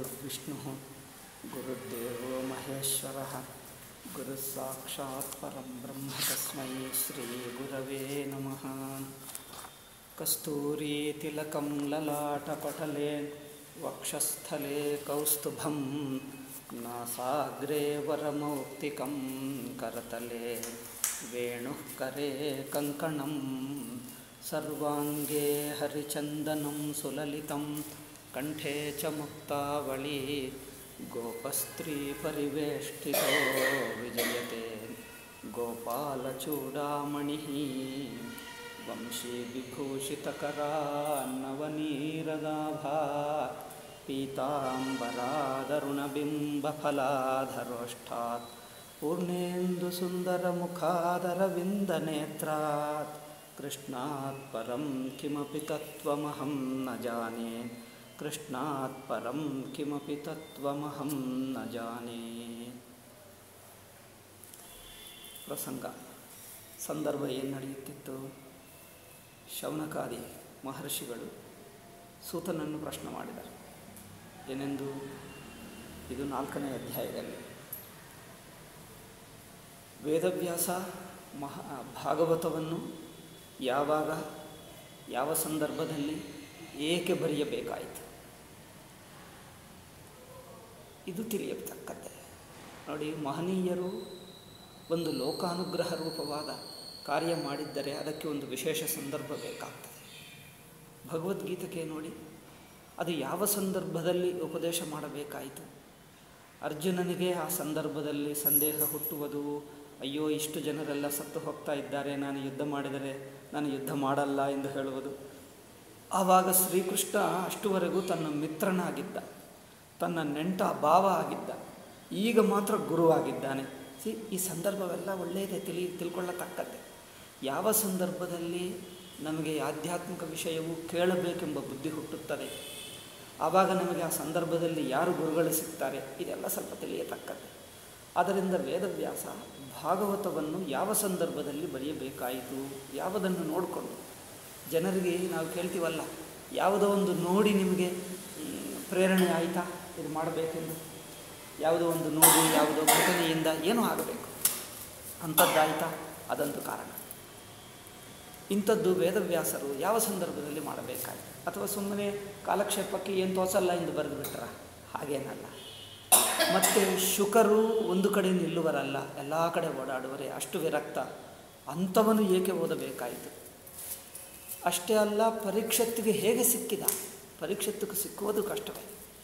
ಗುರುರ್ವಿಷ್ಣು ಗುರುರ್ದೇವೋ ಮಹೇಶ್ವರಃ ಗುರುಸ್ಸಾಕ್ಷಾತ್ ಪರಂ ಬ್ರಹ್ಮ ತಸ್ಮೈ ಶ್ರೀ ಗುರವೇ ನಮಃ. ಕಸ್ತೂರಿ ತಿಲಕಂ ಲಲಾಟಪಟಲೆ ವಕ್ಷಸ್ಥಲೆ ಕೌಸ್ತುಭಂ ನಾಸಾಗ್ರೆ ವರಮೌಕ್ತಿಕಂ ಕರತಲೆ ವೇಣುಃ ಕರೆ ಕಂಕಣಂ ಸರ್ವಾಂಗೇ ಹರಿಚಂದನಂ ಸುಲಲಿತಂ ಕಂಠೇ ಚ ಮುಕ್ತಾವಳಿ ಗೋಪಸ್ತ್ರೀ ಪರಿವೇಷ್ಟಿತೋ ವಿಜಯತೆ ಗೋಪಾಲಚೂಡಾಮಣಿಃ ವಂಶೀ ವಿಭೂಷಿತಕರಾನ್ನವನೀರದಾಭಾತ್ ಪೀತಾಂಬರಾದರುಣಬಿಂಬಫಲಾಧರೋಷ್ಠಾತ್ ಪೂರ್ಣೇಂದು ಸುಂದರಮುಖಾದರವಿಂದನೇತ್ರಾತ್ ಕೃಷ್ಣಾತ್ ಪರಂ ಕಿಮಪಿ ತತ್ವಮಹಂ ನ ಜಾನೆ ಕೃಷ್ಣಾತ್ ಪರಂ ಕಿಮಪಿ ತತ್ವಮಹಂ ನ ಜಾನೆ. ಪ್ರಸಂಗ ಸಂದರ್ಭ ಏನು ನಡೆಯುತ್ತಿತ್ತು? ಶೌನಕಾದಿ ಮಹರ್ಷಿಗಳು ಸೂತನನ್ನು ಪ್ರಶ್ನೆ ಮಾಡಿದರು. ಏನೆಂದು? ಇದು 4ನೇ ಅಧ್ಯಾಯದಲ್ಲಿ ವೇದವ್ಯಾಸ ಭಾಗವತವನ್ನು ಯಾವಾಗ ಯಾವ ಸಂದರ್ಭದಲ್ಲಿ ಏಕೆ ಬರೆಯಬೇಕಾಯಿತು ಇದು ತಿಳಿಯತಕ್ಕದ್ದೇ. ನೋಡಿ, ಮಹನೀಯರು ಒಂದು ಲೋಕಾನುಗ್ರಹ ರೂಪವಾದ ಕಾರ್ಯ ಮಾಡಿದ್ದರೆ ಅದಕ್ಕೆ ಒಂದು ವಿಶೇಷ ಸಂದರ್ಭ ಬೇಕಾಗ್ತದೆ. ಭಗವದ್ಗೀತೆಗೆ ನೋಡಿ, ಅದು ಯಾವ ಸಂದರ್ಭದಲ್ಲಿ ಉಪದೇಶ ಮಾಡಬೇಕಾಯಿತು? ಅರ್ಜುನನಿಗೆ ಆ ಸಂದರ್ಭದಲ್ಲಿ ಸಂದೇಹ ಹುಟ್ಟುವುದು, ಅಯ್ಯೋ ಇಷ್ಟು ಜನರೆಲ್ಲ ಸತ್ತು ಹೋಗ್ತಾ ಇದ್ದಾರೆ, ನಾನು ಯುದ್ಧ ಮಾಡಿದರೆ ನಾನು ಯುದ್ಧ ಮಾಡಲ್ಲ ಎಂದು ಹೇಳುವುದು. ಆವಾಗ ಶ್ರೀಕೃಷ್ಣ ಅಷ್ಟುವರೆಗೂ ತನ್ನ ಮಿತ್ರನಾಗಿದ್ದ, ತನ್ನ ನೆಂಟ ಭಾವ ಆಗಿದ್ದ, ಈಗ ಮಾತ್ರ ಗುರುವಾಗಿದ್ದಾನೆ. ಈ ಸಂದರ್ಭವೆಲ್ಲ ಒಳ್ಳೆಯದೇ, ತಿಳ್ಕೊಳ್ಳತಕ್ಕದ್ದೇ. ಯಾವ ಸಂದರ್ಭದಲ್ಲಿ ನಮಗೆ ಆಧ್ಯಾತ್ಮಿಕ ವಿಷಯವು ಕೇಳಬೇಕೆಂಬ ಬುದ್ಧಿ ಹುಟ್ಟುತ್ತದೆ, ಆವಾಗ ನಮಗೆ ಆ ಸಂದರ್ಭದಲ್ಲಿ ಯಾರು ಗುರುಗಳು ಸಿಗ್ತಾರೆ, ಇದೆಲ್ಲ ಸ್ವಲ್ಪ ತಿಳಿಯತಕ್ಕದ್ದೇ. ಆದ್ದರಿಂದ ವೇದವ್ಯಾಸ ಭಾಗವತವನ್ನು ಯಾವ ಸಂದರ್ಭದಲ್ಲಿ ಬರೆಯಬೇಕಾಯಿತು, ಯಾವುದನ್ನು ನೋಡಿಕೊಂಡು ಜನರಿಗೆ ನಾವು ಕೇಳ್ತೀವಲ್ಲ, ಯಾವುದೋ ಒಂದು ನೋಡಿ ನಿಮಗೆ ಪ್ರೇರಣೆ ಆಯಿತಾ ಇದು ಮಾಡಬೇಕೆಂದು, ಯಾವುದೋ ಒಂದು ನೋಡಿ ಯಾವುದೋ ಘಟನೆಯಿಂದ ಏನೂ ಆಗಬೇಕು ಅಂಥದ್ದಾಯಿತಾ? ಅದಂತೂ ಕಾರಣ. ಇಂಥದ್ದು ವೇದವ್ಯಾಸರು ಯಾವ ಸಂದರ್ಭದಲ್ಲಿ ಮಾಡಬೇಕಾಯಿತು? ಅಥವಾ ಸುಮ್ಮನೆ ಕಾಲಕ್ಷೇಪಕ್ಕೆ ಏನು ತೋಚಲ್ಲ ಎಂದು ಬರೆದು ಬಿಟ್ರ? ಹಾಗೇನಲ್ಲ. ಮತ್ತು ಶುಕರು ಒಂದು ಕಡೆ ನಿಲ್ಲುವರಲ್ಲ, ಎಲ್ಲ ಕಡೆ ಓಡಾಡುವರೇ, ಅಷ್ಟು ವಿರಕ್ತ. ಅಂಥವನು ಏಕೆ ಓದಬೇಕಾಯಿತು? ಅಷ್ಟೇ ಅಲ್ಲ, ಪರೀಕ್ಷತ್ತಿಗೆ ಹೇಗೆ ಸಿಕ್ಕಿದ? ಪರೀಕ್ಷತ್ತಿಗೆ ಸಿಕ್ಕುವುದು ಕಷ್ಟವೇ.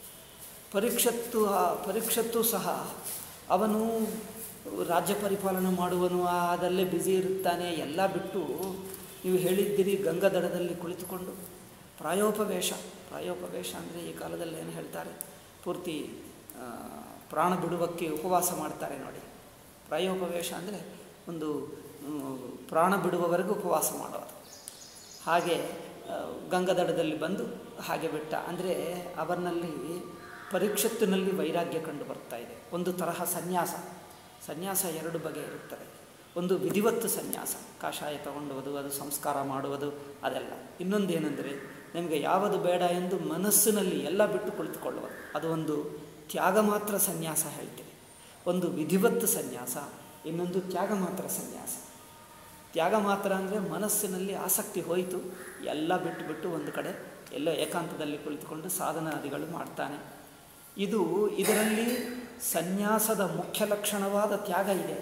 ಪರೀಕ್ಷತ್ತು ಸಹ ಅವನು ರಾಜ್ಯ ಪರಿಪಾಲನೆ ಮಾಡುವನು, ಅದಲ್ಲೇ ಬ್ಯುಸಿ ಇರುತ್ತಾನೆ. ಎಲ್ಲ ಬಿಟ್ಟು ನೀವು ಹೇಳಿದ್ದೀರಿ ಗಂಗಾದಡದಲ್ಲಿ ಕುಳಿತುಕೊಂಡು ಪ್ರಾಯೋಪವೇಶ ಅಂದರೆ ಈ ಕಾಲದಲ್ಲಿ ಏನು ಹೇಳ್ತಾರೆ, ಪೂರ್ತಿ ಪ್ರಾಣ ಬಿಡುವಕ್ಕೆ ಉಪವಾಸ ಮಾಡ್ತಾರೆ ನೋಡಿ. ಪ್ರಾಯೋಪವೇಶ ಅಂದರೆ ಒಂದು ಪ್ರಾಣ ಬಿಡುವವರೆಗೂ ಉಪವಾಸ ಮಾಡೋದು. ಹಾಗೆ ಗಂಗಾದಡದಲ್ಲಿ ಬಂದು ಹಾಗೆ ಬಿಟ್ಟ. ಅಂದರೆ ಅವನಲ್ಲಿ ಪರೀಕ್ಷತ್ತಿನಲ್ಲಿ ವೈರಾಗ್ಯ ಕಂಡು ಬರ್ತಾ ಇದೆ. ಒಂದು ತರಹ ಸನ್ಯಾಸ 2 ಬಗೆ ಇರುತ್ತದೆ. ಒಂದು ವಿಧಿವತ್ತು ಸನ್ಯಾಸ, ಕಾಷಾಯ ತಗೊಂಡುವುದು, ಅದು ಸಂಸ್ಕಾರ ಮಾಡುವುದು, ಅದೆಲ್ಲ. ಇನ್ನೊಂದೇನೆಂದರೆ ನಿಮಗೆ ಯಾವುದು ಬೇಡ ಎಂದು ಮನಸ್ಸಿನಲ್ಲಿ ಎಲ್ಲ ಬಿಟ್ಟು ಕುಳಿತುಕೊಳ್ಳುವುದು, ಅದು ಒಂದು ತ್ಯಾಗ ಮಾತ್ರ ಸನ್ಯಾಸ ಹೇಳ್ತೀವಿ. ಒಂದು ವಿಧಿವತ್ತು ಸನ್ಯಾಸ, ಇನ್ನೊಂದು ತ್ಯಾಗ ಮಾತ್ರ ಸನ್ಯಾಸ. ತ್ಯಾಗ ಮಾತ್ರ ಅಂದರೆ ಮನಸ್ಸಿನಲ್ಲಿ ಆಸಕ್ತಿ ಹೋಯಿತು, ಎಲ್ಲ ಬಿಟ್ಟು ಒಂದು ಕಡೆ ಎಲ್ಲೋ ಏಕಾಂತದಲ್ಲಿ ಕುಳಿತುಕೊಂಡು ಸಾಧನಾದಿಗಳು ಮಾಡ್ತಾನೆ. ಇದರಲ್ಲಿ ಸನ್ಯಾಸದ ಮುಖ್ಯ ಲಕ್ಷಣವಾದ ತ್ಯಾಗ ಇದೆ.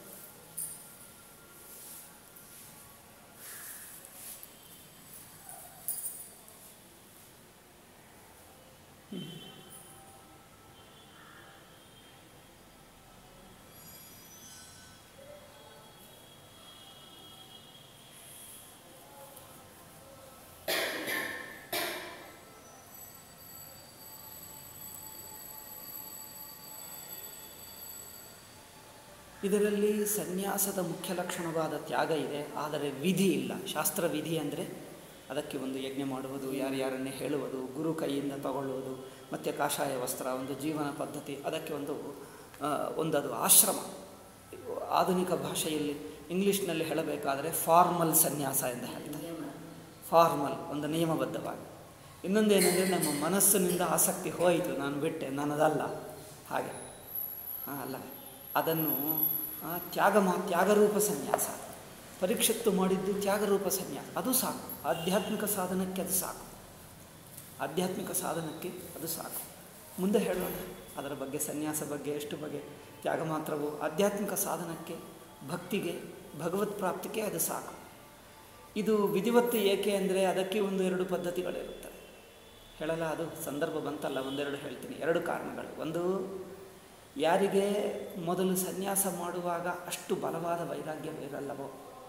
ಇದರಲ್ಲಿ ಸನ್ಯಾಸದ ಮುಖ್ಯ ಲಕ್ಷಣವಾದ ತ್ಯಾಗ ಇದೆ, ಆದರೆ ವಿಧಿ ಇಲ್ಲ. ಶಾಸ್ತ್ರ ವಿಧಿ ಅಂದರೆ ಅದಕ್ಕೆ ಒಂದು ಯಜ್ಞ ಮಾಡುವುದು, ಯಾರ್ಯಾರನ್ನೇ ಹೇಳುವುದು, ಗುರು ಕೈಯಿಂದ ತಗೊಳ್ಳುವುದು, ಮತ್ತು ಕಾಷಾಯ ವಸ್ತ್ರ, ಒಂದು ಜೀವನ ಪದ್ಧತಿ, ಅದಕ್ಕೆ ಒಂದದು ಆಶ್ರಮ. ಆಧುನಿಕ ಭಾಷೆಯಲ್ಲಿ ಇಂಗ್ಲೀಷ್ನಲ್ಲಿ ಹೇಳಬೇಕಾದರೆ ಫಾರ್ಮಲ್ ಸನ್ಯಾಸ ಎಂದು ಹೇಳ್ತಾರೆ. ಫಾರ್ಮಲ್, ಒಂದು ನಿಯಮಬದ್ಧವಾಗಿ. ಇನ್ನೊಂದೇನೆಂದರೆ ನಮ್ಮ ಮನಸ್ಸಿನಿಂದ ಆಸಕ್ತಿ ಹೋಯಿತು, ನಾನು ಬಿಟ್ಟೆ, ನನ್ನದಲ್ಲ, ಹಾಗೆ ಅಲ್ಲ, ಅದನ್ನು ತ್ಯಾಗರೂಪ ಸನ್ಯಾಸ. ಪರೀಕ್ಷಿತ್ತು ಮಾಡಿದ್ದು ತ್ಯಾಗರೂಪ ಸನ್ಯಾಸ, ಅದು ಸಾಕು. ಆಧ್ಯಾತ್ಮಿಕ ಸಾಧನಕ್ಕೆ ಅದು ಸಾಕು, ಆಧ್ಯಾತ್ಮಿಕ ಸಾಧನಕ್ಕೆ ಅದು ಸಾಕು. ಮುಂದೆ ಹೇಳೋಣ ಅದರ ಬಗ್ಗೆ, ಸನ್ಯಾಸ ಬಗ್ಗೆ ಎಷ್ಟು ಬಗೆ. ತ್ಯಾಗ ಮಾತ್ರವು ಆಧ್ಯಾತ್ಮಿಕ ಸಾಧನಕ್ಕೆ, ಭಕ್ತಿಗೆ, ಭಗವತ್ ಪ್ರಾಪ್ತಿಗೆ ಅದು ಸಾಕು. ಇದು ವಿಧಿವತ್ತು ಏಕೆ ಅಂದರೆ ಅದಕ್ಕೆ 1-2 ಪದ್ಧತಿಗಳಿರುತ್ತವೆ. ಹೇಳಲ್ಲ, ಅದು ಸಂದರ್ಭ ಬಂತಲ್ಲ, 1-2 ಹೇಳ್ತೀನಿ. 2 ಕಾರಣಗಳು. ಒಂದು, ಯಾರಿಗೆ ಮೊದಲು ಸನ್ಯಾಸ ಮಾಡುವಾಗ ಅಷ್ಟು ಬಲವಾದ ವೈರಾಗ್ಯವಿರಲ್ಲವೋ,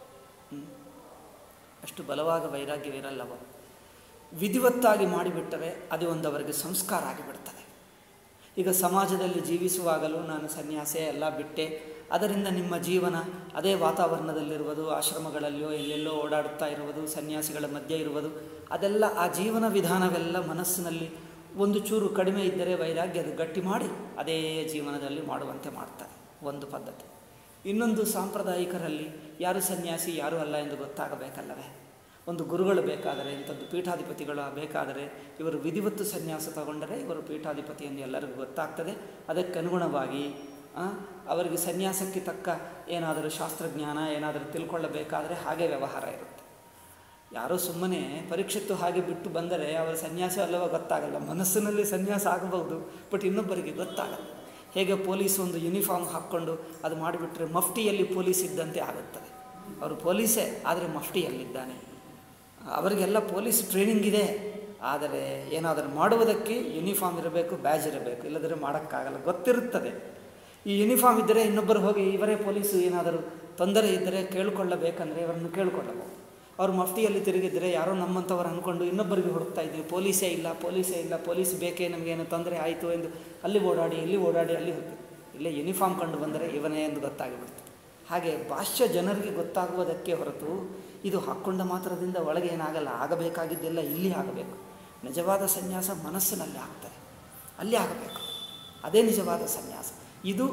ಅಷ್ಟು ಬಲವಾದ ವೈರಾಗ್ಯವಿರಲ್ಲವೋ, ವಿಧಿವತ್ತಾಗಿ ಮಾಡಿಬಿಟ್ಟರೆ ಅದು ಒಂದು ಅವರಿಗೆ ಸಂಸ್ಕಾರ ಆಗಿಬಿಡ್ತದೆ. ಈಗ ಸಮಾಜದಲ್ಲಿ ಜೀವಿಸುವಾಗಲೂ ನಾನು ಸನ್ಯಾಸ ಎಲ್ಲ ಬಿಟ್ಟೆ, ಅದರಿಂದ ನಿಮ್ಮ ಜೀವನ ಅದೇ ವಾತಾವರಣದಲ್ಲಿರುವುದು, ಆಶ್ರಮಗಳಲ್ಲೋ ಎಲ್ಲೆಲ್ಲೋ ಓಡಾಡುತ್ತಾ ಇರುವುದು, ಸನ್ಯಾಸಿಗಳ ಮಧ್ಯೆ ಇರುವುದು, ಅದೆಲ್ಲ ಆ ಜೀವನ ವಿಧಾನವೆಲ್ಲ ಮನಸ್ಸಿನಲ್ಲಿ ಒಂದು ಚೂರು ಕಡಿಮೆ ಇದ್ದರೆ ವೈರಾಗ್ಯ ಅದು ಗಟ್ಟಿ ಮಾಡಿ ಅದೇ ಜೀವನದಲ್ಲಿ ಮಾಡುವಂತೆ ಮಾಡ್ತಾರೆ, ಒಂದು ಪದ್ಧತಿ. ಇನ್ನೊಂದು, ಸಾಂಪ್ರದಾಯಿಕರಲ್ಲಿ ಯಾರು ಸನ್ಯಾಸಿ ಯಾರೂ ಅಲ್ಲ ಎಂದು ಗೊತ್ತಾಗಬೇಕಲ್ಲವೇ. ಒಂದು ಗುರುಗಳು ಬೇಕಾದರೆ, ಇಂಥದ್ದು ಪೀಠಾಧಿಪತಿಗಳು ಬೇಕಾದರೆ ಇವರು ವಿಧಿವತ್ತು ಸನ್ಯಾಸ ತಗೊಂಡರೆ ಇವರು ಪೀಠಾಧಿಪತಿ ಎಂದು ಎಲ್ಲರಿಗೂ ಗೊತ್ತಾಗ್ತದೆ. ಅದಕ್ಕೆ ಅನುಗುಣವಾಗಿ ಅವರಿಗೆ ಸನ್ಯಾಸಕ್ಕೆ ತಕ್ಕ ಏನಾದರೂ ಶಾಸ್ತ್ರಜ್ಞಾನ ಏನಾದರೂ ತಿಳ್ಕೊಳ್ಳಬೇಕಾದರೆ ಹಾಗೆ ವ್ಯವಹಾರ ಇರುತ್ತೆ. ಯಾರೋ ಸುಮ್ಮನೆ ಪರೀಕ್ಷಿತ್ತು ಹಾಗೆ ಬಿಟ್ಟು ಬಂದರೆ ಅವರ ಸನ್ಯಾಸ ಅಲ್ಲವೋ ಗೊತ್ತಾಗಲ್ಲ. ಮನಸ್ಸಿನಲ್ಲಿ ಸನ್ಯಾಸ ಆಗಬಹುದು, ಬಟ್ ಇನ್ನೊಬ್ಬರಿಗೆ ಗೊತ್ತಾಗಲ್ಲ. ಹೇಗೆ ಪೊಲೀಸ್ ಒಂದು ಯೂನಿಫಾರ್ಮ್ ಹಾಕ್ಕೊಂಡು ಅದು ಮಾಡಿಬಿಟ್ರೆ ಮಫ್ಟಿಯಲ್ಲಿ ಪೊಲೀಸ್ ಇದ್ದಂತೆ ಆಗುತ್ತದೆ. ಅವರು ಪೊಲೀಸೇ ಆದರೆ ಮಫ್ಟಿಯಲ್ಲಿದ್ದಾನೆ. ಅವರಿಗೆಲ್ಲ ಪೊಲೀಸ್ ಟ್ರೈನಿಂಗ್ ಇದೆ, ಆದರೆ ಏನಾದರೂ ಮಾಡುವುದಕ್ಕೆ ಯೂನಿಫಾರ್ಮ್ ಇರಬೇಕು, ಬ್ಯಾಜ್ ಇರಬೇಕು, ಇಲ್ಲದ್ರೆ ಮಾಡೋಕ್ಕಾಗಲ್ಲ. ಗೊತ್ತಿರುತ್ತದೆ. ಈ ಯೂನಿಫಾರ್ಮ್ ಇದ್ದರೆ ಇನ್ನೊಬ್ಬರು ಹೋಗಿ ಇವರೇ ಪೊಲೀಸು ಏನಾದರೂ ತೊಂದರೆ ಇದ್ದರೆ ಕೇಳಿಕೊಳ್ಳಬೇಕಂದ್ರೆ ಇವರನ್ನು ಕೇಳಿಕೊಳ್ಳಬಹುದು. ಅವರು ಮಫ್ತಿಯಲ್ಲಿ ತಿರುಗಿದರೆ ಯಾರೋ ನಮ್ಮಂಥವ್ರು ಅಂದ್ಕೊಂಡು ಇನ್ನೊಬ್ಬರಿಗೆ ಹುಡುಕ್ತಾ ಇದ್ದೀವಿ, ಪೊಲೀಸೇ ಇಲ್ಲ, ಪೊಲೀಸೇ ಇಲ್ಲ, ಪೊಲೀಸ್ ಬೇಕೇ, ನಮಗೇನು ತೊಂದರೆ ಆಯಿತು ಎಂದು ಅಲ್ಲಿ ಓಡಾಡಿ ಇಲ್ಲಿ ಓಡಾಡಿ ಅಲ್ಲಿ ಹೋಗ್ತೀವಿ. ಇಲ್ಲೇ ಯೂನಿಫಾರ್ಮ್ ಕಂಡು ಬಂದರೆ ಇವನೇ ಎಂದು ಗೊತ್ತಾಗಿಬಿಡ್ತದೆ. ಹಾಗೆ ಭಾಷ್ಯ ಜನರಿಗೆ ಗೊತ್ತಾಗುವುದಕ್ಕೆ ಹೊರತು ಇದು ಹಾಕ್ಕೊಂಡ ಮಾತ್ರದಿಂದ ಒಳಗೆ ಏನಾಗಲ್ಲ. ಆಗಬೇಕಾಗಿದ್ದೆಲ್ಲ ಇಲ್ಲಿ ಆಗಬೇಕು. ನಿಜವಾದ ಸನ್ಯಾಸ ಮನಸ್ಸಿನಲ್ಲಿ ಆಗ್ತದೆ, ಅಲ್ಲಿ ಆಗಬೇಕು. ಅದೇ ನಿಜವಾದ ಸನ್ಯಾಸ. ಇದು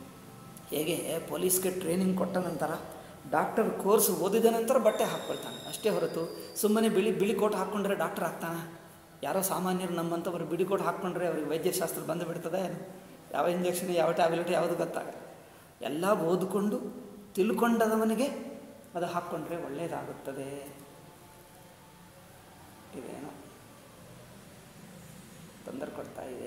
ಹೇಗೆ ಪೊಲೀಸ್ಗೆ ಟ್ರೈನಿಂಗ್ ಕೊಟ್ಟ ನಂತರ ಡಾಕ್ಟರ್ ಕೋರ್ಸ್ ಓದಿದ ನಂತರ ಬಟ್ಟೆ ಹಾಕ್ಕೊಳ್ತಾನೆ ಅಷ್ಟೇ ಹೊರತು ಸುಮ್ಮನೆ ಬಿಳಿ ಕೋಟ್ ಹಾಕ್ಕೊಂಡ್ರೆ ಡಾಕ್ಟರ್ ಆಗ್ತಾನೆ? ಯಾರೋ ಸಾಮಾನ್ಯರು ನಮ್ಮಂಥವ್ರು ಬಿಳಿ ಕೋಟ್ ಹಾಕ್ಕೊಂಡ್ರೆ ಅವ್ರಿಗೆ ವೈದ್ಯಶಾಸ್ತ್ರ ಬಂದು ಬಿಡ್ತದೆ? ಯಾವ ಇಂಜೆಕ್ಷನ್, ಯಾವ ಟ್ಯಾಬ್ಲೆಟ್ ಯಾವುದು ಗೊತ್ತಾಗಲ್ಲ. ಎಲ್ಲ ಓದಿಕೊಂಡು ತಿಳ್ಕೊಂಡದವನಿಗೆ ಅದು ಹಾಕ್ಕೊಂಡ್ರೆ ಒಳ್ಳೆಯದಾಗುತ್ತದೆ. ಇದೇನೋ ತೊಂದರೆ ಕೊಡ್ತಾ ಇದೆ.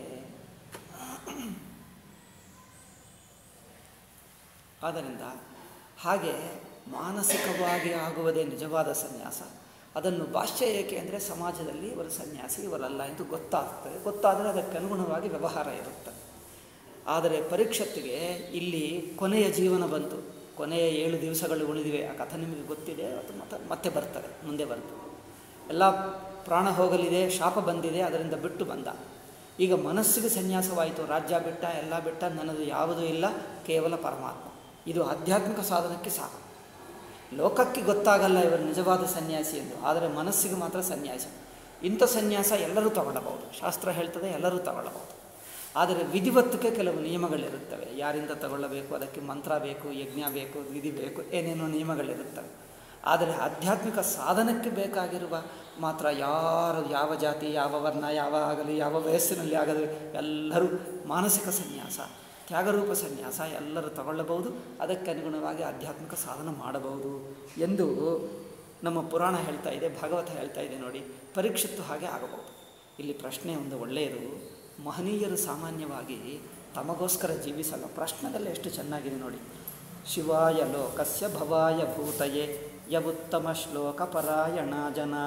ಆದ್ದರಿಂದ ಹಾಗೆ ಮಾನಸಿಕವಾಗಿ ಆಗುವುದೇ ನಿಜವಾದ ಸನ್ಯಾಸ. ಅದನ್ನು ಭಾಷ್ಯ ಏಕೆ ಅಂದರೆ ಸಮಾಜದಲ್ಲಿ ಇವರು ಸನ್ಯಾಸಿ ಇವರಲ್ಲ ಎಂದು ಗೊತ್ತಾಗ್ತದೆ. ಗೊತ್ತಾದರೆ ಅದಕ್ಕೆ ಅನುಗುಣವಾಗಿ ವ್ಯವಹಾರ ಇರುತ್ತೆ. ಆದರೆ ಪರೀಕ್ಷೆಗೆ ಇಲ್ಲಿ ಕೊನೆಯ ಜೀವನ ಬಂತು, ಕೊನೆಯ 7 ದಿವಸಗಳು ಉಳಿದಿವೆ. ಆ ಕಥೆ ನಿಮಗೆ ಗೊತ್ತಿದೆ, ಅದು ಮತ್ತೆ ಬರ್ತದೆ, ಮುಂದೆ ಬರ್ತದೆ. ಎಲ್ಲ ಪ್ರಾಣ ಹೋಗಲಿದೆ, ಶಾಪ ಬಂದಿದೆ, ಅದರಿಂದ ಬಿಟ್ಟು ಬಂದ. ಈಗ ಮನಸ್ಸಿಗೆ ಸನ್ಯಾಸವಾಯಿತು, ರಾಜ್ಯ ಬಿಟ್ಟ, ಎಲ್ಲ ಬಿಟ್ಟ, ನನ್ನದು ಯಾವುದೂ ಇಲ್ಲ, ಕೇವಲ ಪರಮಾತ್ಮ. ಇದು ಆಧ್ಯಾತ್ಮಿಕ ಸಾಧನಕ್ಕೆ ಸಾಕು. ಲೋಕಕ್ಕೆ ಗೊತ್ತಾಗಲ್ಲ ಇವರು ನಿಜವಾದ ಸನ್ಯಾಸಿ ಎಂದು, ಆದರೆ ಮನಸ್ಸಿಗೆ ಮಾತ್ರ ಸನ್ಯಾಸ. ಇಂಥ ಸನ್ಯಾಸ ಎಲ್ಲರೂ ತಗೊಳ್ಳಬಹುದು, ಶಾಸ್ತ್ರ ಹೇಳ್ತದೆ ಎಲ್ಲರೂ ತಗೊಳ್ಳಬಹುದು. ಆದರೆ ವಿಧಿವತ್ತಕ್ಕೆ ಕೆಲವು ನಿಯಮಗಳಿರುತ್ತವೆ. ಯಾರಿಂದ ತಗೊಳ್ಳಬೇಕು, ಅದಕ್ಕೆ ಮಂತ್ರ ಬೇಕು, ಯಜ್ಞ ಬೇಕು, ವಿಧಿ ಬೇಕು, ಏನೇನೋ ನಿಯಮಗಳಿರುತ್ತವೆ. ಆದರೆ ಆಧ್ಯಾತ್ಮಿಕ ಸಾಧನಕ್ಕೆ ಬೇಕಾಗಿರುವ ಮಾತ್ರ ಯಾರು, ಯಾವ ಜಾತಿ, ಯಾವ ವರ್ಣ, ಯಾವ ಆಗಲಿ, ಯಾವ ವಯಸ್ಸಿನಲ್ಲಿ ಆಗಲಿ ಎಲ್ಲರೂ ಮಾನಸಿಕ ಸನ್ಯಾಸ, ತ್ಯಾಗರೂಪ ಸನ್ಯಾಸ ಎಲ್ಲರೂ ತಗೊಳ್ಳಬಹುದು. ಅದಕ್ಕೆ ಅನುಗುಣವಾಗಿ ಆಧ್ಯಾತ್ಮಿಕ ಸಾಧನ ಮಾಡಬಹುದು ಎಂದು ನಮ್ಮ ಪುರಾಣ ಹೇಳ್ತಾ ಇದೆ, ಭಾಗವತ ಹೇಳ್ತಾ ಇದೆ. ನೋಡಿ, ಪರೀಕ್ಷಿತ್ತು ಹಾಗೆ ಆಗಬಹುದು. ಇಲ್ಲಿ ಪ್ರಶ್ನೆ ಒಂದು ಒಳ್ಳೆಯದು. ಮಹನೀಯರು ಸಾಮಾನ್ಯವಾಗಿ ತಮಗೋಸ್ಕರ ಜೀವಿಸಲ್ಲ. ಪ್ರಶ್ನೆದಲ್ಲಿ ಎಷ್ಟು ಚೆನ್ನಾಗಿದೆ ನೋಡಿ. ಶಿವಾಯ ಲೋಕಸ್ಯ ಭವಾಯ ಭೂತಯೇ ಯವುತ್ತಮ ಶ್ಲೋಕ ಪರಾಯಣ ಜನಾ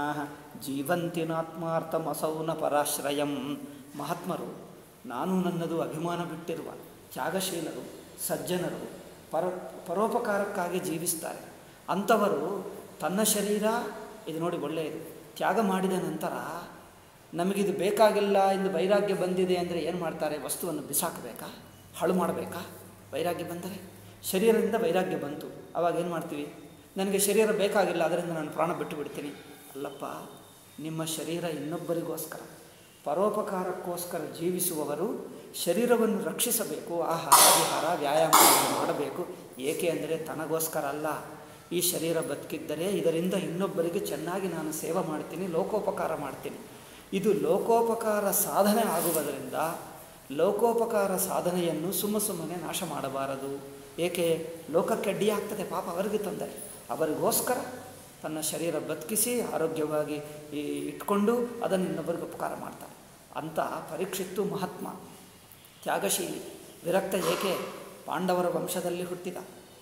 ಜೀವಂತಿನಾತ್ಮಾರ್ಥಮಸೌನ ಪರಾಶ್ರಯಂ. ಮಹಾತ್ಮರು ನಾನು ನನ್ನದು ಅಭಿಮಾನ ಬಿಟ್ಟಿರುವ ತ್ಯಾಗಶೀಲರು, ಸಜ್ಜನರು, ಪರೋಪಕಾರಕ್ಕಾಗಿ ಜೀವಿಸ್ತಾರೆ. ಅಂಥವರು ತನ್ನ ಶರೀರ ಇದು ನೋಡಿ ಒಳ್ಳೆಯದು, ತ್ಯಾಗ ಮಾಡಿದ ನಂತರ ನಮಗಿದು ಬೇಕಾಗಿಲ್ಲ ಎಂದು ವೈರಾಗ್ಯ ಬಂದಿದೆ ಅಂದರೆ ಏನು ಮಾಡ್ತಾರೆ? ವಸ್ತುವನ್ನು ಬಿಸಾಕಬೇಕಾ, ಹಾಳು ಮಾಡಬೇಕಾ? ವೈರಾಗ್ಯ ಬಂದರೆ, ಶರೀರದಿಂದ ವೈರಾಗ್ಯ ಬಂತು, ಆವಾಗ ಏನು ಮಾಡ್ತೀವಿ? ನನಗೆ ಶರೀರ ಬೇಕಾಗಿಲ್ಲ, ಅದರಿಂದ ನಾನು ಪ್ರಾಣ ಬಿಟ್ಟು ಬಿಡ್ತೀನಿ. ಅಲ್ಲಪ್ಪ, ನಿಮ್ಮ ಶರೀರ ಇನ್ನೊಬ್ಬರಿಗೋಸ್ಕರ, ಪರೋಪಕಾರಕ್ಕೋಸ್ಕರ ಜೀವಿಸುವವರು ಶರೀರವನ್ನು ರಕ್ಷಿಸಬೇಕು. ಆಹಾರ ವಿಹಾರ ವ್ಯಾಯಾಮವನ್ನು ಮಾಡಬೇಕು. ಏಕೆ ಅಂದರೆ ತನಗೋಸ್ಕರ ಅಲ್ಲ. ಈ ಶರೀರ ಬದುಕಿದ್ದರೆ ಇದರಿಂದ ಇನ್ನೊಬ್ಬರಿಗೆ ಚೆನ್ನಾಗಿ ನಾನು ಸೇವೆ ಮಾಡ್ತೀನಿ, ಲೋಕೋಪಕಾರ ಮಾಡ್ತೀನಿ. ಇದು ಲೋಕೋಪಕಾರ ಸಾಧನೆ ಆಗುವುದರಿಂದ ಲೋಕೋಪಕಾರ ಸಾಧನೆಯನ್ನು ಸುಮ್ಮನೆ ನಾಶ ಮಾಡಬಾರದು. ಏಕೆ? ಲೋಕಕ್ಕೆ ಅಡ್ಡಿಯಾಗ್ತದೆ, ಪಾಪ ಅವರಿಗೆ ತೊಂದರೆ. ಅವರಿಗೋಸ್ಕರ ತನ್ನ ಶರೀರ ಬದುಕಿಸಿ ಆರೋಗ್ಯವಾಗಿ ಇಟ್ಕೊಂಡು ಅದನ್ನು ಇನ್ನೊಬ್ಬರಿಗೆ ಉಪಕಾರ ಮಾಡ್ತಾರೆ. ಅಂತ ಪರೀಕ್ಷಿತ್ತು ಮಹಾತ್ಮ, ತ್ಯಾಗಶೀಲಿ, ವಿರಕ್ತ. ಏಕೆ? ಪಾಂಡವರ ವಂಶದಲ್ಲಿ ಹುಟ್ಟಿದ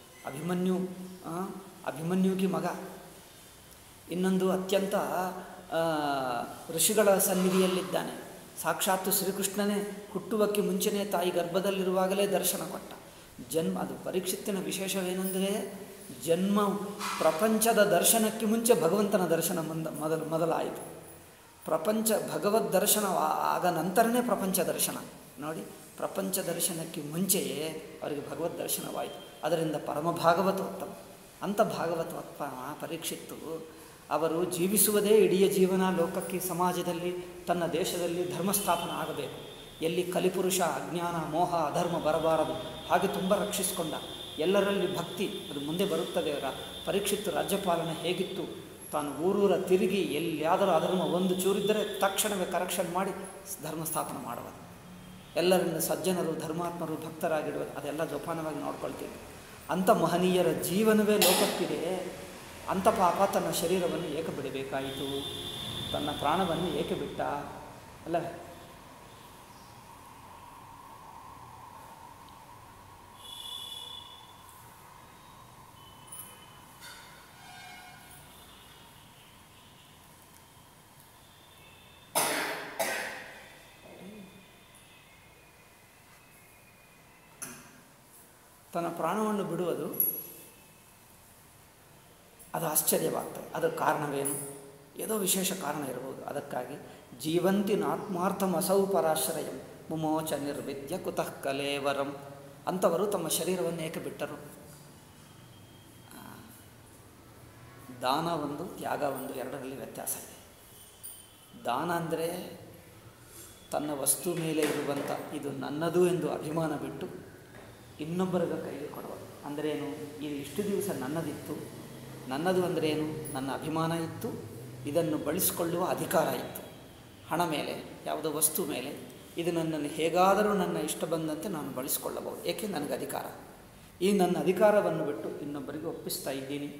ಅಭಿಮನ್ಯುಗೆ ಮಗ. ಇನ್ನೊಂದು ಅತ್ಯಂತ ಋಷಿಗಳ ಸನ್ನಿಧಿಯಲ್ಲಿದ್ದಾನೆ. ಸಾಕ್ಷಾತ್ತು ಶ್ರೀಕೃಷ್ಣನೇ ಹುಟ್ಟುವಕ್ಕೆ ಮುಂಚೆನೇ ತಾಯಿ ಗರ್ಭದಲ್ಲಿರುವಾಗಲೇ ದರ್ಶನ ಕೊಟ್ಟ. ಅದು ಪರೀಕ್ಷಿತ್ತಿನ ವಿಶೇಷವೇನೆಂದರೆ, ಪ್ರಪಂಚದ ದರ್ಶನಕ್ಕೆ ಮುಂಚೆ ಭಗವಂತನ ದರ್ಶನ ಮೊದಲಾಯಿತು. ಭಗವದ್ ದರ್ಶನ ಆಗ ನಂತರನೇ ಪ್ರಪಂಚ ದರ್ಶನ. ನೋಡಿ, ಪ್ರಪಂಚ ದರ್ಶನಕ್ಕೆ ಮುಂಚೆಯೇ ಅವರಿಗೆ ಭಗವದ್ ದರ್ಶನವಾಯಿತು. ಅದರಿಂದ ಪರಮ ಭಾಗವತೋತ್ತಮ. ಅಂಥ ಭಾಗವತೋತ್ತಮ ಪರೀಕ್ಷಿತ್ತು ಅವರು ಜೀವಿಸುವುದೇ ಇಡೀ ಜೀವನ ಲೋಕಕ್ಕೆ, ಸಮಾಜದಲ್ಲಿ, ತನ್ನ ದೇಶದಲ್ಲಿ ಧರ್ಮಸ್ಥಾಪನ ಆಗಬೇಕು. ಎಲ್ಲಿ ಕಲಿಪುರುಷ, ಅಜ್ಞಾನ, ಮೋಹ, ಅಧರ್ಮ ಬರಬಾರದು, ಹಾಗೆ ತುಂಬ ರಕ್ಷಿಸಿಕೊಂಡ. ಎಲ್ಲರಲ್ಲಿ ಭಕ್ತಿ, ಅದು ಮುಂದೆ ಬರುತ್ತದೆ. ಪರೀಕ್ಷಿತ್ತು ರಾಜ್ಯಪಾಲನೆ ಹೇಗಿತ್ತು, ತಾನು ಊರೂರ ತಿರುಗಿ ಎಲ್ಲಿಯಾದರೂ ಅಧರ್ಮ ಒಂದು ಚೂರಿದ್ದರೆ ತಕ್ಷಣವೇ ಕರೆಕ್ಷನ್ ಮಾಡಿ ಧರ್ಮಸ್ಥಾಪನೆ ಮಾಡುವುದು. ಎಲ್ಲರನ್ನು ಸಜ್ಜನರು, ಧರ್ಮಾತ್ಮರು, ಭಕ್ತರಾಗಿಡುವುದು, ಅದೆಲ್ಲ ಜೋಪಾನವಾಗಿ ನೋಡ್ಕೊಳ್ತೀವಿ. ಅಂಥ ಮಹನೀಯರ ಜೀವನವೇ ಲೋಕಕ್ಕಿದೆ. ಅಂಥ ಪಾಪ ತನ್ನ ಶರೀರವನ್ನು ಏಕೆ ಬಿಡಬೇಕಾಯಿತು? ತನ್ನ ಪ್ರಾಣವನ್ನು ಏಕೆ ಬಿಟ್ಟ? ಅಲ್ಲವೇ? ತನ್ನ ಪ್ರಾಣವನ್ನು ಬಿಡುವುದು ಅದು ಆಶ್ಚರ್ಯವಾಗ್ತದೆ. ಅದರ ಕಾರಣವೇನು? ಏನೋ ವಿಶೇಷ ಕಾರಣ ಇರಬಹುದು. ಅದಕ್ಕಾಗಿ ಜೀವಂತಿನಾತ್ಮಾರ್ಥಮಸೌ ಪರಾಶ್ರಯಂ ಮುಮೋಚ ನಿರ್ವಿದ್ಯ ಕುತಃ ಕಲೇವರಂ. ಅಂಥವರು ತಮ್ಮ ಶರೀರವನ್ನು ಏಕೆ ಬಿಟ್ಟರು? ದಾನ ಒಂದು, ತ್ಯಾಗ ಒಂದು, ಎರಡರಲ್ಲಿ ವ್ಯತ್ಯಾಸ ಇದೆ. ದಾನ ಅಂದರೆ ತನ್ನ ವಸ್ತು ಮೇಲೆ ಇರುವಂಥ ಇದು ನನ್ನದು ಎಂದು ಅಭಿಮಾನ ಬಿಟ್ಟು ಇನ್ನೊಬ್ಬರಿಗೆ ಕೈಗೆ ಕೊಡುವುದು. ಅಂದ್ರೇನು? ಇದು ಇಷ್ಟು ದಿವಸ ನನ್ನದಿತ್ತು. ನನ್ನದು ಅಂದ್ರೇನು? ನನ್ನ ಅಭಿಮಾನ ಇತ್ತು, ಇದನ್ನು ಬಳಸಿಕೊಳ್ಳುವ ಅಧಿಕಾರ ಇತ್ತು. ಹಣ ಮೇಲೆ, ಯಾವುದೋ ವಸ್ತು ಮೇಲೆ, ಇದು ನನ್ನನ್ನು ಹೇಗಾದರೂ ನನ್ನ ಇಷ್ಟ ಬಂದಂತೆ ನಾನು ಬಳಸಿಕೊಳ್ಳಬಹುದು. ಏಕೆ? ನನಗೆ ಅಧಿಕಾರ. ಈ ನನ್ನ ಅಧಿಕಾರವನ್ನು ಬಿಟ್ಟು ಇನ್ನೊಬ್ಬರಿಗೆ ಒಪ್ಪಿಸ್ತಾ ಇದ್ದೀನಿ,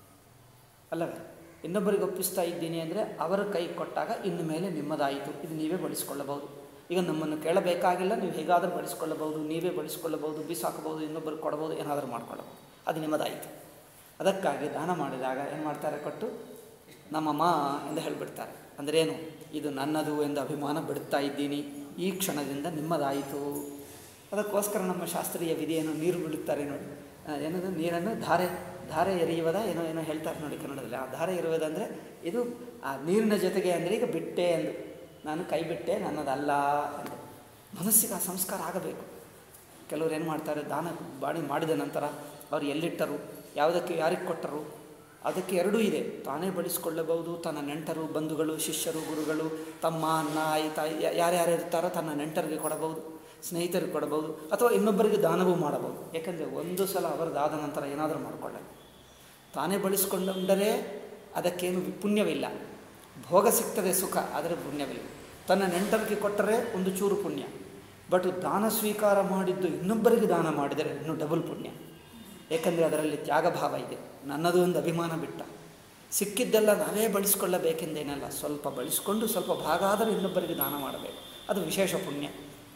ಅಲ್ಲವೇ? ಇನ್ನೊಬ್ಬರಿಗೆ ಒಪ್ಪಿಸ್ತಾ ಇದ್ದೀನಿ ಅಂದರೆ ಅವರ ಕೈ ಕೊಟ್ಟಾಗ ಇನ್ನು ಮೇಲೆ ನಿಮ್ಮದಾಯಿತು, ಇದು ನೀವೇ ಬಳಸಿಕೊಳ್ಳಬಹುದು. ಈಗ ನಮ್ಮನ್ನು ಕೇಳಬೇಕಾಗಿಲ್ಲ, ನೀವು ಹೇಗಾದರೂ ಬಳಸಿಕೊಳ್ಳಬಹುದು, ನೀವೇ ಬಳಸಿಕೊಳ್ಳಬಹುದು, ಬಿಸಾಕಬಹುದು, ಇನ್ನೊಬ್ಬರಿಗೆ ಕೊಡಬಹುದು, ಏನಾದರೂ ಮಾಡಿಕೊಳ್ಳಬಹುದು, ಅದು ನಿಮ್ಮದಾಯಿತು. ಅದಕ್ಕಾಗಿ ದಾನ ಮಾಡಿದಾಗ ಏನು ಮಾಡ್ತಾರೆ? ಕೊಟ್ಟು ನಮ್ಮಮ್ಮ ಎಂದು ಹೇಳಿಬಿಡ್ತಾರೆ. ಅಂದ್ರೇನು? ಇದು ನನ್ನದು ಎಂದು ಅಭಿಮಾನ ಬಿಡ್ತಾ ಇದ್ದೀನಿ, ಈ ಕ್ಷಣದಿಂದ ನಿಮ್ಮದಾಯಿತು. ಅದಕ್ಕೋಸ್ಕರ ನಮ್ಮ ಶಾಸ್ತ್ರೀಯ ವಿಧಿಯನ್ನು ನೀರು ಬಿಡುತ್ತಾರೆ ನೋಡಿ. ಏನದು? ನೀರನ್ನು ಧಾರೆ ಎರೆಯುವುದ ಏನೋ ಹೇಳ್ತಾರೆ ನೋಡಿ ಕನ್ನಡದಲ್ಲಿ. ಆ ಧಾರೆ ಎರೆಯುವುದಂದರೆ ಇದು ಆ ನೀರಿನ ಜೊತೆಗೆ. ಅಂದರೆ ಈಗ ಬಿಟ್ಟೆ ಎಂದು, ನಾನು ಕೈ ಬಿಟ್ಟೆ, ನನ್ನದಲ್ಲ ಎಂದು ಮನಸ್ಸಿಗೆ ಆ ಸಂಸ್ಕಾರ ಆಗಬೇಕು. ಕೆಲವರು ಏನು ಮಾಡ್ತಾರೆ? ದಾನ ಮಾಡಿದ ನಂತರ ಅವರು ಎಲ್ಲಿಟ್ಟರು, ಯಾವುದಕ್ಕೆ, ಯಾರಿಗೆ ಕೊಟ್ಟರು, ಅದಕ್ಕೆ ಎರಡೂ ಇದೆ. ತಾನೇ ಬಳಸಿಕೊಳ್ಳಬಹುದು, ತನ್ನ ನೆಂಟರು, ಬಂಧುಗಳು, ಶಿಷ್ಯರು, ಗುರುಗಳು, ತಮ್ಮ, ಅಣ್ಣ, ತಾಯಿ, ಯಾರ್ಯಾರು ಇರ್ತಾರೋ ತನ್ನ ನೆಂಟರಿಗೆ ಕೊಡಬಹುದು, ಸ್ನೇಹಿತರಿಗೆ ಕೊಡಬಹುದು, ಅಥವಾ ಇನ್ನೊಬ್ಬರಿಗೆ ದಾನವೂ ಮಾಡಬಹುದು. ಏಕೆಂದರೆ ಒಂದು ಸಲ ಅವರದಾದ ನಂತರ ಏನಾದರೂ ಮಾಡಿಕೊಳ್ಳಲ್ಲ. ತಾನೇ ಬಳಸಿಕೊಂಡರೆ ಅದಕ್ಕೇನು ಪುಣ್ಯವಿಲ್ಲ. ಭೋಗ ಸಿಗ್ತದೆ, ಸುಖ, ಆದರೆ ಪುಣ್ಯವಿಲ್ಲ. ತನ್ನ ನೆಂಟರಿಗೆ ಕೊಟ್ಟರೆ ಒಂದು ಚೂರು ಪುಣ್ಯ. ಬಟ್ ದಾನ ಸ್ವೀಕಾರ ಮಾಡಿದ್ದು ಇನ್ನೊಬ್ಬರಿಗೆ ದಾನ ಮಾಡಿದರೆ ಇನ್ನೂ ಡಬಲ್ ಪುಣ್ಯ. ಏಕೆಂದರೆ ಅದರಲ್ಲಿ ತ್ಯಾಗಭಾವ ಇದೆ. ನನ್ನದು ಒಂದು ಅಭಿಮಾನ ಬಿಟ್ಟ. ಸಿಕ್ಕಿದ್ದೆಲ್ಲ ನಾವೇ ಬಳಸಿಕೊಳ್ಳಬೇಕೆಂದೇನಲ್ಲ, ಸ್ವಲ್ಪ ಬಳಸಿಕೊಂಡು ಸ್ವಲ್ಪ ಭಾಗ ಆದರೂ ಇನ್ನೊಬ್ಬರಿಗೆ ದಾನ ಮಾಡಬೇಕು. ಅದು ವಿಶೇಷ ಪುಣ್ಯ,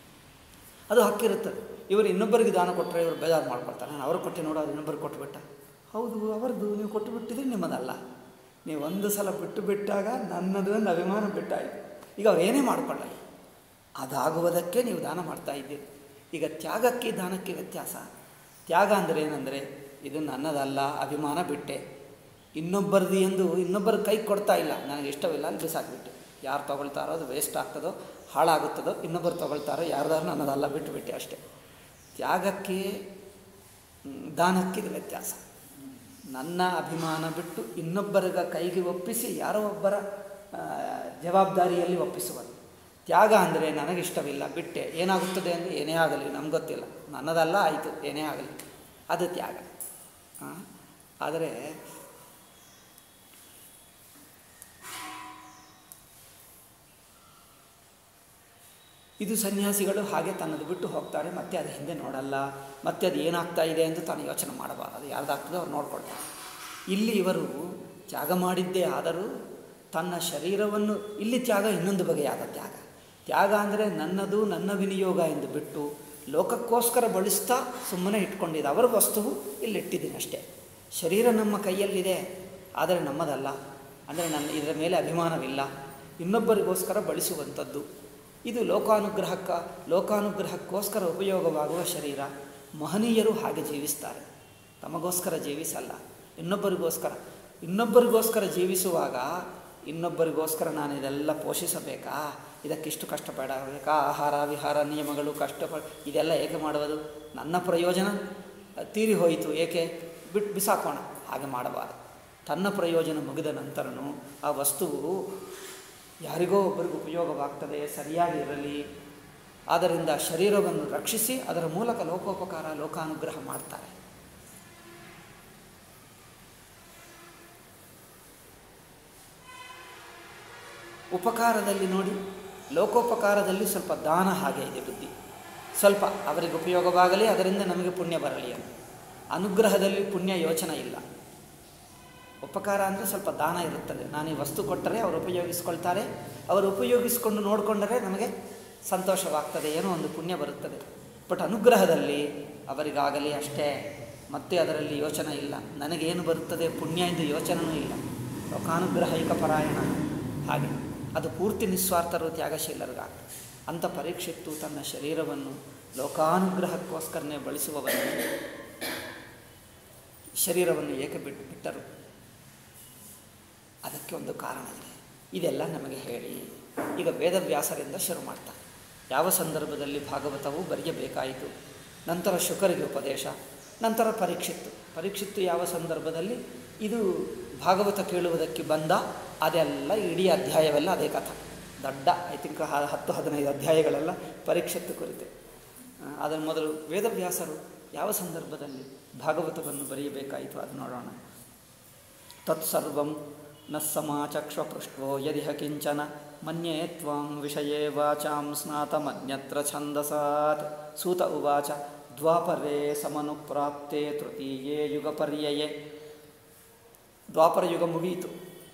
ಅದು ಹಕ್ಕಿರುತ್ತದೆ. ಇವರು ಇನ್ನೊಬ್ಬರಿಗೆ ದಾನ ಕೊಟ್ಟರೆ ಇವರು ಬೇಜಾರು ಮಾಡ್ಕೊಳ್ತಾರೆ. ನಾನು ಅವ್ರಿಗೆ ಕೊಟ್ಟು ನೋಡೋದು, ಇನ್ನೊಬ್ಬರಿಗೆ ಕೊಟ್ಟುಬಿಟ್ಟ. ಹೌದು, ಅವರದು, ನೀವು ಕೊಟ್ಟು ಬಿಟ್ಟಿದ್ರೆ ನಿಮ್ಮದಲ್ಲ. ನೀವು ಒಂದು ಸಲ ಬಿಟ್ಟು ಬಿಟ್ಟಾಗ ನನ್ನದು ಒಂದು ಅಭಿಮಾನ ಬಿಟ್ಟಾಯಿತು. ಈಗ ಅವ್ರು ಏನೇ ಮಾಡಿಕೊಳ್ಳಲ್ಲ, ಅದಾಗುವುದಕ್ಕೆ ನೀವು ದಾನ ಮಾಡ್ತಾ ಇದ್ದೀರಿ. ಈಗ ತ್ಯಾಗಕ್ಕೆ ದಾನಕ್ಕೆ ವ್ಯತ್ಯಾಸ. ತ್ಯಾಗ ಅಂದರೆ ಏನಂದರೆ, ಇದು ನನ್ನದಲ್ಲ, ಅಭಿಮಾನ ಬಿಟ್ಟೆ, ಇನ್ನೊಬ್ಬರದು ಎಂದು ಇನ್ನೊಬ್ಬರ ಕೈಗೆ ಕೊಡ್ತಾ ಇಲ್ಲ, ನನಗೆ ಇಷ್ಟವಿಲ್ಲ, ಅಲ್ಲಿ ಬಿಸಾಕಿಬಿಟ್ಟೆ. ಯಾರು ತೊಗೊಳ್ತಾರೋ ಅದು ವೇಸ್ಟ್ ಆಗ್ತದೋ, ಹಾಳಾಗುತ್ತದೋ, ಇನ್ನೊಬ್ಬರು ತೊಗೊಳ್ತಾರೋ, ಯಾರ್ದಾರು ನನ್ನದಲ್ಲ, ಬಿಟ್ಟುಬಿಟ್ಟೆ ಅಷ್ಟೇ. ತ್ಯಾಗಕ್ಕೆ ದಾನಕ್ಕೆ ವ್ಯತ್ಯಾಸ. ನನ್ನ ಅಭಿಮಾನ ಬಿಟ್ಟು ಇನ್ನೊಬ್ಬರಿಗ ಕೈಗೆ ಒಪ್ಪಿಸಿ ಯಾರೋ ಒಬ್ಬರ ಜವಾಬ್ದಾರಿಯಲ್ಲಿ ಒಪ್ಪಿಸುವುದು. ತ್ಯಾಗ ಅಂದರೆ ನನಗಿಷ್ಟವಿಲ್ಲ, ಬಿಟ್ಟೆ, ಏನಾಗುತ್ತದೆ ಅಂದರೆ ಏನೇ ಆಗಲಿ ನಮ್ಗೆ ಗೊತ್ತಿಲ್ಲ, ನನ್ನದಲ್ಲ, ಆಯಿತು, ಏನೇ ಆಗಲಿ, ಅದು ತ್ಯಾಗ. ಆದರೆ ಇದು ಸನ್ಯಾಸಿಗಳು ಹಾಗೆ ತನ್ನದು ಬಿಟ್ಟು ಹೋಗ್ತಾರೆ, ಮತ್ತೆ ಅದು ಹಿಂದೆ ನೋಡಲ್ಲ, ಮತ್ತೆ ಅದು ಏನಾಗ್ತಾ ಇದೆ ಎಂದು ತಾನು ಯೋಚನೆ ಮಾಡಬಾರದು, ಅದು ಯಾರ್ದಾಗ್ತದೆ ಅವ್ರು ನೋಡ್ಕೊಳ್ತಾರೆ. ಇಲ್ಲಿ ಇವರು ತ್ಯಾಗ ಮಾಡಿದ್ದೇ ಆದರೂ ತನ್ನ ಶರೀರವನ್ನು, ಇಲ್ಲಿ ತ್ಯಾಗ ಇನ್ನೊಂದು ಬಗೆಯಾದ ತ್ಯಾಗ. ತ್ಯಾಗ ಅಂದರೆ ನನ್ನದು ನನ್ನ ವಿನಿಯೋಗ ಎಂದು ಬಿಟ್ಟು ಲೋಕಕ್ಕೋಸ್ಕರ ಬಳಸ್ತಾ ಸುಮ್ಮನೆ ಇಟ್ಕೊಂಡಿದ್ದ ಅವರ ವಸ್ತುವು ಇಲ್ಲಿಟ್ಟಿದ್ದೀನಿ ಅಷ್ಟೇ. ಶರೀರ ನಮ್ಮ ಕೈಯಲ್ಲಿದೆ, ಆದರೆ ನಮ್ಮದಲ್ಲ, ಅಂದರೆ ಇದರ ಮೇಲೆ ಅಭಿಮಾನವಿಲ್ಲ, ಇನ್ನೊಬ್ಬರಿಗೋಸ್ಕರ ಬಳಸುವಂಥದ್ದು. ಇದು ಲೋಕಾನುಗ್ರಹಕ್ಕೋಸ್ಕರ ಉಪಯೋಗವಾಗುವ ಶರೀರ. ಮಹನೀಯರು ಹಾಗೆ ಜೀವಿಸ್ತಾರೆ, ತಮಗೋಸ್ಕರ ಜೀವಿಸಲ್ಲ, ಇನ್ನೊಬ್ಬರಿಗೋಸ್ಕರ ಜೀವಿಸುವಾಗ ಇನ್ನೊಬ್ಬರಿಗೋಸ್ಕರ ನಾನು ಇದೆಲ್ಲ ಪೋಷಿಸಬೇಕಾ, ಇದಕ್ಕಿಷ್ಟು ಕಷ್ಟಪಡಬೇಕಾ, ಆಹಾರ ವಿಹಾರ ನಿಯಮಗಳು ಇದೆಲ್ಲ ಏಕೆ ಮಾಡುವುದು, ನನ್ನ ಪ್ರಯೋಜನ ತೀರಿ ಹೋಯಿತು ಏಕೆ ಬಿಸಾಕೋಣ, ಹಾಗೆ ಮಾಡಬಾರದು. ತನ್ನ ಪ್ರಯೋಜನ ಮುಗಿದ ನಂತರನೂ ಆ ವಸ್ತುವು ಯಾರಿಗೋ ಒಬ್ಬರಿಗೂ ಉಪಯೋಗವಾಗ್ತದೆ, ಸರಿಯಾಗಿ ಇರಲಿ, ಆದ್ದರಿಂದ ಶರೀರವನ್ನು ರಕ್ಷಿಸಿ ಅದರ ಮೂಲಕ ಲೋಕೋಪಕಾರ ಲೋಕಾನುಗ್ರಹ ಮಾಡ್ತಾರೆ. ಉಪಕಾರದಲ್ಲಿ ನೋಡಿ, ಲೋಕೋಪಕಾರದಲ್ಲಿ ಸ್ವಲ್ಪ ದಾನ ಹಾಗೆ ಇದೆ ಬುದ್ಧಿ, ಸ್ವಲ್ಪ ಅವರಿಗೆ ಉಪಯೋಗವಾಗಲಿ, ಅದರಿಂದ ನಮಗೆ ಪುಣ್ಯ ಬರಲಿ ಅಂತ. ಅನುಗ್ರಹದಲ್ಲಿ ಪುಣ್ಯ ಯೋಚನೆ ಇಲ್ಲ. ಉಪಕಾರ ಅಂದರೆ ಸ್ವಲ್ಪ ದಾನ ಇರುತ್ತದೆ, ನಾನು ಈ ವಸ್ತು ಕೊಟ್ಟರೆ ಅವರು ಉಪಯೋಗಿಸ್ಕೊಳ್ತಾರೆ, ಅವರು ಉಪಯೋಗಿಸ್ಕೊಂಡು ನೋಡಿಕೊಂಡರೆ ನಮಗೆ ಸಂತೋಷವಾಗ್ತದೆ, ಏನೋ ಒಂದು ಪುಣ್ಯ ಬರುತ್ತದೆ. ಬಟ್ ಅನುಗ್ರಹದಲ್ಲಿ ಅವರಿಗಾಗಲಿ ಅಷ್ಟೇ, ಮತ್ತೆ ಅದರಲ್ಲಿ ಯೋಚನೆ ಇಲ್ಲ, ನನಗೇನು ಬರುತ್ತದೆ ಪುಣ್ಯ ಎಂದು ಯೋಚನೆಯೂ ಇಲ್ಲ. ಲೋಕಾನುಗ್ರಹೈಕ ಪರಾಯಣ ಹಾಗೆ, ಅದು ಪೂರ್ತಿ ನಿಸ್ವಾರ್ಥರು ತ್ಯಾಗಶೀಲರಿಗಾಗ್ತದೆ. ಅಂಥ ಪರೀಕ್ಷಿತ್ತು ತನ್ನ ಶರೀರವನ್ನು ಲೋಕಾನುಗ್ರಹಕ್ಕೋಸ್ಕರನೇ ಬಳಸುವವನು ಶರೀರವನ್ನು ಏಕೆ ಬಿಟ್ಟರು, ಅದಕ್ಕೆ ಒಂದು ಕಾರಣ ಇದೆ. ಇದೆಲ್ಲ ನಮಗೆ ಹೇಳಿ ಈಗ ವೇದವ್ಯಾಸರಿಂದ ಶುರು ಮಾಡ್ತಾರೆ. ಯಾವ ಸಂದರ್ಭದಲ್ಲಿ ಭಾಗವತವು ಬರೆಯಬೇಕಾಯಿತು, ನಂತರ ಶುಕರಿಗೆ ಉಪದೇಶ, ನಂತರ ಪರೀಕ್ಷಿತ್ತು ಯಾವ ಸಂದರ್ಭದಲ್ಲಿ ಇದು ಭಾಗವತ ಕೇಳುವುದಕ್ಕೆ ಬಂದ, ಅದೆಲ್ಲ ಇಡೀ ಅಧ್ಯಾಯವೆಲ್ಲ ಅದೇ ಕಥೆ, ದೊಡ್ಡ ಐ ಥಿಂಕ್ 10-15 ಅಧ್ಯಾಯಗಳೆಲ್ಲ ಪರೀಕ್ಷಿತ್ತು ಕುರಿತು. ಅದರ ಮೊದಲು ವೇದವ್ಯಾಸರು ಯಾವ ಸಂದರ್ಭದಲ್ಲಿ ಭಾಗವತವನ್ನು ಬರೆಯಬೇಕಾಯಿತು ಅದು ನೋಡೋಣ. ತತ್ಸರ್ವಂ ನ ಸಮಾಚಕ್ಷ್ವ ಪೃಷ್ಠೋ ಯದಿಹ ಕಿಂಚನ ಮನ್ಯೇ ತ್ವಾಂ ವಿಷಯೇ ವಾಚಾಂ ಸ್ನಾತಮನ್ಯತ್ರ ಛಂದಸಾತ್. ಸೂತ ಉವಾಚ ದ್ವಾಪರೇ ಸಮನುಪ್ರಾಪ್ತೆ ತೃತೀಯೇ ಯುಗಪರ್ಯಯೇ. ದ್ವಾಪರ ಯುಗ ಮುಗಿಯಿತು,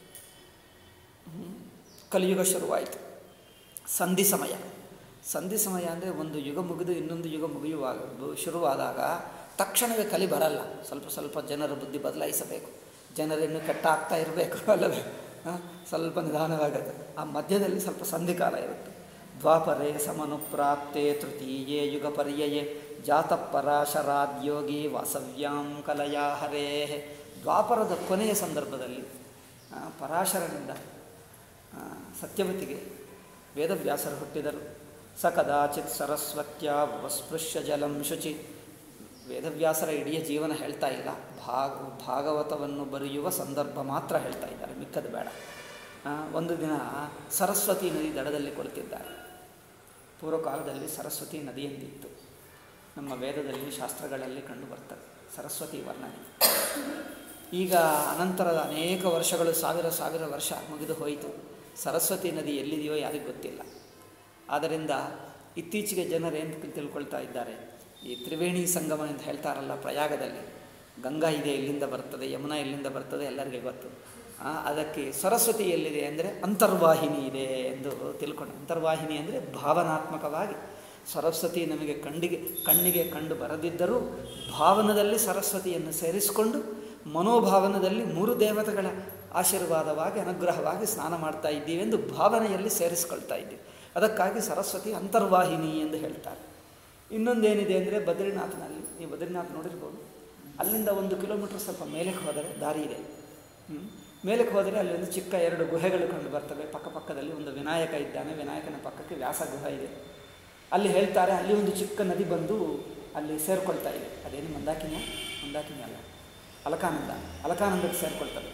ಕಲಿಯುಗ ಶುರುವಾಯಿತು. ಸಂಧಿ ಸಮಯ ಅಂದರೆ ಒಂದು ಯುಗ ಮುಗಿದು ಇನ್ನೊಂದು ಯುಗ ಶುರುವಾದಾಗ ತಕ್ಷಣವೇ ಕಲಿ ಬರಲ್ಲ, ಸ್ವಲ್ಪ ಜನರ ಬುದ್ಧಿ ಬದಲಾಯಿಸಬೇಕು, ಜನರಿನ್ನು ಕೆಟ್ಟಾಗ್ತಾ ಇರಬೇಕು ಅಲ್ಲವೇ, ಸ್ವಲ್ಪ ನಿಧಾನವಾಗುತ್ತೆ. ಆ ಮಧ್ಯದಲ್ಲಿ ಸ್ವಲ್ಪ ಸಂಧಿಕಾಲ ಇರುತ್ತೆ. ದ್ವಾಪರೇ ಸಮನುಪ್ರಾಪ್ತೆ ತೃತೀಯೇ ಯುಗ ಪರ್ಯಯೇ ಜಾತಪರಾಶರಾದ್ಯೋಗಿ ವಾಸವ್ಯಾಂ ಕಲಯಾ ಹರೇ. ದ್ವಾಪರದ ಕೊನೆಯ ಸಂದರ್ಭದಲ್ಲಿ ಪರಾಶರನಿಂದ ಸತ್ಯವತಿಗೆ ವೇದವ್ಯಾಸರು ಹುಟ್ಟಿದರು. ಸ ಕದಾಚಿತ್ ಸರಸ್ವತ್ಯ ವಸ್ಪೃಶ್ಯ ಜಲಂ ಶುಚಿ. ವೇದವ್ಯಾಸರ ಇಡೀ ಜೀವನ ಹೇಳ್ತಾ ಇಲ್ಲ, ಭಾಗವತವನ್ನು ಬರೆಯುವ ಸಂದರ್ಭ ಮಾತ್ರ ಹೇಳ್ತಾ ಇದ್ದಾರೆ, ಮಿಕ್ಕದು ಬೇಡ. ಒಂದು ದಿನ ಸರಸ್ವತಿ ನದಿ ದಡದಲ್ಲಿ ಕುಳಿತಿದ್ದಾರೆ. ಪೂರ್ವಕಾಲದಲ್ಲಿ ಸರಸ್ವತಿ ನದಿ ಎಂದಿತ್ತು, ನಮ್ಮ ವೇದದಲ್ಲಿ ಶಾಸ್ತ್ರಗಳಲ್ಲಿ ಕಂಡು ಬರ್ತದೆ ಸರಸ್ವತಿ ವರ್ಣನೆ. ಈಗ ಅನಂತರದ ಅನೇಕ ವರ್ಷಗಳು, ಸಾವಿರ ವರ್ಷ ಮುಗಿದು ಹೋಯಿತು. ಸರಸ್ವತಿ ನದಿ ಎಲ್ಲಿದೆಯೋ ಯಾರಿಗೂ ಗೊತ್ತಿಲ್ಲ. ಆದ್ದರಿಂದ ಇತ್ತೀಚೆಗೆ ಜನರೇನು ತಿಳ್ಕೊಳ್ತಾ ಇದ್ದಾರೆ, ಈ ತ್ರಿವೇಣಿ ಸಂಗಮ ಅಂತ ಹೇಳ್ತಾರಲ್ಲ, ಪ್ರಯಾಗದಲ್ಲಿ ಗಂಗಾ ಇದೆ, ಇಲ್ಲಿಂದ ಬರ್ತದೆ, ಯಮುನಾ ಎಲ್ಲಿಂದ ಬರ್ತದೆ ಎಲ್ಲರಿಗೆ ಗೊತ್ತು. ಅದಕ್ಕೆ ಸರಸ್ವತಿ ಎಲ್ಲಿದೆ ಅಂದರೆ ಅಂತರ್ವಾಹಿನಿ ಇದೆ ಎಂದು ತಿಳ್ಕೊಂಡು. ಅಂತರ್ವಾಹಿನಿ ಅಂದರೆ ಭಾವನಾತ್ಮಕವಾಗಿ ಸರಸ್ವತಿ ನಮಗೆ ಕಣ್ಣಿಗೆ ಕಂಡು ಬರದಿದ್ದರೂ ಭಾವನದಲ್ಲಿ ಸರಸ್ವತಿಯನ್ನು ಸೇರಿಸಿಕೊಂಡು ಮನೋಭಾವನದಲ್ಲಿ 3 ದೇವತೆಗಳ ಆಶೀರ್ವಾದವಾಗಿ ಅನುಗ್ರಹವಾಗಿ ಸ್ನಾನ ಮಾಡ್ತಾ ಇದ್ದೀವಿ ಎಂದು ಭಾವನೆಯಲ್ಲಿ ಸೇರಿಸ್ಕೊಳ್ತಾ ಇದ್ದೀವಿ. ಅದಕ್ಕಾಗಿ ಸರಸ್ವತಿ ಅಂತರ್ವಾಹಿನಿ ಎಂದು ಹೇಳ್ತಾರೆ. ಇನ್ನೊಂದೇನಿದೆ ಅಂದರೆ ಬದ್ರಿನಾಥ್ನಲ್ಲಿ, ನೀವು ಬದ್ರಿನಾಥ್ ನೋಡಿರ್ಬೋದು, ಅಲ್ಲಿಂದ 1 ಕಿಲೋಮೀಟರ್ ಸ್ವಲ್ಪ ಮೇಲಕ್ಕೆ ಹೋದರೆ ದಾರಿ ಇದೆ. ಮೇಲಕ್ಕೆ ಹೋದರೆ ಅಲ್ಲಿ ಒಂದು ಚಿಕ್ಕ 2 ಗುಹೆಗಳು ಕಂಡು ಬರ್ತವೆ. ಪಕ್ಕದಲ್ಲಿ ಒಂದು ವಿನಾಯಕ ಇದ್ದಾನೆ, ವಿನಾಯಕನ ಪಕ್ಕಕ್ಕೆ ವ್ಯಾಸ ಗುಹೆ ಇದೆ. ಅಲ್ಲಿ ಹೇಳ್ತಾರೆ, ಅಲ್ಲಿ ಒಂದು ಚಿಕ್ಕ ನದಿ ಬಂದು ಅಲ್ಲಿ ಸೇರಿಕೊಳ್ತಾ ಇದೆ. ಅದೇನು ಮಂದಾಕಿನಿ ಅಲ್ಲ, ಅಲಕಾನಂದಕ್ಕೆ ಸೇರಿಕೊಳ್ತದೆ.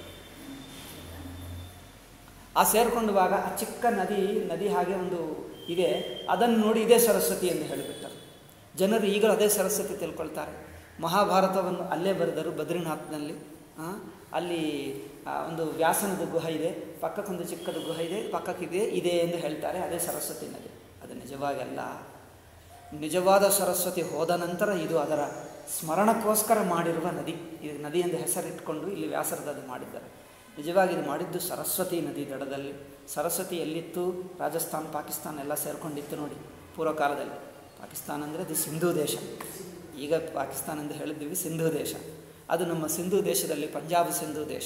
ಆ ಸೇರಿಕೊಂಡುವಾಗ ಆ ಚಿಕ್ಕ ನದಿ ಹಾಗೆ ಒಂದು ಇದೆ, ಅದನ್ನು ನೋಡಿ ಇದೇ ಸರಸ್ವತಿ ಎಂದು ಹೇಳಿಬಿಡ್ತಾರೆ. ಜನರು ಈಗಲೂ ಅದೇ ಸರಸ್ವತಿ ತಿಳ್ಕೊಳ್ತಾರೆ. ಮಹಾಭಾರತವನ್ನು ಅಲ್ಲೇ ಬರೆದರು, ಬದ್ರಿನಾಥ್ನಲ್ಲಿ. ಅಲ್ಲಿ ಒಂದು ವ್ಯಾಸನದ ಗುಹೆ ಇದೆ, ಪಕ್ಕಕ್ಕೊಂದು ಚಿಕ್ಕದು ಗುಹೆ ಇದೆ, ಪಕ್ಕಕ್ಕಿದೆ ಎಂದು ಹೇಳ್ತಾರೆ, ಅದೇ ಸರಸ್ವತಿ ನದಿ. ಅದು ನಿಜ. ನಿಜವಾಗೆಲ್ಲ ನಿಜವಾದ ಸರಸ್ವತಿ ಹೋದ ನಂತರ ಇದು ಅದರ ಸ್ಮರಣಕ್ಕೋಸ್ಕರ ಮಾಡಿರುವ ನದಿ. ಇದು ನದಿ ಎಂದು ಹೆಸರಿಟ್ಕೊಂಡು ಇಲ್ಲಿ ವ್ಯಾಸರದ್ದು ಮಾಡಿದ್ದಾರೆ. ನಿಜವಾಗಿ ಇದು ಮಾಡಿದ್ದು ಸರಸ್ವತಿ ನದಿ ದಡದಲ್ಲಿ. ಸರಸ್ವತಿ ಎಲ್ಲಿತ್ತು? ರಾಜಸ್ಥಾನ್, ಪಾಕಿಸ್ತಾನ ಎಲ್ಲ ಸೇರಿಕೊಂಡಿತ್ತು ನೋಡಿ ಪೂರ್ವಕಾಲದಲ್ಲಿ. ಪಾಕಿಸ್ತಾನ ಅಂದರೆ ಅದು ಸಿಂಧೂ ದೇಶ. ಈಗ ಪಾಕಿಸ್ತಾನ ಎಂದು ಹೇಳಿದ್ದೀವಿ, ಸಿಂಧೂ ದೇಶ. ಅದು ನಮ್ಮ ಸಿಂಧೂ ದೇಶದಲ್ಲಿ ಪಂಜಾಬ್ ಸಿಂಧೂ ದೇಶ.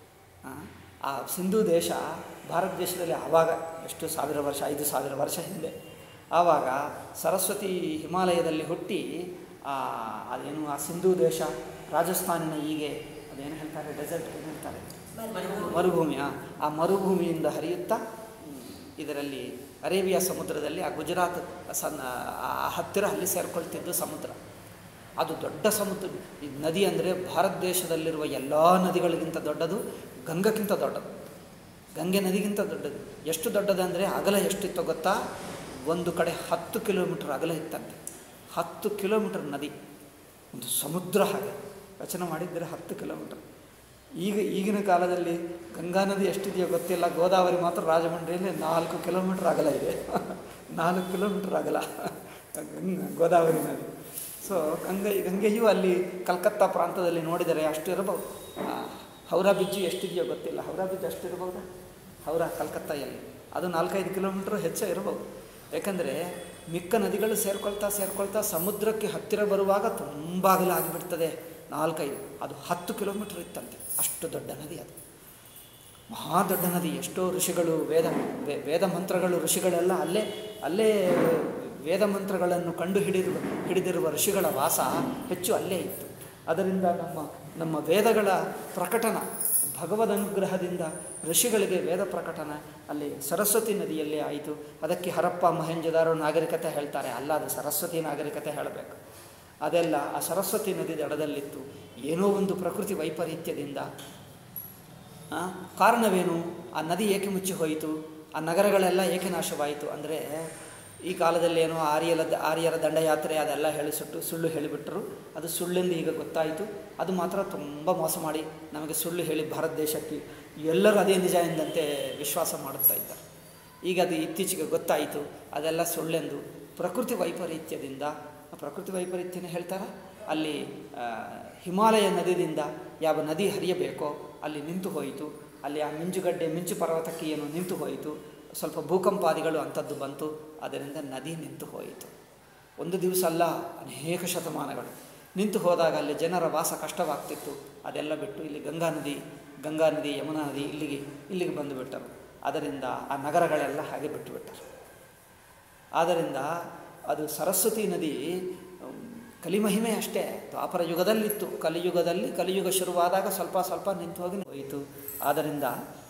ಆ ಸಿಂಧೂ ದೇಶ ಭಾರತ ದೇಶದಲ್ಲಿ ಆವಾಗ ಎಷ್ಟು 1000 ವರ್ಷ, 5000 ವರ್ಷ ಹಿಂದೆ, ಆವಾಗ ಸರಸ್ವತಿ ಹಿಮಾಲಯದಲ್ಲಿ ಹುಟ್ಟಿ ಅದೇನು ಆ ಸಿಂಧೂ ದೇಶ ರಾಜಸ್ಥಾನಿನ ಹೀಗೆ ಅದೇನು ಹೇಳ್ತಾರೆ, ಡೆಸರ್ಟ್ ಏನು ಹೇಳ್ತಾರೆ, ಮರುಭೂಮಿ. ಆ ಮರುಭೂಮಿಯಿಂದ ಹರಿಯುತ್ತಾ ಇದರಲ್ಲಿ ಅರೇಬಿಯಾ ಸಮುದ್ರದಲ್ಲಿ ಆ ಗುಜರಾತ್ ಹತ್ತಿರ ಅಲ್ಲಿ ಸೇರಿಕೊಳ್ತಿದ್ದು ಸಮುದ್ರ. ಅದು ದೊಡ್ಡ ಸಮುದ್ರ. ಈ ನದಿ ಅಂದರೆ ಭಾರತ ದೇಶದಲ್ಲಿರುವ ಎಲ್ಲ ನದಿಗಳಿಗಿಂತ ದೊಡ್ಡದು, ಗಂಗಕ್ಕಿಂತ ದೊಡ್ಡದು, ಗಂಗೆ ನದಿಗಿಂತ ದೊಡ್ಡದು. ಎಷ್ಟು ದೊಡ್ಡದಂದರೆ ಅಗಲ ಎಷ್ಟಿತ್ತೋ ಗೊತ್ತಾ? ಒಂದು ಕಡೆ 10 ಕಿಲೋಮೀಟರ್ ಅಗಲ ಇತ್ತಂತೆ. 10 ಕಿಲೋಮೀಟರ್ ನದಿ, ಒಂದು ಸಮುದ್ರ ಹಾಗೆ ರಚನೆ ಮಾಡಿದ್ದರೆ 10 ಕಿಲೋಮೀಟರ್. ಈಗಿನ ಕಾಲದಲ್ಲಿ ಗಂಗಾ ನದಿ ಎಷ್ಟಿದೆಯೋ ಗೊತ್ತಿಲ್ಲ, ಗೋದಾವರಿ ಮಾತ್ರ ರಾಜಮಂಡ್ರಿಯಲ್ಲಿ 4 ಕಿಲೋಮೀಟರ್ ಅಗಲ ಇದೆ. 4 ಕಿಲೋಮೀಟರ್ ಅಗಲ ಗೋದಾವರಿ ನದಿ. ಸೊ ಗಂಗೆಯೂ ಅಲ್ಲಿ ಕಲ್ಕತ್ತಾ ಪ್ರಾಂತದಲ್ಲಿ ನೋಡಿದರೆ ಅಷ್ಟು ಇರಬಹುದು. ಹೌರಾ ಬ್ರಿಡ್ಜು ಎಷ್ಟಿದೆಯೋ ಗೊತ್ತಿಲ್ಲ, ಹೌರಾ ಬ್ರಿಡ್ಜ್ ಅಷ್ಟು ಇರಬಹುದಾ? ಹೌರಾ ಕಲ್ಕತ್ತಾಯಲ್ಲಿ ಅದು 4-5 ಕಿಲೋಮೀಟ್ರ್ ಹೆಚ್ಚೇ ಇರಬಹುದು. ಯಾಕಂದರೆ ಮಿಕ್ಕ ನದಿಗಳು ಸೇರ್ಕೊಳ್ತಾ ಸಮುದ್ರಕ್ಕೆ ಹತ್ತಿರ ಬರುವಾಗ ತುಂಬ ಅಗಲ ಆಗಿಬಿಡ್ತದೆ. 4-5, ಅದು 10 ಕಿಲೋಮೀಟ್ರ್ ಇತ್ತಂತೆ. ಅಷ್ಟು ದೊಡ್ಡ ನದಿ ಅದು, ಮಹಾ ದೊಡ್ಡ ನದಿ. ಎಷ್ಟೋ ಋಷಿಗಳು ವೇದ ಮಂತ್ರಗಳು, ಋಷಿಗಳೆಲ್ಲ ಅಲ್ಲೇ ವೇದ ಮಂತ್ರಗಳನ್ನು ಕಂಡು ಹಿಡಿದಿರುವ ಋಷಿಗಳ ವಾಸ ಹೆಚ್ಚು ಅಲ್ಲೇ ಇತ್ತು. ಅದರಿಂದ ನಮ್ಮ ವೇದಗಳ ಪ್ರಕಟನ, ಭಗವದ್ ಅನುಗ್ರಹದಿಂದ ಋಷಿಗಳಿಗೆ ವೇದ ಪ್ರಕಟನ ಅಲ್ಲಿ ಸರಸ್ವತಿ ನದಿಯಲ್ಲೇ ಆಯಿತು. ಅದಕ್ಕೆ ಹರಪ್ಪ ಮೊಹೆಂಜೊದಾರೋ ನಾಗರಿಕತೆ ಹೇಳ್ತಾರೆ. ಅಲ್ಲ, ಅದು ಸರಸ್ವತಿ ನಾಗರಿಕತೆ ಹೇಳಬೇಕು. ಅದೆಲ್ಲ ಆ ಸರಸ್ವತಿ ನದಿ ದಡದಲ್ಲಿತ್ತು. ಏನೋ ಒಂದು ಪ್ರಕೃತಿ ವೈಪರೀತ್ಯದಿಂದ. ಕಾರಣವೇನು? ಆ ನದಿ ಏಕೆ ಮುಚ್ಚಿ ಹೋಯಿತು? ಆ ನಗರಗಳೆಲ್ಲ ಏಕೆ ನಾಶವಾಯಿತು? ಅಂದರೆ ಈ ಕಾಲದಲ್ಲಿ ಏನೋ ಆರ್ಯರ ದಂಡಯಾತ್ರೆ ಅದೆಲ್ಲ ಸುಳ್ಳು ಹೇಳಿಬಿಟ್ರು. ಅದು ಸುಳ್ಳೆಂದು ಈಗ ಗೊತ್ತಾಯಿತು. ಅದು ಮಾತ್ರ ತುಂಬ ಮೋಸ ಮಾಡಿ ನಮಗೆ ಸುಳ್ಳು ಹೇಳಿ ಭಾರತ ದೇಶಕ್ಕೆ ಎಲ್ಲರೂ ಅದೇ ನಿಜ ಎಂದಂತೆ ವಿಶ್ವಾಸ ಮಾಡುತ್ತಾ ಇದ್ದಾರೆ. ಈಗ ಅದು ಇತ್ತೀಚೆಗೆ ಗೊತ್ತಾಯಿತು ಅದೆಲ್ಲ ಸುಳ್ಳೆಂದು. ಪ್ರಕೃತಿ ವೈಪರೀತ್ಯದಿಂದ, ಪ್ರಕೃತಿ ವೈಪರೀತ್ಯನೇ ಹೇಳ್ತಾರೆ. ಅಲ್ಲಿ ಹಿಮಾಲಯ ನದಿಯಿಂದ ಯಾವ ನದಿ ಹರಿಯಬೇಕೋ ಅಲ್ಲಿ ನಿಂತು ಹೋಯಿತು. ಅಲ್ಲಿ ಆ ಮಿಂಚು ಪರ್ವತಕ್ಕೆ ಏನು ನಿಂತು ಹೋಯಿತು. ಸ್ವಲ್ಪ ಭೂಕಂಪಾದಿಗಳು ಅಂಥದ್ದು ಬಂತು. ಅದರಿಂದ ನದಿ ನಿಂತು ಹೋಯಿತು. ಒಂದು ದಿವಸ ಅಲ್ಲ, ಅನೇಕ ಶತಮಾನಗಳು ನಿಂತು ಹೋದಾಗ ಅಲ್ಲಿ ಜನರ ವಾಸ ಕಷ್ಟವಾಗ್ತಿತ್ತು. ಅದೆಲ್ಲ ಬಿಟ್ಟು ಇಲ್ಲಿ ಗಂಗಾ ನದಿ, ಯಮುನಾ ನದಿ ಇಲ್ಲಿಗೆ ಬಂದುಬಿಟ್ಟರು. ಅದರಿಂದ ಆ ನಗರಗಳೆಲ್ಲ ಹಾಗೆ ಬಿಟ್ಟುಬಿಟ್ಟರು. ಆದ್ದರಿಂದ ಅದು ಸರಸ್ವತಿ ನದಿ ಕಲಿಮಹಿಮೆ ಅಷ್ಟೇ. ದ್ವಾಪರ ಯುಗದಲ್ಲಿತ್ತು. ಕಲಿಯುಗ ಶುರುವಾದಾಗ ಸ್ವಲ್ಪ ನಿಂತು ಹೋಯಿತು. ಆದ್ದರಿಂದ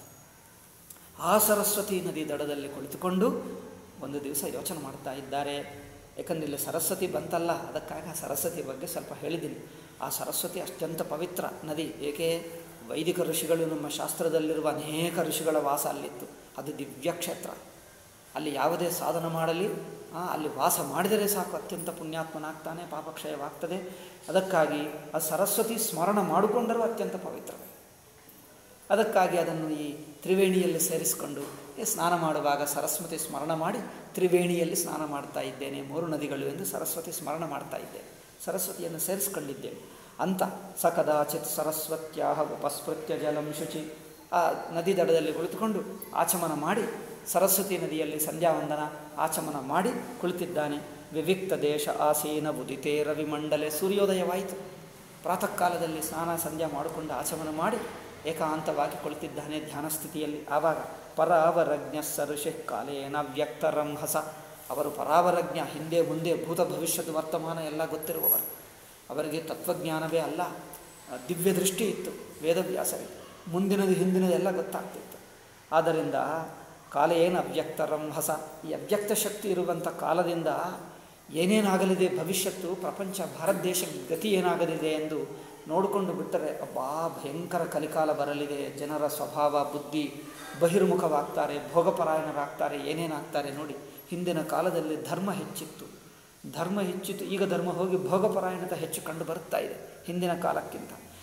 ಆ ಸರಸ್ವತಿ ನದಿ ದಡದಲ್ಲಿ ಕುಳಿತುಕೊಂಡು ಒಂದು ದಿವಸ ಯೋಚನೆ ಮಾಡ್ತಾ ಇದ್ದಾರೆ. ಯಾಕಂದರೆ ಇಲ್ಲಿ ಸರಸ್ವತಿ ಬಂತಲ್ಲ, ಅದಕ್ಕಾಗಿ ಆ ಸರಸ್ವತಿ ಬಗ್ಗೆ ಸ್ವಲ್ಪ ಹೇಳಿದ್ದೀನಿ. ಆ ಸರಸ್ವತಿ ಅತ್ಯಂತ ಪವಿತ್ರ ನದಿ. ಏಕೆ? ವೈದಿಕ ಋಷಿಗಳು, ನಮ್ಮ ಶಾಸ್ತ್ರದಲ್ಲಿರುವ ಅನೇಕ ಋಷಿಗಳ ವಾಸ ಅಲ್ಲಿತ್ತು. ಅದು ದಿವ್ಯ ಕ್ಷೇತ್ರ. ಅಲ್ಲಿ ಯಾವುದೇ ಸಾಧನ ಮಾಡಲಿ, ಅಲ್ಲಿ ವಾಸ ಮಾಡಿದರೆ ಸಾಕು, ಅತ್ಯಂತ ಪುಣ್ಯಾತ್ಮನಾಗ್ತಾನೆ, ಪಾಪಕ್ಷಯವಾಗ್ತದೆ. ಅದಕ್ಕಾಗಿ ಆ ಸರಸ್ವತಿ ಸ್ಮರಣ ಮಾಡಿಕೊಂಡರೂ ಅತ್ಯಂತ ಪವಿತ್ರವೇ. ಅದಕ್ಕಾಗಿ ಅದನ್ನು ಈ ತ್ರಿವೇಣಿಯಲ್ಲಿ ಸೇರಿಸಿಕೊಂಡು ಸ್ನಾನ ಮಾಡುವಾಗ ಸರಸ್ವತಿ ಸ್ಮರಣ ಮಾಡಿ ತ್ರಿವೇಣಿಯಲ್ಲಿ ಸ್ನಾನ ಮಾಡ್ತಾ ಇದ್ದೇನೆ, 3 ನದಿಗಳು ಎಂದು ಸರಸ್ವತಿ ಸ್ಮರಣ ಮಾಡ್ತಾ ಇದ್ದೇನೆ, ಸರಸ್ವತಿಯನ್ನು ಸೇರಿಸ್ಕೊಂಡಿದ್ದೇನೆ ಅಂತ. ಸ ಕದಾಚಿತ್ ಸರಸ್ವತ್ಯಾಹ ಉಪಸ್ಪೃತ್ಯ ಜಲಂ ಶುಚಿ. ಆ ನದಿ ದಡದಲ್ಲಿ ಕುಳಿತುಕೊಂಡು ಆಚಮನ ಮಾಡಿ, ಸರಸ್ವತಿ ನದಿಯಲ್ಲಿ ಸಂಧ್ಯಾವಂದನ ಆಚಮನ ಮಾಡಿ ಕುಳಿತಿದ್ದಾನೆ. ವಿವಿಕ್ತ ದೇಶ ಆಸೀನ ಉದಿತೇ ರವಿಮಂಡಲೆ. ಸೂರ್ಯೋದಯವಾಯಿತು. ಪ್ರಾತಃ ಕಾಲದಲ್ಲಿ ಸ್ನಾನ ಸಂಧ್ಯಾ ಮಾಡಿಕೊಂಡು ಆಚಮನ ಮಾಡಿ ಏಕಾಂತವಾಗಿ ಕುಳಿತಿದ್ದಾನೆ ಧ್ಯಾನ ಸ್ಥಿತಿಯಲ್ಲಿ. ಆವಾಗ ಪರಾವರಜ್ಞ ಸಋಷಿ ಕಾಲೇನ ವ್ಯಕ್ತರಂಹಸ. ಅವರು ಪರಾವರಜ್ಞ, ಹಿಂದೆ ಮುಂದೆ ಭೂತ ಭವಿಷ್ಯದ ವರ್ತಮಾನ ಎಲ್ಲ ಗೊತ್ತಿರುವವರು. ಅವರಿಗೆ ತತ್ವಜ್ಞಾನವೇ ಅಲ್ಲ, ದಿವ್ಯ ದೃಷ್ಟಿ ಇತ್ತು ವೇದವ್ಯಾಸರಿಗೆ. ಮುಂದಿನದು ಹಿಂದಿನದೆಲ್ಲ ಗೊತ್ತಾಗ್ತಿತ್ತು. ಆದ್ದರಿಂದ ಕಾಲೇನ ಅವ್ಯಕ್ತರಂಹಸ, ಈ ಅವ್ಯಕ್ತ ಶಕ್ತಿ ಇರುವಂಥ ಕಾಲದಿಂದ ಏನೇನಾಗಲಿದೆ ಭವಿಷ್ಯತ್ತು, ಪ್ರಪಂಚ ಭಾರತ ದೇಶ ಗತಿ ಏನಾಗಲಿದೆ ಎಂದು ನೋಡಿಕೊಂಡು ಬಿಟ್ಟರೆ ಅಬ್ಬಾ ಭಯಂಕರ ಕಲಿಕಾಲ ಬರಲಿದೆ. ಜನರ ಸ್ವಭಾವ ಬುದ್ಧಿ ಬಹಿರ್ಮುಖವಾಗ್ತಾರೆ, ಭೋಗಪರಾಯಣರಾಗ್ತಾರೆ, ಏನೇನಾಗ್ತಾರೆ ನೋಡಿ. ಹಿಂದಿನ ಕಾಲದಲ್ಲಿ ಧರ್ಮ ಹೆಚ್ಚಿತ್ತು. ಈಗ ಧರ್ಮ ಹೋಗಿ ಭೋಗಪರಾಯಣತೆ ಹೆಚ್ಚು ಕಂಡು ಬರುತ್ತಾ ಇದೆ ಹಿಂದಿನ ಕಾಲಕ್ಕಿಂತ.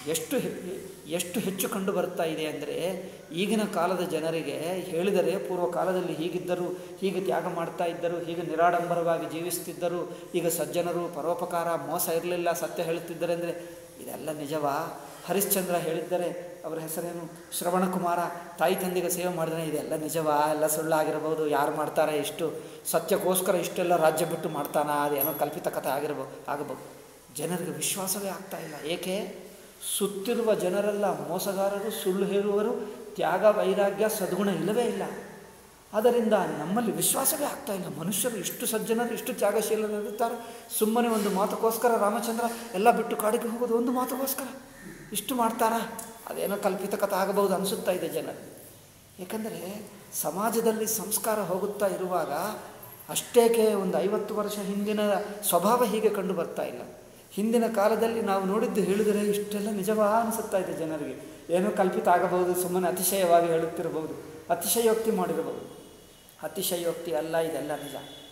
ಎಷ್ಟು ಹೆಚ್ಚು ಕಂಡು ಬರ್ತಾ ಇದೆ ಅಂದರೆ, ಈಗಿನ ಕಾಲದ ಜನರಿಗೆ ಹೇಳಿದರೆ ಪೂರ್ವ ಕಾಲದಲ್ಲಿ ಹೀಗಿದ್ದರು, ಹೀಗೆ ತ್ಯಾಗ ಮಾಡ್ತಾ ಇದ್ದರು, ಹೀಗೆ ನಿರಾಡಂಬರವಾಗಿ ಜೀವಿಸ್ತಿದ್ದರು, ಈಗ ಸಜ್ಜನರು ಪರೋಪಕಾರ ಮೋಸ ಇರಲಿಲ್ಲ, ಸತ್ಯ ಹೇಳುತ್ತಿದ್ದರೆ ಅಂದರೆ ಇದೆಲ್ಲ ನಿಜವಾ? ಹರಿಶ್ಚಂದ್ರ ಹೇಳಿದ್ದರೆ, ಅವರ ಹೆಸರೇನು, ಶ್ರವಣಕುಮಾರ, ತಾಯಿ ತಂದೆಗೆ ಸೇವೆ ಮಾಡಿದ್ರೆ ಇದೆಲ್ಲ ನಿಜವಾ? ಎಲ್ಲ ಸುಳ್ಳಾಗಿರಬಹುದು. ಯಾರು ಮಾಡ್ತಾರೆ? ಇಷ್ಟು ಸತ್ಯಕ್ಕೋಸ್ಕರ ಇಷ್ಟೆಲ್ಲ ರಾಜ್ಯ ಬಿಟ್ಟು ಮಾಡ್ತಾನ? ಅದೇನೋ ಕಲ್ಪಿತ ಕಥೆ ಆಗಬಹುದು. ಜನರಿಗೆ ವಿಶ್ವಾಸವೇ ಆಗ್ತಾ ಇಲ್ಲ. ಏಕೆ? ಸುತ್ತಿರುವ ಜನರೆಲ್ಲ ಮೋಸಗಾರರು, ಸುಳ್ಳು ಹೇಳುವವರು, ತ್ಯಾಗ ವೈರಾಗ್ಯ ಸದ್ಗುಣ ಇಲ್ಲವೇ ಇಲ್ಲ. ಆದ್ದರಿಂದ ನಮ್ಮಲ್ಲಿ ವಿಶ್ವಾಸವೇ ಆಗ್ತಾ ಇಲ್ಲ. ಮನುಷ್ಯರು ಇಷ್ಟು ಸಜ್ಜನರು, ಇಷ್ಟು ತ್ಯಾಗಶೀಲರಿರುತ್ತಾರೆ. ಸುಮ್ಮನೆ ಒಂದು ಮಾತುಗೋಸ್ಕರ ರಾಮಚಂದ್ರ ಎಲ್ಲ ಬಿಟ್ಟು ಕಾಡಿಗೆ ಹೋಗೋದು, ಒಂದು ಮಾತುಗೋಸ್ಕರ ಇಷ್ಟು ಮಾಡ್ತಾರಾ? ಅದೇನೋ ಕಲ್ಪಿತ ಕಥೆ ಆಗಬಹುದು ಅನಿಸುತ್ತಾ ಇದೆ ಜನರು. ಏಕೆಂದರೆ ಸಮಾಜದಲ್ಲಿ ಸಂಸ್ಕಾರ ಹೋಗುತ್ತಾ ಇರುವಾಗ ಅಷ್ಟೇಕೆ ಒಂದು 50 ವರ್ಷ ಹಿಂದಿನ ಸ್ವಭಾವ ಹೀಗೆ ಕಂಡು ಬರ್ತಾ ಇಲ್ಲ. ಹಿಂದಿನ ಕಾಲದಲ್ಲಿ ನಾವು ನೋಡಿದ್ದು ಹೇಳಿದರೆ ಇಷ್ಟೆಲ್ಲ ನಿಜವಾ ಅನಿಸುತ್ತಾ ಇದೆ ಜನರಿಗೆ. ಏನೋ ಕಲ್ಪಿತ ಆಗಬಹುದು, ಸುಮ್ಮನೆ ಅತಿಶಯವಾಗಿ ಹೇಳುತ್ತಿರಬಹುದು, ಅತಿಶಯೋಕ್ತಿ ಮಾಡಿರಬಹುದು. ಅತಿಶಯೋಕ್ತಿ ಅಲ್ಲ, ಇದೆಲ್ಲ ನಿಜ.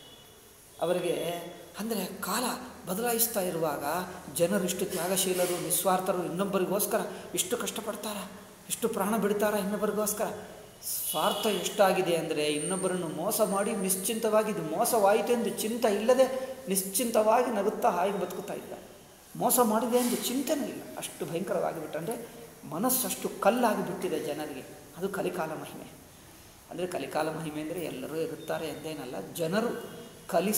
ಅವರಿಗೆ ಅಂದರೆ ಕಾಲ ಬದಲಾಯಿಸ್ತಾ ಇರುವಾಗ ಜನರು ಇಷ್ಟು ತ್ಯಾಗಶೀಲರು, ನಿಸ್ವಾರ್ಥರು, ಇನ್ನೊಬ್ಬರಿಗೋಸ್ಕರ ಇಷ್ಟು ಕಷ್ಟಪಡ್ತಾರ, ಇಷ್ಟು ಪ್ರಾಣ ಬಿಡ್ತಾರ ಇನ್ನೊಬ್ಬರಿಗೋಸ್ಕರ. ಸ್ವಾರ್ಥ ಎಷ್ಟಾಗಿದೆ ಅಂದರೆ ಇನ್ನೊಬ್ಬರನ್ನು ಮೋಸ ಮಾಡಿ ನಿಶ್ಚಿಂತವಾಗಿ ಇದು ಮೋಸವಾಯಿತು ಎಂದು ಚಿಂತ ಇಲ್ಲದೆ ನಿಶ್ಚಿಂತವಾಗಿ ನಗುತ್ತಾ ಹಾಗೆ ಬದುಕುತ್ತಾ ಇದ್ದ. ಮೋಸ ಮಾಡಿದೆ ಎಂದು ಚಿಂತನೆ ಇಲ್ಲ. ಅಷ್ಟು ಭಯಂಕರವಾಗಿಬಿಟ್ಟಂದರೆ ಮನಸ್ಸಷ್ಟು ಕಲ್ಲಾಗಿ ಬಿಟ್ಟಿದೆ ಜನರಿಗೆ. ಅದು ಕಲಿಕಾಲ ಮಹಿಮೆ. ಅಂದರೆ ಕಲಿಕಾಲ ಮಹಿಮೆ ಅಂದರೆ ಎಲ್ಲರೂ ಇರುತ್ತಾರೆ ಎಂದೇನಲ್ಲ. ಜನರು ಕಲಿ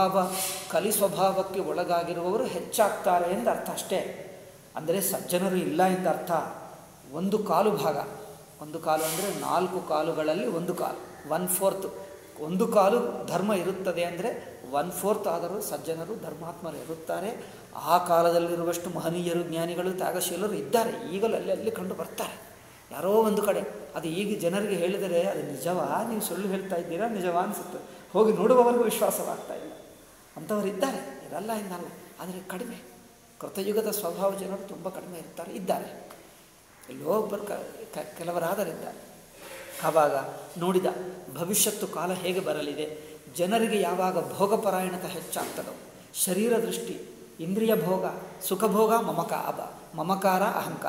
ಸ್ವಭಾವಕ್ಕೆ ಒಳಗಾಗಿರುವವರು ಹೆಚ್ಚಾಗ್ತಾರೆ ಎಂದು ಅರ್ಥ ಅಷ್ಟೇ. ಅಂದರೆ ಸಜ್ಜನರು ಇಲ್ಲ ಎಂದು ಅರ್ಥ. ಒಂದು ಕಾಲು ಭಾಗ, ಒಂದು ಕಾಲು ಅಂದರೆ 4 ಕಾಲುಗಳಲ್ಲಿ ಒಂದು ಕಾಲು, 1/4. ಒಂದು ಕಾಲು ಧರ್ಮ ಇರುತ್ತದೆ ಅಂದರೆ 1/4 ಆದರೂ ಸಜ್ಜನರು ಧರ್ಮಾತ್ಮರು ಇರುತ್ತಾರೆ. ಆ ಕಾಲದಲ್ಲಿರುವಷ್ಟು ಮಹನೀಯರು, ಜ್ಞಾನಿಗಳು, ತ್ಯಾಗಶೀಲರು ಇದ್ದಾರೆ. ಈಗಲೂ ಅಲ್ಲಿ ಕಂಡು ಬರ್ತಾರೆ ಯಾರೋ ಒಂದು ಕಡೆ. ಅದು ಈಗ ಜನರಿಗೆ ಹೇಳಿದರೆ ಅದು ನಿಜವಾ, ನೀವು ಸುಳ್ಳು ಹೇಳ್ತಾ ಇದ್ದೀರಾ, ನಿಜವಾ ಅನಿಸುತ್ತೆ. ಹೋಗಿ ನೋಡುವವರೆಗೂ ವಿಶ್ವಾಸವಾಗ್ತಾ ಇಲ್ಲ. ಅಂಥವರು ಇದ್ದಾರೆ, ಇರಲ್ಲ ಎಂದಲ್ಲ, ಆದರೆ ಕಡಿಮೆ. ಕೃತಯುಗದ ಸ್ವಭಾವ ಜನರು ತುಂಬ ಕಡಿಮೆ ಇದ್ದಾರೆ. ಎಲ್ಲೋ ಒಬ್ಬರು ಕೆಲವರಾದರಿದ್ದಾರೆ. ಆವಾಗ ನೋಡಿದ ಭವಿಷ್ಯತ್ತು ಕಾಲ ಹೇಗೆ ಬರಲಿದೆ, ಜನರಿಗೆ ಯಾವಾಗ ಭೋಗಪರಾಯಣತೆ ಹೆಚ್ಚಾಗ್ತದೋ, ಶರೀರ ದೃಷ್ಟಿ, ಇಂದ್ರಿಯ ಭೋಗ, ಸುಖಭೋಗ, ಮಮಕಾರ,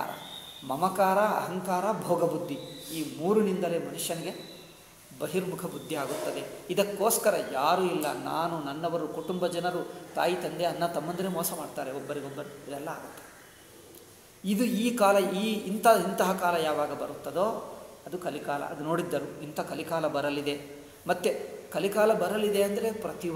ಅಹಂಕಾರ, ಭೋಗಬುದ್ಧಿ, ಈ 3ನಿಂದಲೇ ಮನುಷ್ಯನಿಗೆ ಬಹಿರ್ಮುಖ ಬುದ್ಧಿ ಆಗುತ್ತದೆ. ಇದಕ್ಕೋಸ್ಕರ ಯಾರೂ ಇಲ್ಲ, ನಾನು, ನನ್ನವರು, ಕುಟುಂಬ ಜನರು, ತಾಯಿ ತಂದೆ, ಅಣ್ಣ ತಮ್ಮಂದಿರೇ ಮೋಸ ಮಾಡ್ತಾರೆ ಒಬ್ಬರಿಗೊಬ್ಬರು. ಇದೆಲ್ಲ ಆಗುತ್ತೆ. ಇದು ಈ ಕಾಲ, ಇಂತಹ ಕಾಲ ಯಾವಾಗ ಬರುತ್ತದೋ ಅದು ಕಲಿಕಾಲ. ಅದು ನೋಡಿದ್ದರು, ಇಂಥ ಕಲಿಕಾಲ ಬರಲಿದೆ. ಮತ್ತು ಕಲಿಕಾಲ ಬರಲಿದೆ ಅಂದರೆ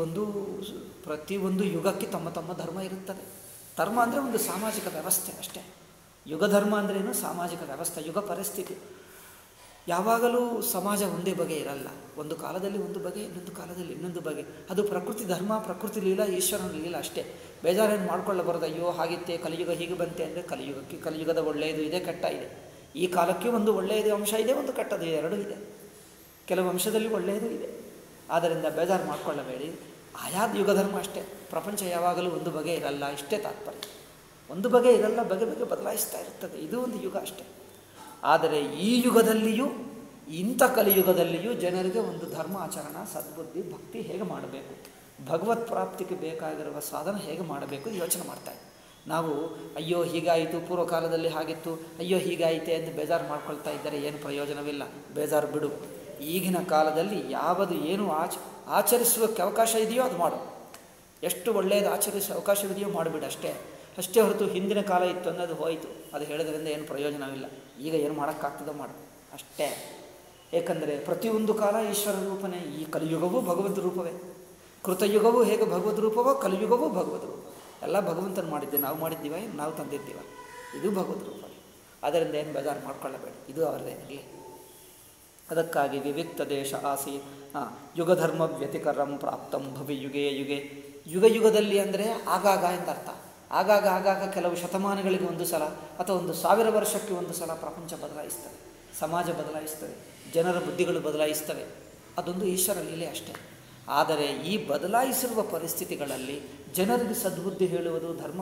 ಪ್ರತಿಯೊಂದು ಯುಗಕ್ಕೆ ತಮ್ಮ ಧರ್ಮ ಇರುತ್ತದೆ. ಧರ್ಮ ಅಂದರೆ ಒಂದು ಸಾಮಾಜಿಕ ವ್ಯವಸ್ಥೆ ಅಷ್ಟೇ. ಯುಗ ಧರ್ಮ ಅಂದ್ರೇನು? ಸಾಮಾಜಿಕ ವ್ಯವಸ್ಥೆ, ಯುಗ ಪರಿಸ್ಥಿತಿ. ಯಾವಾಗಲೂ ಸಮಾಜ ಒಂದೇ ಬಗೆ ಇರಲ್ಲ. ಒಂದು ಕಾಲದಲ್ಲಿ ಒಂದು ಬಗೆ, ಇನ್ನೊಂದು ಕಾಲದಲ್ಲಿ ಇನ್ನೊಂದು ಬಗೆ. ಅದು ಪ್ರಕೃತಿ ಧರ್ಮ, ಪ್ರಕೃತಿ ಲೀಲ, ಈಶ್ವರನ ಲೀಲ ಅಷ್ಟೇ. ಬೇಜಾರೇನು ಮಾಡ್ಕೊಳ್ಳಬಾರದು. ಅಯ್ಯೋ ಹಾಗಿತ್ತೆ, ಕಲಿಯುಗ ಹೀಗೆ ಬಂತೆ ಅಂದರೆ ಕಲಿಯುಗದ ಒಳ್ಳೆಯದು ಇದೆ, ಕೆಟ್ಟ ಇದೆ. ಈ ಕಾಲಕ್ಕೆ ಒಂದು ಒಳ್ಳೆಯದು ಅಂಶ ಇದೆ, ಒಂದು ಕೆಟ್ಟದು, ಎರಡೂ ಇದೆ. ಕೆಲವು ಅಂಶದಲ್ಲಿ ಒಳ್ಳೆಯದು ಇದೆ. ಆದ್ದರಿಂದ ಬೇಜಾರು ಮಾಡಿಕೊಳ್ಳಬೇಡಿ. ಆಯಾ ಯುಗ ಧರ್ಮ ಅಷ್ಟೇ. ಪ್ರಪಂಚ ಯಾವಾಗಲೂ ಒಂದು ಬಗೆ ಇರಲ್ಲ, ಇಷ್ಟೇ ತಾತ್ಪರ್ಯ. ಒಂದು ಬಗೆ ಇರಲ್ಲ, ಬಗೆ ಬದಲಾಯಿಸ್ತಾ ಇರ್ತದೆ. ಇದು ಒಂದು ಯುಗ ಅಷ್ಟೇ. ಆದರೆ ಈ ಯುಗದಲ್ಲಿಯೂ, ಇಂಥ ಕಲಿಯುಗದಲ್ಲಿಯೂ ಜನರಿಗೆ ಒಂದು ಧರ್ಮ ಆಚರಣ, ಸದ್ಬುದ್ಧಿ, ಭಕ್ತಿ ಹೇಗೆ ಮಾಡಬೇಕು, ಭಗವತ್ ಪ್ರಾಪ್ತಿಗೆ ಬೇಕಾಗಿರುವ ಸಾಧನ ಹೇಗೆ ಮಾಡಬೇಕು ಯೋಚನೆ ಮಾಡ್ತಾರೆ. ನಾವು ಅಯ್ಯೋ ಹೀಗಾಯಿತು, ಪೂರ್ವಕಾಲದಲ್ಲಿ ಹಾಗಿತ್ತು, ಅಯ್ಯೋ ಹೀಗಾಯಿತೆ ಎಂದು ಬೇಜಾರು ಮಾಡ್ಕೊಳ್ತಾ ಇದ್ದರೆ ಏನು ಪ್ರಯೋಜನವಿಲ್ಲ. ಬೇಜಾರು ಬಿಡು. ಈಗಿನ ಕಾಲದಲ್ಲಿ ಏನು ಆಚರಿಸುವಕ್ಕೆ ಅವಕಾಶ ಇದೆಯೋ ಅದು ಮಾಡು. ಎಷ್ಟು ಒಳ್ಳೆಯದು ಆಚರಿಸುವ ಅವಕಾಶವಿದೆಯೋ ಮಾಡಿಬಿಡು ಅಷ್ಟೇ ಹೊರತು ಹಿಂದಿನ ಕಾಲ ಇತ್ತು ಅನ್ನೋದು ಹೋಯಿತು, ಅದು ಹೇಳೋದ್ರಿಂದ ಏನು ಪ್ರಯೋಜನವಿಲ್ಲ. ಈಗ ಏನು ಮಾಡೋಕ್ಕಾಗ್ತದೋ ಮಾಡು ಅಷ್ಟೇ. ಏಕೆಂದರೆ ಪ್ರತಿಯೊಂದು ಕಾಲ ಈಶ್ವರ ರೂಪನೇ. ಈ ಕಲಿಯುಗವೂ ಭಗವದ್ ರೂಪವೇ. ಕೃತಯುಗವೂ ಹೇಗೆ ಭಗವದ್ ರೂಪವೋ, ಕಲಿಯುಗವೂ ಭಗವದ್ ರೂಪ. ಎಲ್ಲ ಭಗವಂತನು ಮಾಡಿದ್ದೆ, ನಾವು ಮಾಡಿದ್ದೀವ, ನಾವು ತಂದಿದ್ದೀವ. ಇದು ಭಗವದ್ ರೂಪವೇ. ಅದರಿಂದ ಏನು ಬೇಜಾರು ಮಾಡ್ಕೊಳ್ಳಬೇಡಿ, ಇದು ಅವರದೇ ಇರಲಿ. ಅದಕ್ಕಾಗಿ ವಿವಿಕ್ತ ದೇಶ ಆಸಿ ಯುಗಧರ್ಮ ವ್ಯತಿಕರಂ ಪ್ರಾಪ್ತಂ ಭವಿ ಯುಗೆ. ಯುಗದಲ್ಲಿ ಅಂದರೆ ಆಗಾಗ ಎಂದರ್ಥ. ಆಗಾಗ ಕೆಲವು ಶತಮಾನಗಳಿಗೆ ಒಂದು ಸಲ ಅಥವಾ 1000 ವರ್ಷಕ್ಕೆ ಒಂದು ಸಲ ಪ್ರಪಂಚ ಬದಲಾಯಿಸ್ತದೆ, ಸಮಾಜ ಬದಲಾಯಿಸ್ತದೆ, ಜನರ ಬುದ್ಧಿಗಳು ಬದಲಾಯಿಸ್ತವೆ. ಅದೊಂದು ಈಶ್ವರ ಲೀಲೆ ಅಷ್ಟೇ. ಆದರೆ ಈ ಬದಲಾಯಿಸಿರುವ ಪರಿಸ್ಥಿತಿಗಳಲ್ಲಿ ಜನರಿಗೆ ಸದ್ಬುದ್ಧಿ ಹೇಳುವುದು, ಧರ್ಮ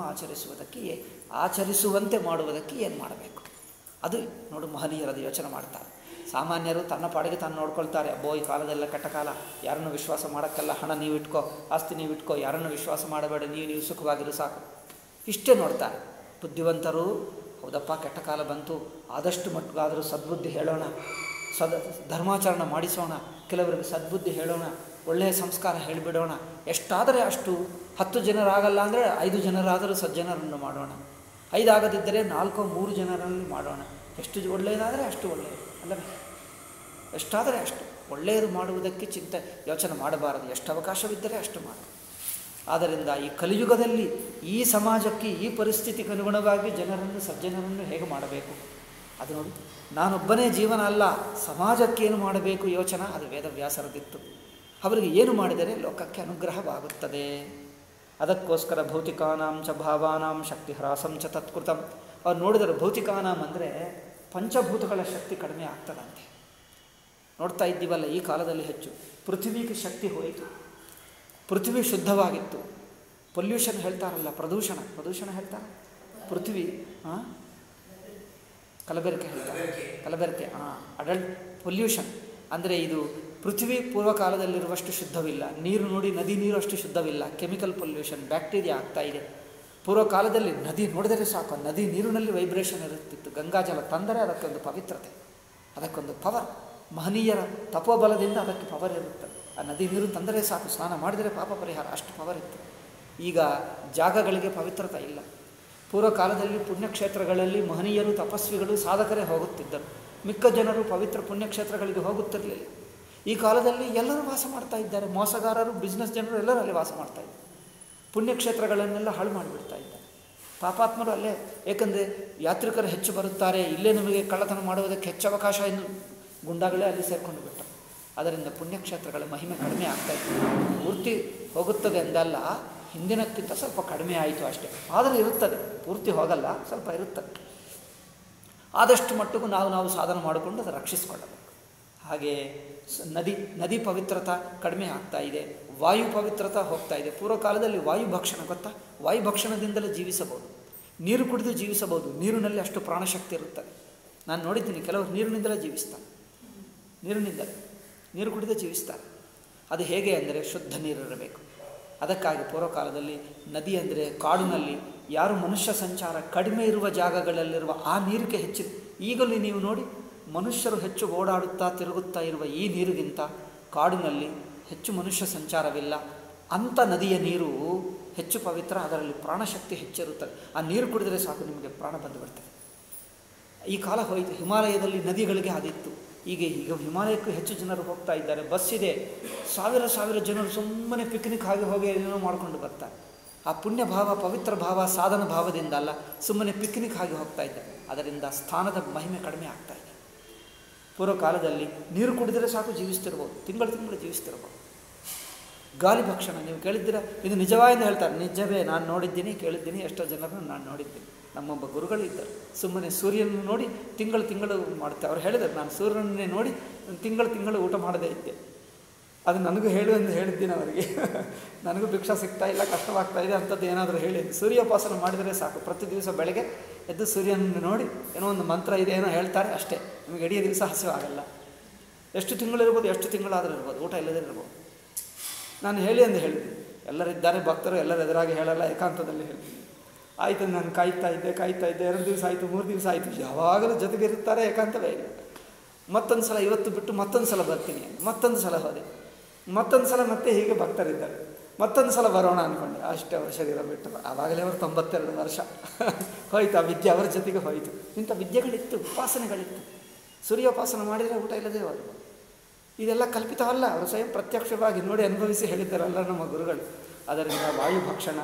ಆಚರಿಸುವಂತೆ ಮಾಡುವುದಕ್ಕೆ ಏನು ಮಾಡಬೇಕು? ಅದು ನೋಡು, ಮಹನೀಯರದು ಯೋಚನೆ ಮಾಡ್ತಾರೆ. ಸಾಮಾನ್ಯರು ತನ್ನ ಪಾಡಿಗೆ ತಾನು ನೋಡ್ಕೊಳ್ತಾರೆ. ಅಬ್ಬೋ ಈ ಕಾಲದೆಲ್ಲ ಕೆಟ್ಟ ಕಾಲ, ಯಾರನ್ನು ವಿಶ್ವಾಸ ಮಾಡೋಕ್ಕಲ್ಲ, ಹಣ ನೀವಿಟ್ಕೋ, ಆಸ್ತಿ ನೀವಿಟ್ಕೋ, ಯಾರನ್ನು ವಿಶ್ವಾಸ ಮಾಡಬೇಡ, ನೀವು ಸುಖವಾಗಿರು ಸಾಕು, ಇಷ್ಟೇ ನೋಡ್ತಾರೆ. ಬುದ್ಧಿವಂತರು ಹೌದಪ್ಪ ಕೆಟ್ಟ ಕಾಲ ಬಂತು, ಆದಷ್ಟು ಮಟ್ಟಿಗಾದರೂ ಸದ್ಬುದ್ಧಿ ಹೇಳೋಣ, ಧರ್ಮಾಚರಣೆ ಮಾಡಿಸೋಣ, ಕೆಲವರಿಗೆ ಸದ್ಬುದ್ಧಿ ಹೇಳೋಣ, ಒಳ್ಳೆಯ ಸಂಸ್ಕಾರ ಹೇಳಿಬಿಡೋಣ. ಎಷ್ಟಾದರೆ ಅಷ್ಟು. 10 ಜನರಾಗಲ್ಲ ಅಂದರೆ 5 ಜನರಾದರೂ ಸಜ್ಜನರನ್ನು ಮಾಡೋಣ. 5 ಆಗದಿದ್ದರೆ 4 3 ಜನರಲ್ಲಿ ಮಾಡೋಣ. ಎಷ್ಟು ಒಳ್ಳೆಯದಾದರೆ ಅಷ್ಟು ಒಳ್ಳೆಯದು ಅಲ್ಲವೇ? ಎಷ್ಟಾದರೆ ಅಷ್ಟು ಒಳ್ಳೆಯದು ಮಾಡುವುದಕ್ಕೆ ಯೋಚನೆ ಮಾಡಬಾರದು. ಎಷ್ಟು ಅವಕಾಶವಿದ್ದರೆ ಅಷ್ಟು ಮಾಡಿ. ಆದ್ದರಿಂದ ಈ ಕಲಿಯುಗದಲ್ಲಿ ಈ ಸಮಾಜಕ್ಕೆ ಈ ಪರಿಸ್ಥಿತಿಗೆ ಅನುಗುಣವಾಗಿ ಸಜ್ಜನರನ್ನು ಹೇಗೆ ಮಾಡಬೇಕು ಅದು ನೋಡಿ. ನಾನೊಬ್ಬನೇ ಜೀವನ ಅಲ್ಲ, ಸಮಾಜಕ್ಕೇನು ಮಾಡಬೇಕು ಯೋಚನೆ, ಅದು ವೇದವ್ಯಾಸರದಿತ್ತು. ಅವರಿಗೆ ಏನು ಮಾಡಿದರೆ ಲೋಕಕ್ಕೆ ಅನುಗ್ರಹವಾಗುತ್ತದೆ. ಅದಕ್ಕೋಸ್ಕರ ಭೌತಿಕಾನಾಂ ಚ ಭಾವಾನಾಂ ಶಕ್ತಿ ಹ್ರಾಸಂ ಚ ತತ್ಕೃತಂ. ಅವ್ರು ನೋಡಿದರೆ ಭೌತಿಕಾನಾಂ ಅಂದರೆ ಪಂಚಭೂತಗಳ ಶಕ್ತಿ ಕಡಿಮೆ ಆಗ್ತದಂತೆ. ನೋಡ್ತಾ ಇದ್ದೀವಲ್ಲ ಈ ಕಾಲದಲ್ಲಿ ಹೆಚ್ಚು. ಪೃಥ್ವಿಗೆ ಶಕ್ತಿ ಹೋಯಿತು, ಪೃಥ್ವಿ ಶುದ್ಧವಾಗಿತ್ತು. ಪೊಲ್ಯೂಷನ್ ಹೇಳ್ತಾರಲ್ಲ, ಪ್ರದೂಷಣ ಹೇಳ್ತಾರೆ. ಪೃಥ್ವಿ ಕಲಬೆರಕೆ ಹೇಳ್ತಾರೆ, ಕಲಬೆರಕೆ ಅಡಲ್ಟ್ ಪೊಲ್ಯೂಷನ್ ಅಂದರೆ ಇದು ಪೃಥ್ವಿ ಪೂರ್ವಕಾಲದಲ್ಲಿರುವಷ್ಟು ಶುದ್ಧವಿಲ್ಲ. ನೀರು ನೋಡಿ, ನದಿ ನೀರು ಅಷ್ಟು ಶುದ್ಧವಿಲ್ಲ. ಕೆಮಿಕಲ್ ಪೊಲ್ಯೂಷನ್, ಬ್ಯಾಕ್ಟೀರಿಯಾ ಆಗ್ತಾ ಇದೆ. ಪೂರ್ವಕಾಲದಲ್ಲಿ ನದಿ ನೋಡಿದರೆ ಸಾಕು, ನದಿ ನೀರಿನಲ್ಲಿ ವೈಬ್ರೇಷನ್ ಇರುತ್ತಿತ್ತು. ಗಂಗಾಜಲ ತಂದರೆ ಅದಕ್ಕೊಂದು ಪವಿತ್ರತೆ, ಅದಕ್ಕೊಂದು ಪವರ್. ಮಹನೀಯರ ತಪೋಬಲದಿಂದ ಅದಕ್ಕೆ ಪವರ್ ಇರುತ್ತದೆ. ಆ ನದಿ ನೀರು ತಂದರೆ ಸಾಕು, ಸ್ನಾನ ಮಾಡಿದರೆ ಪಾಪ ಪರಿಹಾರ, ಅಷ್ಟು ಪವರ್ ಇತ್ತು. ಈಗ ಜಾಗಗಳಿಗೆ ಪವಿತ್ರತೆ ಇಲ್ಲ. ಪೂರ್ವಕಾಲದಲ್ಲಿ ಪುಣ್ಯಕ್ಷೇತ್ರಗಳಲ್ಲಿ ಮಹನೀಯರು, ತಪಸ್ವಿಗಳು, ಸಾಧಕರೇ ಹೋಗುತ್ತಿದ್ದರು. ಮಿಕ್ಕ ಜನರು ಪವಿತ್ರ ಪುಣ್ಯಕ್ಷೇತ್ರಗಳಿಗೆ ಹೋಗುತ್ತಿರಲಿಲ್ಲ. ಈ ಕಾಲದಲ್ಲಿ ಎಲ್ಲರೂ ವಾಸ ಮಾಡ್ತಾ ಇದ್ದಾರೆ. ಮೋಸಗಾರರು, ಬಿಸ್ನೆಸ್ ಜನರು ಎಲ್ಲರೂ ಅಲ್ಲಿ ವಾಸ ಮಾಡ್ತಾ ಇದ್ದಾರೆ. ಪುಣ್ಯಕ್ಷೇತ್ರಗಳನ್ನೆಲ್ಲ ಹಾಳು ಮಾಡಿಬಿಡ್ತಾ ಇದ್ದಾರೆ. ಪಾಪಾತ್ಮರು ಅಲ್ಲೇ, ಏಕೆಂದರೆ ಯಾತ್ರಿಕರು ಹೆಚ್ಚು ಬರುತ್ತಾರೆ, ಇಲ್ಲೇ ನಮಗೆ ಕಳ್ಳತನ ಮಾಡುವುದಕ್ಕೆ ಹೆಚ್ಚು ಅವಕಾಶ ಎಂದು ಗುಂಡಾಗಳೇ ಅಲ್ಲಿ ಸೇರಿಕೊಂಡು ಬಿಟ್ಟರು. ಅದರಿಂದ ಪುಣ್ಯಕ್ಷೇತ್ರಗಳ ಮಹಿಮೆ ಕಡಿಮೆ ಆಗ್ತಾಯಿತ್ತು. ಪೂರ್ತಿ ಹೋಗುತ್ತದೆ ಎಂದಲ್ಲ, ಹಿಂದಿನಕ್ಕಿಂತ ಸ್ವಲ್ಪ ಕಡಿಮೆ ಆಯಿತು ಅಷ್ಟೇ. ಆದರೆ ಇರುತ್ತದೆ, ಪೂರ್ತಿ ಹೋಗಲ್ಲ, ಸ್ವಲ್ಪ ಇರುತ್ತದೆ. ಆದಷ್ಟು ಮಟ್ಟಿಗೂ ನಾವು ಸಾಧನೆ ಮಾಡಿಕೊಂಡು ಅದು ರಕ್ಷಿಸಿಕೊಳ್ಳಬೇಕು. ಹಾಗೆ ನದಿ ಪವಿತ್ರತೆ ಕಡಿಮೆ ಆಗ್ತಾ ಇದೆ. ವಾಯು ಪವಿತ್ರತೆ ಹೋಗ್ತಾ ಇದೆ. ಪೂರ್ವಕಾಲದಲ್ಲಿ ವಾಯು ಭಕ್ಷಣ ಗೊತ್ತಾ? ವಾಯು ಭಕ್ಷಣದಿಂದಲೇ ಜೀವಿಸಬಹುದು, ನೀರು ಕುಡಿದು ಜೀವಿಸಬಹುದು. ನೀರಿನಲ್ಲಿ ಅಷ್ಟು ಪ್ರಾಣಶಕ್ತಿ ಇರುತ್ತದೆ. ನಾನು ನೋಡಿದ್ದೀನಿ, ಕೆಲವರು ನೀರಿನಿಂದಲೇ ಜೀವಿಸ್ತಾರೆ, ನೀರು ಕುಡಿದು ಜೀವಿಸ್ತಾರೆ. ಅದು ಹೇಗೆ ಅಂದರೆ ಶುದ್ಧ ನೀರಿರಬೇಕು. ಅದಕ್ಕಾಗಿ ಪೂರ್ವಕಾಲದಲ್ಲಿ ನದಿ ಅಂದರೆ ಕಾಡಿನಲ್ಲಿ ಯಾರು ಮನುಷ್ಯ ಸಂಚಾರ ಕಡಿಮೆ ಇರುವ ಜಾಗಗಳಲ್ಲಿರುವ ಆ ನೀರಿಗೆ ಹೆಚ್ಚಿನ. ಈಗಲೂ ನೀವು ನೋಡಿ, ಮನುಷ್ಯರು ಹೆಚ್ಚು ಓಡಾಡುತ್ತಾ ತಿರುಗುತ್ತಾ ಇರುವ ಈ ನೀರಿಗಿಂತ ಕಾಡಿನಲ್ಲಿ ಹೆಚ್ಚು ಮನುಷ್ಯ ಸಂಚಾರವಿಲ್ಲ. ಅಂಥ ನದಿಯ ನೀರು ಹೆಚ್ಚು ಪವಿತ್ರ, ಅದರಲ್ಲಿ ಪ್ರಾಣಶಕ್ತಿ ಹೆಚ್ಚಿರುತ್ತದೆ. ಆ ನೀರು ಕುಡಿದರೆ ಸಾಕು, ನಿಮಗೆ ಪ್ರಾಣ ಬಂದು ಬಿಡ್ತದೆ. ಈ ಕಾಲ ಹೋಯಿತು. ಹಿಮಾಲಯದಲ್ಲಿ ನದಿಗಳಿಗೆ ಅದಿತ್ತು. ಈಗ ಹಿಮಾಲಯಕ್ಕೂ ಹೆಚ್ಚು ಜನರು ಹೋಗ್ತಾ ಇದ್ದಾರೆ. ಬಸ್ ಇದೆ, ಸಾವಿರ ಜನರು ಸುಮ್ಮನೆ ಪಿಕ್ನಿಕ್ ಹೋಗಿ ಏನೋ ಮಾಡಿಕೊಂಡು ಬರ್ತಾರೆ. ಆ ಪುಣ್ಯ ಭಾವ, ಪವಿತ್ರ ಭಾವ, ಸಾಧನ ಭಾವದಿಂದ ಅಲ್ಲ, ಸುಮ್ಮನೆ ಪಿಕ್ನಿಕ್ ಹೋಗ್ತಾ ಇದ್ದಾರೆ. ಅದರಿಂದ ಸ್ಥಾನದ ಮಹಿಮೆ ಕಡಿಮೆ ಆಗ್ತಾ ಇದೆ. ಪೂರ್ವಕಾಲದಲ್ಲಿ ನೀರು ಕುಡಿದರೆ ಸಾಕು, ಜೀವಿಸ್ತಿರ್ಬೋದು, ತಿಂಗಳು ಜೀವಿಸ್ತಿರ್ಬೋದು. ಗಾಳಿ ಭಕ್ಷಣ ನೀವು ಕೇಳಿದ್ದೀರಾ? ಇದು ನಿಜವಾ ಎಂದು ಹೇಳ್ತಾರೆ. ನಿಜವೇ, ನಾನು ನೋಡಿದ್ದೀನಿ, ಕೇಳಿದ್ದೀನಿ, ಎಷ್ಟೋ ಜನರನ್ನು ನಾನು ನೋಡಿದ್ದೀನಿ. ನಮ್ಮೊಬ್ಬ ಗುರುಗಳಿದ್ದರು, ಸುಮ್ಮನೆ ಸೂರ್ಯನ ನೋಡಿ ತಿಂಗಳು ಮಾಡುತ್ತೆ. ಅವ್ರು ಹೇಳಿದರು, ನಾನು ಸೂರ್ಯನನ್ನೇ ನೋಡಿ ತಿಂಗಳು ಊಟ ಮಾಡದೇ ಇದ್ದೆ. ಅದು ನನಗೂ ಹೇಳು ಎಂದು ಹೇಳಿದ್ದೀನಿ ಅವರಿಗೆ. ನನಗೂ ಭಿಕ್ಷಾ ಸಿಗ್ತಾ ಇಲ್ಲ, ಕಷ್ಟವಾಗ್ತಾ ಇದೆ, ಅಂಥದ್ದು ಏನಾದರೂ ಹೇಳಿ. ಸೂರ್ಯೋಪಾಸನ ಮಾಡಿದರೆ ಸಾಕು. ಪ್ರತಿ ದಿವಸ ಬೆಳಗ್ಗೆ ಎದ್ದು ಸೂರ್ಯನನ್ನು ನೋಡಿ ಏನೋ ಒಂದು ಮಂತ್ರ ಇದೆ ಏನೋ ಹೇಳ್ತಾರೆ, ಅಷ್ಟೇ. ನಿಮಗೆ ಇಡೀ ದಿವಸ ಹಸಿವಾಗಲ್ಲ. ಎಷ್ಟು ತಿಂಗಳಿರ್ಬೋದು, ಎಷ್ಟು ತಿಂಗಳಾದರೂ ಇರ್ಬೋದು, ಊಟ ಇಲ್ಲದೇ ಇರ್ಬೋದು. ನಾನು ಹೇಳಿ ಎಂದು ಹೇಳಿದ್ದೀನಿ. ಎಲ್ಲರಿದ್ದಾರೆ ಭಕ್ತರು, ಎಲ್ಲರ ಎದುರಾಗಿ ಹೇಳಲ್ಲ, ಏಕಾಂತದಲ್ಲಿ ಹೇಳ್ತೀನಿ. ಆಯಿತು, ನಾನು ಕಾಯ್ತಾ ಇದ್ದೆ 2 ದಿವಸ ಆಯಿತು, 3 ದಿವಸ ಆಯಿತು. ಯಾವಾಗಲೂ ಜೊತೆಗೆ ಇರುತ್ತಾರೆ, ಏಕಾಂತವೇ ಇಲ್ಲ. ಮತ್ತೊಂದು ಸಲ ಇವತ್ತು ಬಿಟ್ಟು ಮತ್ತೊಂದು ಸಲ ಬರ್ತೀನಿ, ಮತ್ತೊಂದು ಸಲ ಹೋದೆ, ಮತ್ತೊಂದು ಸಲ ಮತ್ತೆ ಹೀಗೆ ಭಕ್ತರಿದ್ದಾರೆ. ಮತ್ತೊಂದು ಸಲ ಬರೋಣ ಅಂದ್ಕೊಂಡೆ. ಅಷ್ಟೇ ಶರೀರ ಬಿಟ್ಟರು. ಆವಾಗಲೇ ಅವರು 92 ವರ್ಷ ಹೋಯಿತು. ಆ ವಿದ್ಯೆ ಅವರ ಜೊತೆಗೆ ಹೋಯಿತು. ಇಂಥ ವಿದ್ಯೆಗಳಿತ್ತು, ಉಪಾಸನೆಗಳಿತ್ತು. ಸೂರ್ಯೋಪಾಸನ ಮಾಡಿದರೆ ಊಟ ಇಲ್ಲದೆ ಹೋದರು. ಇದೆಲ್ಲ ಕಲ್ಪಿತವಲ್ಲ, ಅವರು ಸ್ವಯಂ ಪ್ರತ್ಯಕ್ಷವಾಗಿ ನೋಡಿ ಅನುಭವಿಸಿ ಹೇಳಿದ್ದಾರಲ್ಲ ನಮ್ಮ ಗುರುಗಳು. ಅದರಿಂದ ವಾಯು ಭಕ್ಷಣ,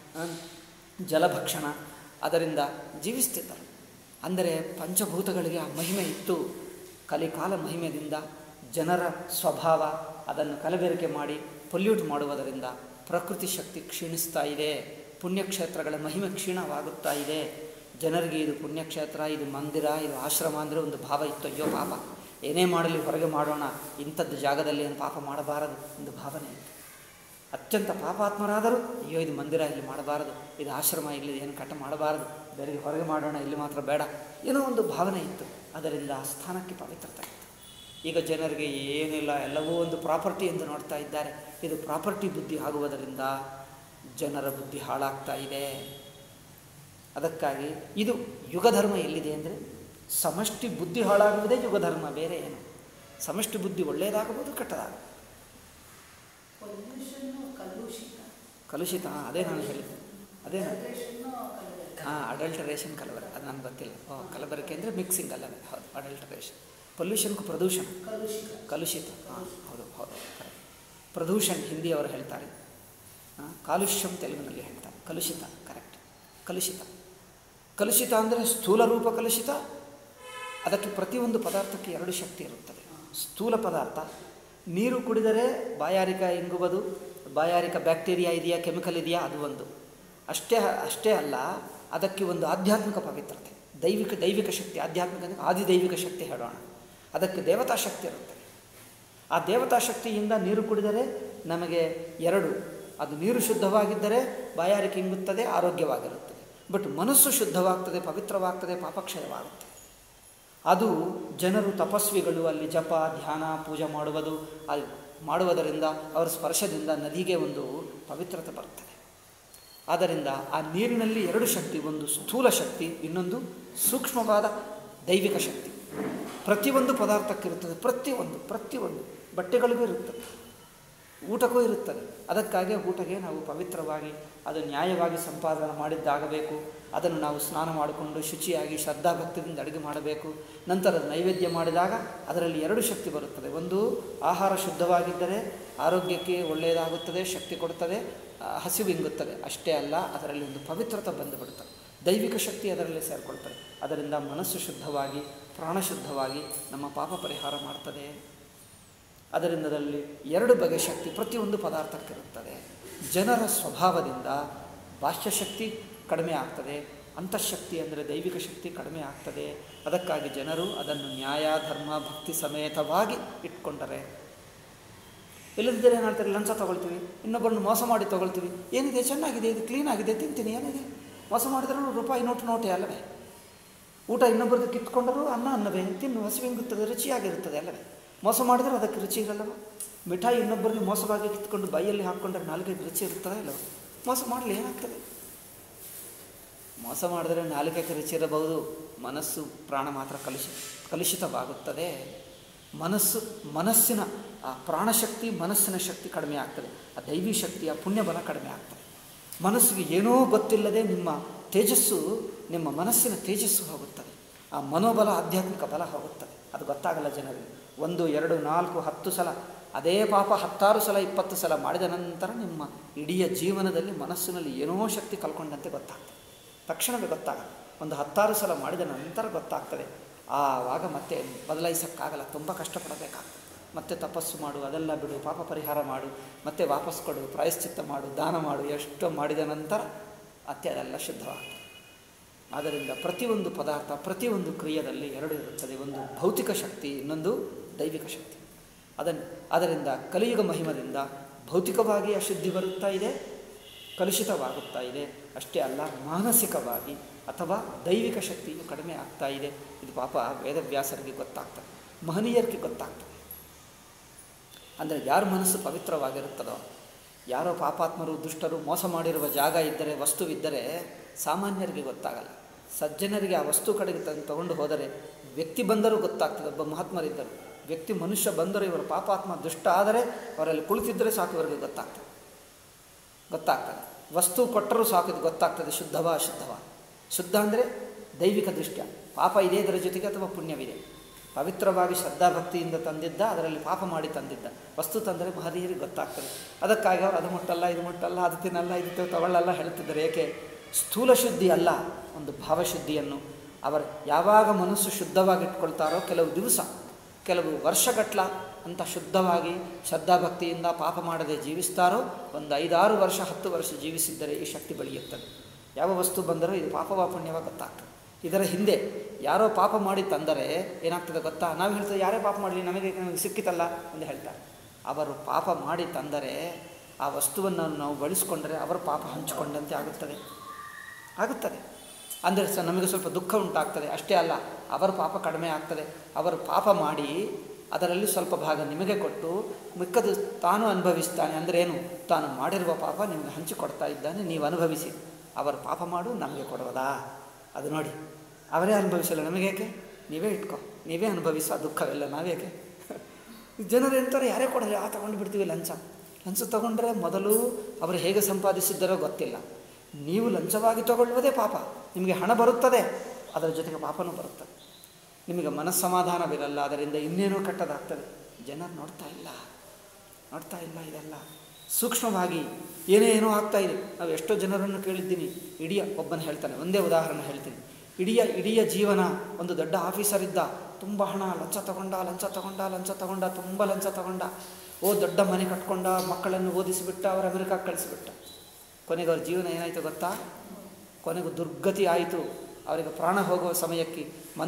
ಜಲಭಕ್ಷಣ, ಅದರಿಂದ ಜೀವಿಸ್ತಿದ್ದರು. ಅಂದರೆ ಪಂಚಭೂತಗಳಿಗೆ ಆ ಮಹಿಮೆ ಇತ್ತು. ಕಲಿಕಾಲ ಮಹಿಮೆಯಿಂದ ಜನರ ಸ್ವಭಾವ ಅದನ್ನು ಕಲಬೆರಕೆ ಮಾಡಿ ಪೊಲ್ಯೂಟ್ ಮಾಡುವುದರಿಂದ ಪ್ರಕೃತಿ ಶಕ್ತಿ ಕ್ಷೀಣಿಸ್ತಾ ಇದೆ. ಪುಣ್ಯಕ್ಷೇತ್ರಗಳ ಮಹಿಮೆ ಕ್ಷೀಣವಾಗುತ್ತಾ ಇದೆ. ಜನರಿಗೆ ಇದು ಪುಣ್ಯಕ್ಷೇತ್ರ, ಇದು ಮಂದಿರ, ಇದು ಆಶ್ರಮ ಅಂದರೆ ಒಂದು ಭಾವ ಇತ್ತು. ಅಯ್ಯೋ ಪಾಪ, ಏನೇ ಮಾಡಲಿ ಹೊರಗೆ ಮಾಡೋಣ, ಇಂಥದ್ದು ಜಾಗದಲ್ಲಿ ಏನು ಪಾಪ ಮಾಡಬಾರದು ಎಂದು ಭಾವನೆ ಇತ್ತು. ಅತ್ಯಂತ ಪಾಪಾತ್ಮರಾದರೂ ಅಯ್ಯೋ ಇದು ಮಂದಿರ, ಇಲ್ಲಿ ಮಾಡಬಾರದು, ಇದು ಆಶ್ರಮ, ಇಲ್ಲಿ ಏನು ಕಟ್ಟ ಮಾಡಬಾರದು, ಬೇರೆ ಹೊರಗೆ ಮಾಡೋಣ, ಇಲ್ಲಿ ಮಾತ್ರ ಬೇಡ, ಏನೋ ಒಂದು ಭಾವನೆ ಇತ್ತು. ಅದರಿಂದ ಆ ಸ್ಥಾನಕ್ಕೆ ಪವಿತ್ರತೆ ಇತ್ತು. ಈಗ ಜನರಿಗೆ ಏನಿಲ್ಲ, ಎಲ್ಲವೂ ಒಂದು ಪ್ರಾಪರ್ಟಿ ಎಂದು ನೋಡ್ತಾ ಇದ್ದಾರೆ. ಇದು ಪ್ರಾಪರ್ಟಿ ಬುದ್ಧಿ ಆಗುವುದರಿಂದ ಜನರ ಬುದ್ಧಿ ಹಾಳಾಗ್ತಾ ಇದೆ. ಅದಕ್ಕಾಗಿ ಇದು ಯುಗಧರ್ಮ ಎಲ್ಲಿದೆ ಅಂದರೆ ಸಮಷ್ಟಿ ಬುದ್ಧಿ ಹಾಳಾಗುವುದೇ ಯುಗಧರ್ಮ, ಬೇರೆ ಏನು. ಸಮಷ್ಟಿ ಬುದ್ಧಿ ಒಳ್ಳೆಯದಾಗಬಹುದು, ಕೆಟ್ಟದಾಗಬಹುದು. ಕಲುಷಿತ ಅದೇ ನಾನು ಹೇಳಿದ್ದೆ, ಅದೇ ಅಡಲ್ಟರೇಷನ್ ಕಲಬರ, ಅದು ನನಗೆ ಗೊತ್ತಿಲ್ಲ. ಕಲಬರಕೆ ಅಂದರೆ ಮಿಕ್ಸಿಂಗ್ ಅಲ್ಲವೇ? ಹೌದು, ಅಡಲ್ಟರೇಷನ್. ಪೊಲ್ಯೂಷನ್ಗೂ ಪ್ರದೂಷಣ, ಕಲುಷಿತ. ಹೌದು ಹೌದು, ಕರೆಕ್ಟ್. ಪ್ರದೂಷಣ್ ಹಿಂದಿಯವರು ಹೇಳ್ತಾರೆ, ಕಾಲುಷ್ಯಂ ತೆಲುಗಿನಲ್ಲಿ ಹೇಳ್ತಾರೆ. ಕಲುಷಿತ, ಕರೆಕ್ಟ್. ಕಲುಷಿತ. ಕಲುಷಿತ ಅಂದರೆ ಸ್ಥೂಲ ರೂಪ ಕಲುಷಿತ. ಅದಕ್ಕೆ ಪ್ರತಿಯೊಂದು ಪದಾರ್ಥಕ್ಕೆ ಎರಡು ಶಕ್ತಿ ಇರುತ್ತದೆ. ಸ್ಥೂಲ ಪದಾರ್ಥ, ನೀರು ಕುಡಿದರೆ ಬಾಯಾರಿಕ ಇಂಗುವುದು, ಬಾಯಾರಿಕ ಬ್ಯಾಕ್ಟೀರಿಯಾ ಇದೆಯಾ, ಕೆಮಿಕಲ್ ಇದೆಯಾ, ಅದು ಒಂದು. ಅಷ್ಟೇ ಅಲ್ಲ, ಅದಕ್ಕೆ ಒಂದು ಆಧ್ಯಾತ್ಮಿಕ ಪವಿತ್ರತೆ, ದೈವಿಕ ಶಕ್ತಿ. ಆಧ್ಯಾತ್ಮಿಕ ಆದಿದೈವಿಕ ಶಕ್ತಿ ಹೇಳೋಣ. ಅದಕ್ಕೆ ದೇವತಾ ಶಕ್ತಿ ಇರುತ್ತದೆ. ಆ ದೇವತಾ ಶಕ್ತಿಯಿಂದ ನೀರು ಕುಡಿದರೆ ನಮಗೆ ಎರಡು, ಅದು ನೀರು ಶುದ್ಧವಾಗಿದ್ದರೆ ಬಾಯಾರಿಕೆ ಇಂಗುತ್ತದೆ, ಆರೋಗ್ಯವಾಗಿರುತ್ತದೆ. ಬಟ್ ಮನಸ್ಸು ಶುದ್ಧವಾಗ್ತದೆ, ಪವಿತ್ರವಾಗ್ತದೆ, ಪಾಪಕ್ಷಯವಾಗುತ್ತೆ. ಅದು ಜನರು ತಪಸ್ವಿಗಳು ಅಲ್ಲಿ ಜಪ ಧ್ಯಾನ ಪೂಜೆ ಮಾಡುವುದರಿಂದ ಅವರ ಸ್ಪರ್ಶದಿಂದ ನದಿಗೆ ಒಂದು ಪವಿತ್ರತೆ ಬರ್ತದೆ. ಆದ್ದರಿಂದ ಆ ನೀರಿನಲ್ಲಿ ಎರಡು ಶಕ್ತಿ, ಒಂದು ಸ್ಥೂಲ ಶಕ್ತಿ, ಇನ್ನೊಂದು ಸೂಕ್ಷ್ಮವಾದ ದೈವಿಕ ಶಕ್ತಿ. ಪ್ರತಿಯೊಂದು ಪದಾರ್ಥಕ್ಕಿರುತ್ತದೆ, ಪ್ರತಿಯೊಂದು ಬಟ್ಟೆಗಳಿಗೂ ಇರುತ್ತದೆ, ಊಟಕ್ಕೂ ಇರುತ್ತದೆ. ಅದಕ್ಕಾಗಿ ಊಟಕ್ಕೆ ನಾವು ಪವಿತ್ರವಾಗಿ ಅದು ನ್ಯಾಯವಾಗಿ ಸಂಪಾದನೆ ಮಾಡಿದ್ದಾಗಬೇಕು. ಅದನ್ನು ನಾವು ಸ್ನಾನ ಮಾಡಿಕೊಂಡು ಶುಚಿಯಾಗಿ ಶ್ರದ್ಧಾಭಕ್ತಿಯಿಂದ ಅಡುಗೆ ಮಾಡಬೇಕು. ನಂತರ ನೈವೇದ್ಯ ಮಾಡಿದಾಗ ಅದರಲ್ಲಿ ಎರಡು ಶಕ್ತಿ ಬರುತ್ತದೆ. ಒಂದು, ಆಹಾರ ಶುದ್ಧವಾಗಿದ್ದರೆ ಆರೋಗ್ಯಕ್ಕೆ ಒಳ್ಳೆಯದಾಗುತ್ತದೆ, ಶಕ್ತಿ ಕೊಡುತ್ತದೆ, ಹಸಿವು ಇಂಗುತ್ತದೆ. ಅಷ್ಟೇ ಅಲ್ಲ, ಅದರಲ್ಲಿ ಒಂದು ಪವಿತ್ರತೆ ಬಂದುಬಿಡುತ್ತದೆ, ದೈವಿಕ ಶಕ್ತಿ ಅದರಲ್ಲಿ ಸೇರಿಕೊಳ್ತದೆ. ಅದರಿಂದ ಮನಸ್ಸು ಶುದ್ಧವಾಗಿ, ಪ್ರಾಣ ಶುದ್ಧವಾಗಿ ನಮ್ಮ ಪಾಪ ಪರಿಹಾರ ಮಾಡ್ತದೆ. ಅದರಿಂದರಲ್ಲಿ ಎರಡು ಬಗೆಯ ಶಕ್ತಿ ಪ್ರತಿಯೊಂದು ಪದಾರ್ಥಕ್ಕಿರುತ್ತದೆ. ಜನರ ಸ್ವಭಾವದಿಂದ ಬಾಹ್ಯಶಕ್ತಿ ಕಡಿಮೆ ಆಗ್ತದೆ, ಅಂತಃಶಕ್ತಿ ಅಂದರೆ ದೈವಿಕ ಶಕ್ತಿ ಕಡಿಮೆ ಆಗ್ತದೆ. ಅದಕ್ಕಾಗಿ ಜನರು ಅದನ್ನು ನ್ಯಾಯ ಧರ್ಮ ಭಕ್ತಿ ಸಮೇತವಾಗಿ ಇಟ್ಕೊಂಡರೆ. ಇಲ್ಲದಿದ್ದರೆ ಏನು ಹೇಳ್ತಾರೆ, ಲಂಚ ತೊಗೊಳ್ತೀವಿ, ಇನ್ನೊಬ್ಬರನ್ನು ಮೋಸ ಮಾಡಿ ತೊಗೊಳ್ತೀವಿ. ಏನಿದೆ, ಚೆನ್ನಾಗಿದೆ, ಇದು ಕ್ಲೀನಾಗಿದೆ, ತಿಂತೀನಿ, ಏನಿದೆ. ಮೋಸ ಮಾಡಿದರೂ ರೂಪಾಯಿ ನೋಟೇ ಅಲ್ಲವೇ? ಊಟ ಇನ್ನೊಬ್ಬರದ್ದು ಕಿತ್ಕೊಂಡರೂ ಅನ್ನವೇ, ತಿನ್ನು, ಹಸಿವಿಂಗುತ್ತದೆ, ರುಚಿಯಾಗಿರುತ್ತದೆ ಅಲ್ಲವೇ? ಮೋಸ ಮಾಡಿದರೆ ಅದಕ್ಕೆ ರುಚಿ ಇರಲ್ಲವ? ಮಿಠಾಯಿ ಇನ್ನೊಬ್ಬರಿಗೆ ಮೋಸವಾಗಿ ಕಿತ್ಕೊಂಡು ಬಾಯಲ್ಲಿ ಹಾಕ್ಕೊಂಡ್ರೆ ನಾಲ್ಕೈದು ರುಚಿ ಇರ್ತದೆ ಇಲ್ಲವ? ಮೋಸ ಮಾಡಲಿ ಏನಾಗ್ತದೆ? ಮೋಸ ಮಾಡಿದ್ರೆ ನಾಲ್ಕೈದು ರುಚಿ ಇರಬಹುದು, ಮನಸ್ಸು ಪ್ರಾಣ ಮಾತ್ರ ಕಲುಷಿತವಾಗುತ್ತದೆ. ಮನಸ್ಸಿನ ಆ ಪ್ರಾಣಶಕ್ತಿ, ಮನಸ್ಸಿನ ಶಕ್ತಿ ಕಡಿಮೆ ಆಗ್ತದೆ. ಆ ದೈವಿ ಶಕ್ತಿಯ ಪುಣ್ಯಬಲ ಕಡಿಮೆ ಆಗ್ತದೆ. ಮನಸ್ಸಿಗೆ ಏನೋ ಗೊತ್ತಿಲ್ಲದೆ ನಿಮ್ಮ ಮನಸ್ಸಿನ ತೇಜಸ್ಸು ಹೋಗುತ್ತದೆ. ಆ ಮನೋಬಲ, ಆಧ್ಯಾತ್ಮಿಕ ಬಲ ಹೋಗುತ್ತದೆ. ಅದು ಗೊತ್ತಾಗಲ್ಲ ಜನರಿಗೆ. 1, 2, 4, 10 ಸಲ ಅದೇ ಪಾಪ 16 ಸಲ 20 ಸಲ ಮಾಡಿದ ನಂತರ ನಿಮ್ಮ ಇಡೀ ಜೀವನದಲ್ಲಿ ಮನಸ್ಸಿನಲ್ಲಿ ಏನೋ ಶಕ್ತಿ ಕಳ್ಕೊಂಡಂತೆ ಗೊತ್ತಾಗ್ತದೆ. ತಕ್ಷಣವೇ ಗೊತ್ತಾಗಲ್ಲ, ಒಂದು 16 ಸಲ ಮಾಡಿದ ನಂತರ ಗೊತ್ತಾಗ್ತದೆ. ಆವಾಗ ಮತ್ತೆ ಬದಲಾಯಿಸೋಕ್ಕಾಗಲ್ಲ, ತುಂಬ ಕಷ್ಟಪಡಬೇಕಾಗ್ತದೆ. ಮತ್ತೆ ತಪಸ್ಸು ಮಾಡು, ಅದೆಲ್ಲ ಬಿಡು, ಪಾಪ ಪರಿಹಾರ ಮಾಡು, ಮತ್ತೆ ವಾಪಸ್ ಕೊಡು, ಪ್ರಾಯಶ್ಚಿತ್ತ ಮಾಡು, ದಾನ ಮಾಡು, ಎಷ್ಟೋ ಮಾಡಿದ ನಂತರ ಮತ್ತೆ ಅದೆಲ್ಲ ಶುದ್ಧವಾಗ್ತದೆ. ಆದ್ದರಿಂದ ಪ್ರತಿಯೊಂದು ಪದಾರ್ಥ, ಪ್ರತಿಯೊಂದು ಕ್ರಿಯೆಯಲ್ಲಿ ಎರಡು ಇರುತ್ತದೆ, ಒಂದು ಭೌತಿಕ ಶಕ್ತಿ, ಇನ್ನೊಂದು ದೈವಿಕ ಶಕ್ತಿ. ಅದರಿಂದ ಕಲಿಯುಗ ಮಹಿಮದಿಂದ ಭೌತಿಕವಾಗಿ ಅಶುದ್ಧಿ ಬರುತ್ತಾ ಇದೆ, ಕಲುಷಿತವಾಗುತ್ತಾ ಇದೆ. ಅಷ್ಟೇ ಅಲ್ಲ, ಮಾನಸಿಕವಾಗಿ ಅಥವಾ ದೈವಿಕ ಶಕ್ತಿಯು ಕಡಿಮೆ ಆಗ್ತಾ ಇದೆ. ಇದು ಪಾಪ ವೇದವ್ಯಾಸರಿಗೆ ಗೊತ್ತಾಗ್ತದೆ, ಮಹನೀಯರಿಗೆ ಗೊತ್ತಾಗ್ತದೆ. ಅಂದರೆ ಯಾರ ಮನಸ್ಸು ಪವಿತ್ರವಾಗಿರುತ್ತದೋ, ಯಾರೋ ಪಾಪಾತ್ಮರು ದುಷ್ಟರು ಮೋಸ ಮಾಡಿರುವ ಜಾಗ ಇದ್ದರೆ, ವಸ್ತುವಿದ್ದರೆ ಸಾಮಾನ್ಯರಿಗೆ ಗೊತ್ತಾಗಲ್ಲ. ಸಜ್ಜನರಿಗೆ ಆ ವಸ್ತು ಕಡೆಗೆ ತಗೊಂಡು ಹೋದರೆ, ವ್ಯಕ್ತಿ ಬಂದರೂ ಗೊತ್ತಾಗ್ತದೆ. ಒಬ್ಬ ಮಹಾತ್ಮರಿದ್ದರು, ಮನುಷ್ಯ ಬಂದರೂ ಇವರು ಪಾಪಾತ್ಮ ದುಷ್ಟ ಆದರೆ ಅವರಲ್ಲಿ ಕುಳಿತಿದ್ದರೆ ಸಾಕು, ಇವರಿಗೆ ಗೊತ್ತಾಗ್ತದೆ. ವಸ್ತು ಕೊಟ್ಟರೂ ಸಾಕು, ಇದು ಗೊತ್ತಾಗ್ತದೆ ಶುದ್ಧವಾ ಅಶುದ್ಧವಾ. ಶುದ್ಧ ಅಂದರೆ ದೈವಿಕ ದೃಷ್ಟ್ಯ, ಪಾಪ ಇದೆ ಇದರ ಜೊತೆಗೆ ಅಥವಾ ಪುಣ್ಯವಿದೆ. ಪವಿತ್ರವಾಗಿ ಶ್ರದ್ಧಾಭಕ್ತಿಯಿಂದ ತಂದಿದ್ದ, ಅದರಲ್ಲಿ ಪಾಪ ಮಾಡಿ ತಂದಿದ್ದ ವಸ್ತು ತಂದರೆ ಮಹನೀಯರಿಗೆ ಗೊತ್ತಾಗ್ತದೆ. ಅದಕ್ಕಾಗಿ ಅವರು ಅದು ಮುಟ್ಟಲ್ಲ, ಇದು ಮುಟ್ಟಲ್ಲ, ಅದು ತಿನ್ನಲ್ಲ, ಇದು ತಗೊಳ್ಳಲ್ಲ ಹೇಳ್ತಿದ್ದಾರೆ. ಏಕೆ? ಸ್ಥೂಲ ಶುದ್ಧಿ ಅಲ್ಲ, ಒಂದು ಭಾವಶುದ್ಧಿಯನ್ನು ಅವರು ಯಾವಾಗ ಮನಸ್ಸು ಶುದ್ಧವಾಗಿಟ್ಕೊಳ್ತಾರೋ, ಕೆಲವು ವರ್ಷಗಟ್ಟಲ ಅಂತ ಶುದ್ಧವಾಗಿ ಶ್ರದ್ಧಾಭಕ್ತಿಯಿಂದ ಪಾಪ ಮಾಡದೆ ಜೀವಿಸ್ತಾರೋ, ಒಂದು 5-6 ವರ್ಷ 10 ವರ್ಷ ಜೀವಿಸಿದ್ದರೆ ಈ ಶಕ್ತಿ ಬೆಳೆಯುತ್ತದೆ. ಯಾವ ವಸ್ತು ಬಂದರೂ ಇದು ಪಾಪವ ಪುಣ್ಯವ ಗೊತ್ತಾಗ್ತದೆ. ಇದರ ಹಿಂದೆ ಯಾರೋ ಪಾಪ ಮಾಡಿ ತಂದರೆ ಏನಾಗ್ತದೆ ಗೊತ್ತಾ? ನಾವು ಹೇಳ್ತೇವೆ, ಯಾರೇ ಪಾಪ ಮಾಡಲಿ ನಮಗೆ ಸಿಕ್ಕಿತಲ್ಲ ಎಂದು ಹೇಳ್ತಾರೆ. ಅವರು ಪಾಪ ಮಾಡಿ ತಂದರೆ ಆ ವಸ್ತುವನ್ನು ನಾವು ಬಳಸಿಕೊಂಡರೆ ಅವರ ಪಾಪ ಹಂಚಿಕೊಂಡಂತೆ ಆಗುತ್ತದೆ. ಅಂದರೆ ನಮಗೆ ಸ್ವಲ್ಪ ದುಃಖ ಉಂಟಾಗ್ತದೆ. ಅಷ್ಟೇ ಅಲ್ಲ, ಅವರ ಪಾಪ ಕಡಿಮೆ ಆಗ್ತದೆ. ಅವರು ಪಾಪ ಮಾಡಿ ಅದರಲ್ಲಿ ಸ್ವಲ್ಪ ಭಾಗ ನಿಮಗೆ ಕೊಟ್ಟು ಮಿಕ್ಕದು ತಾನು ಅನುಭವಿಸ್ತಾನೆ. ಅಂದರೆ ಏನು? ತಾನು ಮಾಡಿರುವ ಪಾಪ ನಿಮಗೆ ಹಂಚಿಕೊಡ್ತಾ ಇದ್ದಾನೆ, ನೀವು ಅನುಭವಿಸಿ. ಅವರು ಪಾಪ ಮಾಡು ನಮಗೆ ಕೊಡೋದಾ? ಅದು ನೋಡಿ, ಅವರೇ ಅನುಭವಿಸಲ್ಲ, ನಮಗೇಕೆ? ನೀವೇ ಇಟ್ಕೊ, ನೀವೇ ಅನುಭವಿಸೋ ದುಃಖವೆಲ್ಲ ನಾವೇಕೆ? ಜನರು ಎಂತಾರೆ, ಯಾರೇ ಕೊಡಲಿ ತಗೊಂಡು ಬಿಡ್ತೀವಿ ಲಂಚ ತಗೊಂಡ್ರೆ ಮೊದಲು ಅವರು ಹೇಗೆ ಸಂಪಾದಿಸಿದ್ದಾರೋ ಗೊತ್ತಿಲ್ಲ. ನೀವು ಲಂಚವಾಗಿ ತಗೊಳ್ಳುವುದೇ ಪಾಪ. ನಿಮಗೆ ಹಣ ಬರುತ್ತದೆ, ಅದರ ಜೊತೆಗೆ ಪಾಪನೂ ಬರುತ್ತದೆ. ನಿಮಗೆ ಮನಸ್ಸಮಾಧಾನವಿರಲ್ಲ, ಅದರಿಂದ ಇನ್ನೇನೋ ಕೆಟ್ಟದಾಗ್ತದೆ. ಜನರು ನೋಡ್ತಾ ಇಲ್ಲ ಇದೆಲ್ಲ ಸೂಕ್ಷ್ಮವಾಗಿ ಏನೇನೋ ಆಗ್ತಾಯಿದೆ. ನಾವು ಎಷ್ಟೋ ಜನರನ್ನು ಕೇಳಿದ್ದೀನಿ. ಒಬ್ಬನು ಹೇಳ್ತಾನೆ, ಒಂದೇ ಉದಾಹರಣೆ ಹೇಳ್ತೀನಿ. ಇಡೀ ಜೀವನ ಒಂದು ದೊಡ್ಡ ಆಫೀಸರ್ ಇದ್ದ, ತುಂಬ ಹಣ ಲಂಚ ತಗೊಂಡ, ತುಂಬ ಲಂಚ ತಗೊಂಡ. ದೊಡ್ಡ ಮನೆ ಕಟ್ಕೊಂಡ, ಮಕ್ಕಳನ್ನು ಓದಿಸಿಬಿಟ್ಟ, ಅವರು ಅಮೆರಿಕಕ್ಕೆ ಕಳಿಸಿಬಿಟ್ಟ. ಕೊನೆಗೆ ಅವ್ರ ಜೀವನ ಏನಾಯಿತು ಗೊತ್ತಾ? ಕೊನೆಗೂ ದುರ್ಗತಿ ಆಯಿತು. ಅವರಿಗೆ ಪ್ರಾಣ ಹೋಗುವ ಸಮಯಕ್ಕೆ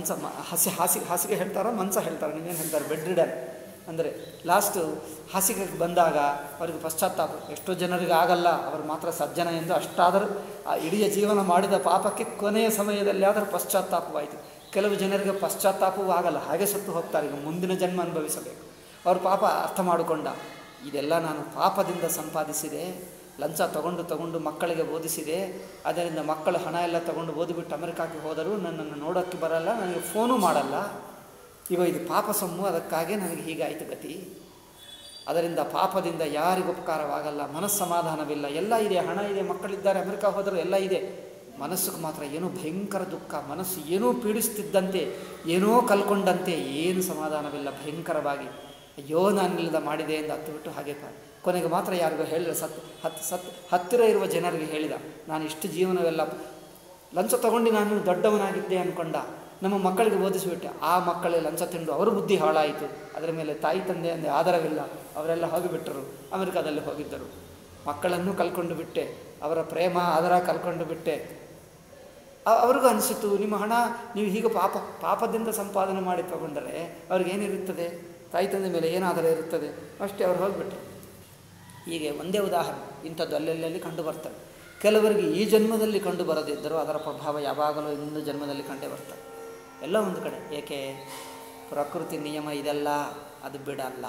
ಹಾಸಿಗೆ ಹೇಳ್ತಾರ, ಮಂಚ ಹೇಳ್ತಾರೆ, ನೀವೇನು ಹೇಳ್ತಾರೆ, ಬೆಡ್ ರಿಡನ್ ಅಂದರೆ ಲಾಸ್ಟು ಹಾಸಿಗೆಗೆ ಬಂದಾಗ ಅವರಿಗೆ ಪಶ್ಚಾತ್ತಾಪ. ಎಷ್ಟೋ ಜನರಿಗೆ ಆಗಲ್ಲ, ಅವರು ಮಾತ್ರ ಸಜ್ಜನ ಎಂದು. ಅಷ್ಟಾದರೂ ಆ ಇಡೀ ಜೀವನ ಮಾಡಿದ ಪಾಪಕ್ಕೆ ಕೊನೆಯ ಸಮಯದಲ್ಲಿ ಆದರೂ ಪಶ್ಚಾತ್ತಾಪವಾಯಿತು. ಕೆಲವು ಜನರಿಗೆ ಪಶ್ಚಾತ್ತಾಪವೂ ಆಗಲ್ಲ, ಹಾಗೆ ಸತ್ತು ಹೋಗ್ತಾರೆ. ಈಗ ಮುಂದಿನ ಜನ್ಮ ಅನುಭವಿಸಬೇಕು. ಅವ್ರ ಪಾಪ ಅರ್ಥ ಮಾಡಿಕೊಂಡ, ಇದೆಲ್ಲ ನಾನು ಪಾಪದಿಂದ ಸಂಪಾದಿಸಿದೆ, ಲಂಚ ತಗೊಂಡು ಮಕ್ಕಳಿಗೆ ಓದಿಸಿದೆ, ಅದರಿಂದ ಮಕ್ಕಳು ಹಣ ಎಲ್ಲ ತಗೊಂಡು ಓದಿಬಿಟ್ಟು ಅಮೆರಿಕಕ್ಕೆ ಹೋದರೂ ನನ್ನನ್ನು ನೋಡೋಕ್ಕೆ ಬರಲ್ಲ, ನನಗೆ ಫೋನೂ ಮಾಡಲ್ಲ. ಇದು ಪಾಪ ಸೊಮ್ಮು, ಅದಕ್ಕಾಗಿ ನನಗೆ ಹೀಗಾಯಿತು ಗತಿ. ಅದರಿಂದ ಪಾಪದಿಂದ ಯಾರಿಗೂ ಉಪಕಾರವಾಗಲ್ಲ, ಮನಸ್ಸಮಾಧಾನವಿಲ್ಲ, ಎಲ್ಲ ಇದೆ, ಹಣ ಇದೆ, ಮಕ್ಕಳಿದ್ದಾರೆ, ಅಮೆರಿಕ ಹೋದರೂ ಎಲ್ಲ ಇದೆ. ಮನಸ್ಸಿಗೆ ಮಾತ್ರ ಏನೋ ಭಯಂಕರ ದುಃಖ, ಮನಸ್ಸು ಏನೋ ಪೀಡಿಸ್ತಿದ್ದಂತೆ, ಏನೋ ಕಲ್ಕೊಂಡಂತೆ, ಏನು ಸಮಾಧಾನವಿಲ್ಲ, ಭಯಂಕರವಾಗಿ. ಅಯ್ಯೋ ನಾನಿಲ್ಲದ ಮಾಡಿದೆ ಎಂದು ಹತ್ತು ಬಿಟ್ಟು ಹಾಗೆ ಕೊನೆಗೆ ಮಾತ್ರ ಯಾರಿಗೂ ಹೇಳಿದ, ಹತ್ತಿರ ಇರುವ ಜನರಿಗೆ ಹೇಳಿದ, ನಾನು ಇಷ್ಟು ಜೀವನವೆಲ್ಲ ಲಂಚ ತಗೊಂಡು ನಾನು ದೊಡ್ಡವನಾಗಿದ್ದೆ ಅಂದ್ಕೊಂಡ, ನಮ್ಮ ಮಕ್ಕಳಿಗೆ ಓದಿಸಿಬಿಟ್ಟೆ. ಆ ಮಕ್ಕಳೇ ಲಂಚ ತಿಂದು ಅವ್ರ ಬುದ್ಧಿ ಹಾಳಾಯಿತು. ಅದರ ಮೇಲೆ ತಾಯಿ ತಂದೆ ಅಂದರೆ ಆಧಾರವಿಲ್ಲ, ಅವರೆಲ್ಲ ಹೋಗಿಬಿಟ್ಟರು, ಅಮೆರಿಕದಲ್ಲಿ ಹೋಗಿದ್ದರು. ಮಕ್ಕಳನ್ನು ಕಲ್ಕೊಂಡು ಬಿಟ್ಟೆ, ಅವರ ಪ್ರೇಮ ಆಧಾರ ಕಲ್ಕೊಂಡು ಬಿಟ್ಟೆ. ಅವ್ರಿಗೂ ಅನಿಸಿತು, ನಿಮ್ಮ ಹಣ ನೀವು ಹೀಗೆ ಪಾಪದಿಂದ ಸಂಪಾದನೆ ಮಾಡಿ ತಗೊಂಡರೆ ಅವ್ರಿಗೇನಿರುತ್ತದೆ, ತಾಯಿ ತಂದೆ ಮೇಲೆ ಏನಾದರೂ ಇರುತ್ತದೆ, ಅಷ್ಟೇ. ಅವ್ರು ಹೋಗಿಬಿಟ್ರು. ಹೀಗೆ ಒಂದೇ ಉದಾಹರಣೆ, ಇಂಥದ್ದು ಅಲ್ಲೆಲ್ಲಿ ಕಂಡು ಬರ್ತವೆ. ಕೆಲವರಿಗೆ ಈ ಜನ್ಮದಲ್ಲಿ ಕಂಡು ಬರದಿದ್ದರೂ ಅದರ ಪ್ರಭಾವ ಯಾವಾಗಲೂ ಇನ್ನೊಂದು ಜನ್ಮದಲ್ಲಿ ಕಂಡೇ ಬರ್ತವೆ. ಎಲ್ಲ ಒಂದು ಕಡೆ. ಏಕೆ? ಪ್ರಕೃತಿ ನಿಯಮ ಇದೆಲ್ಲ, ಅದು ಬಿಡಲ್ಲ,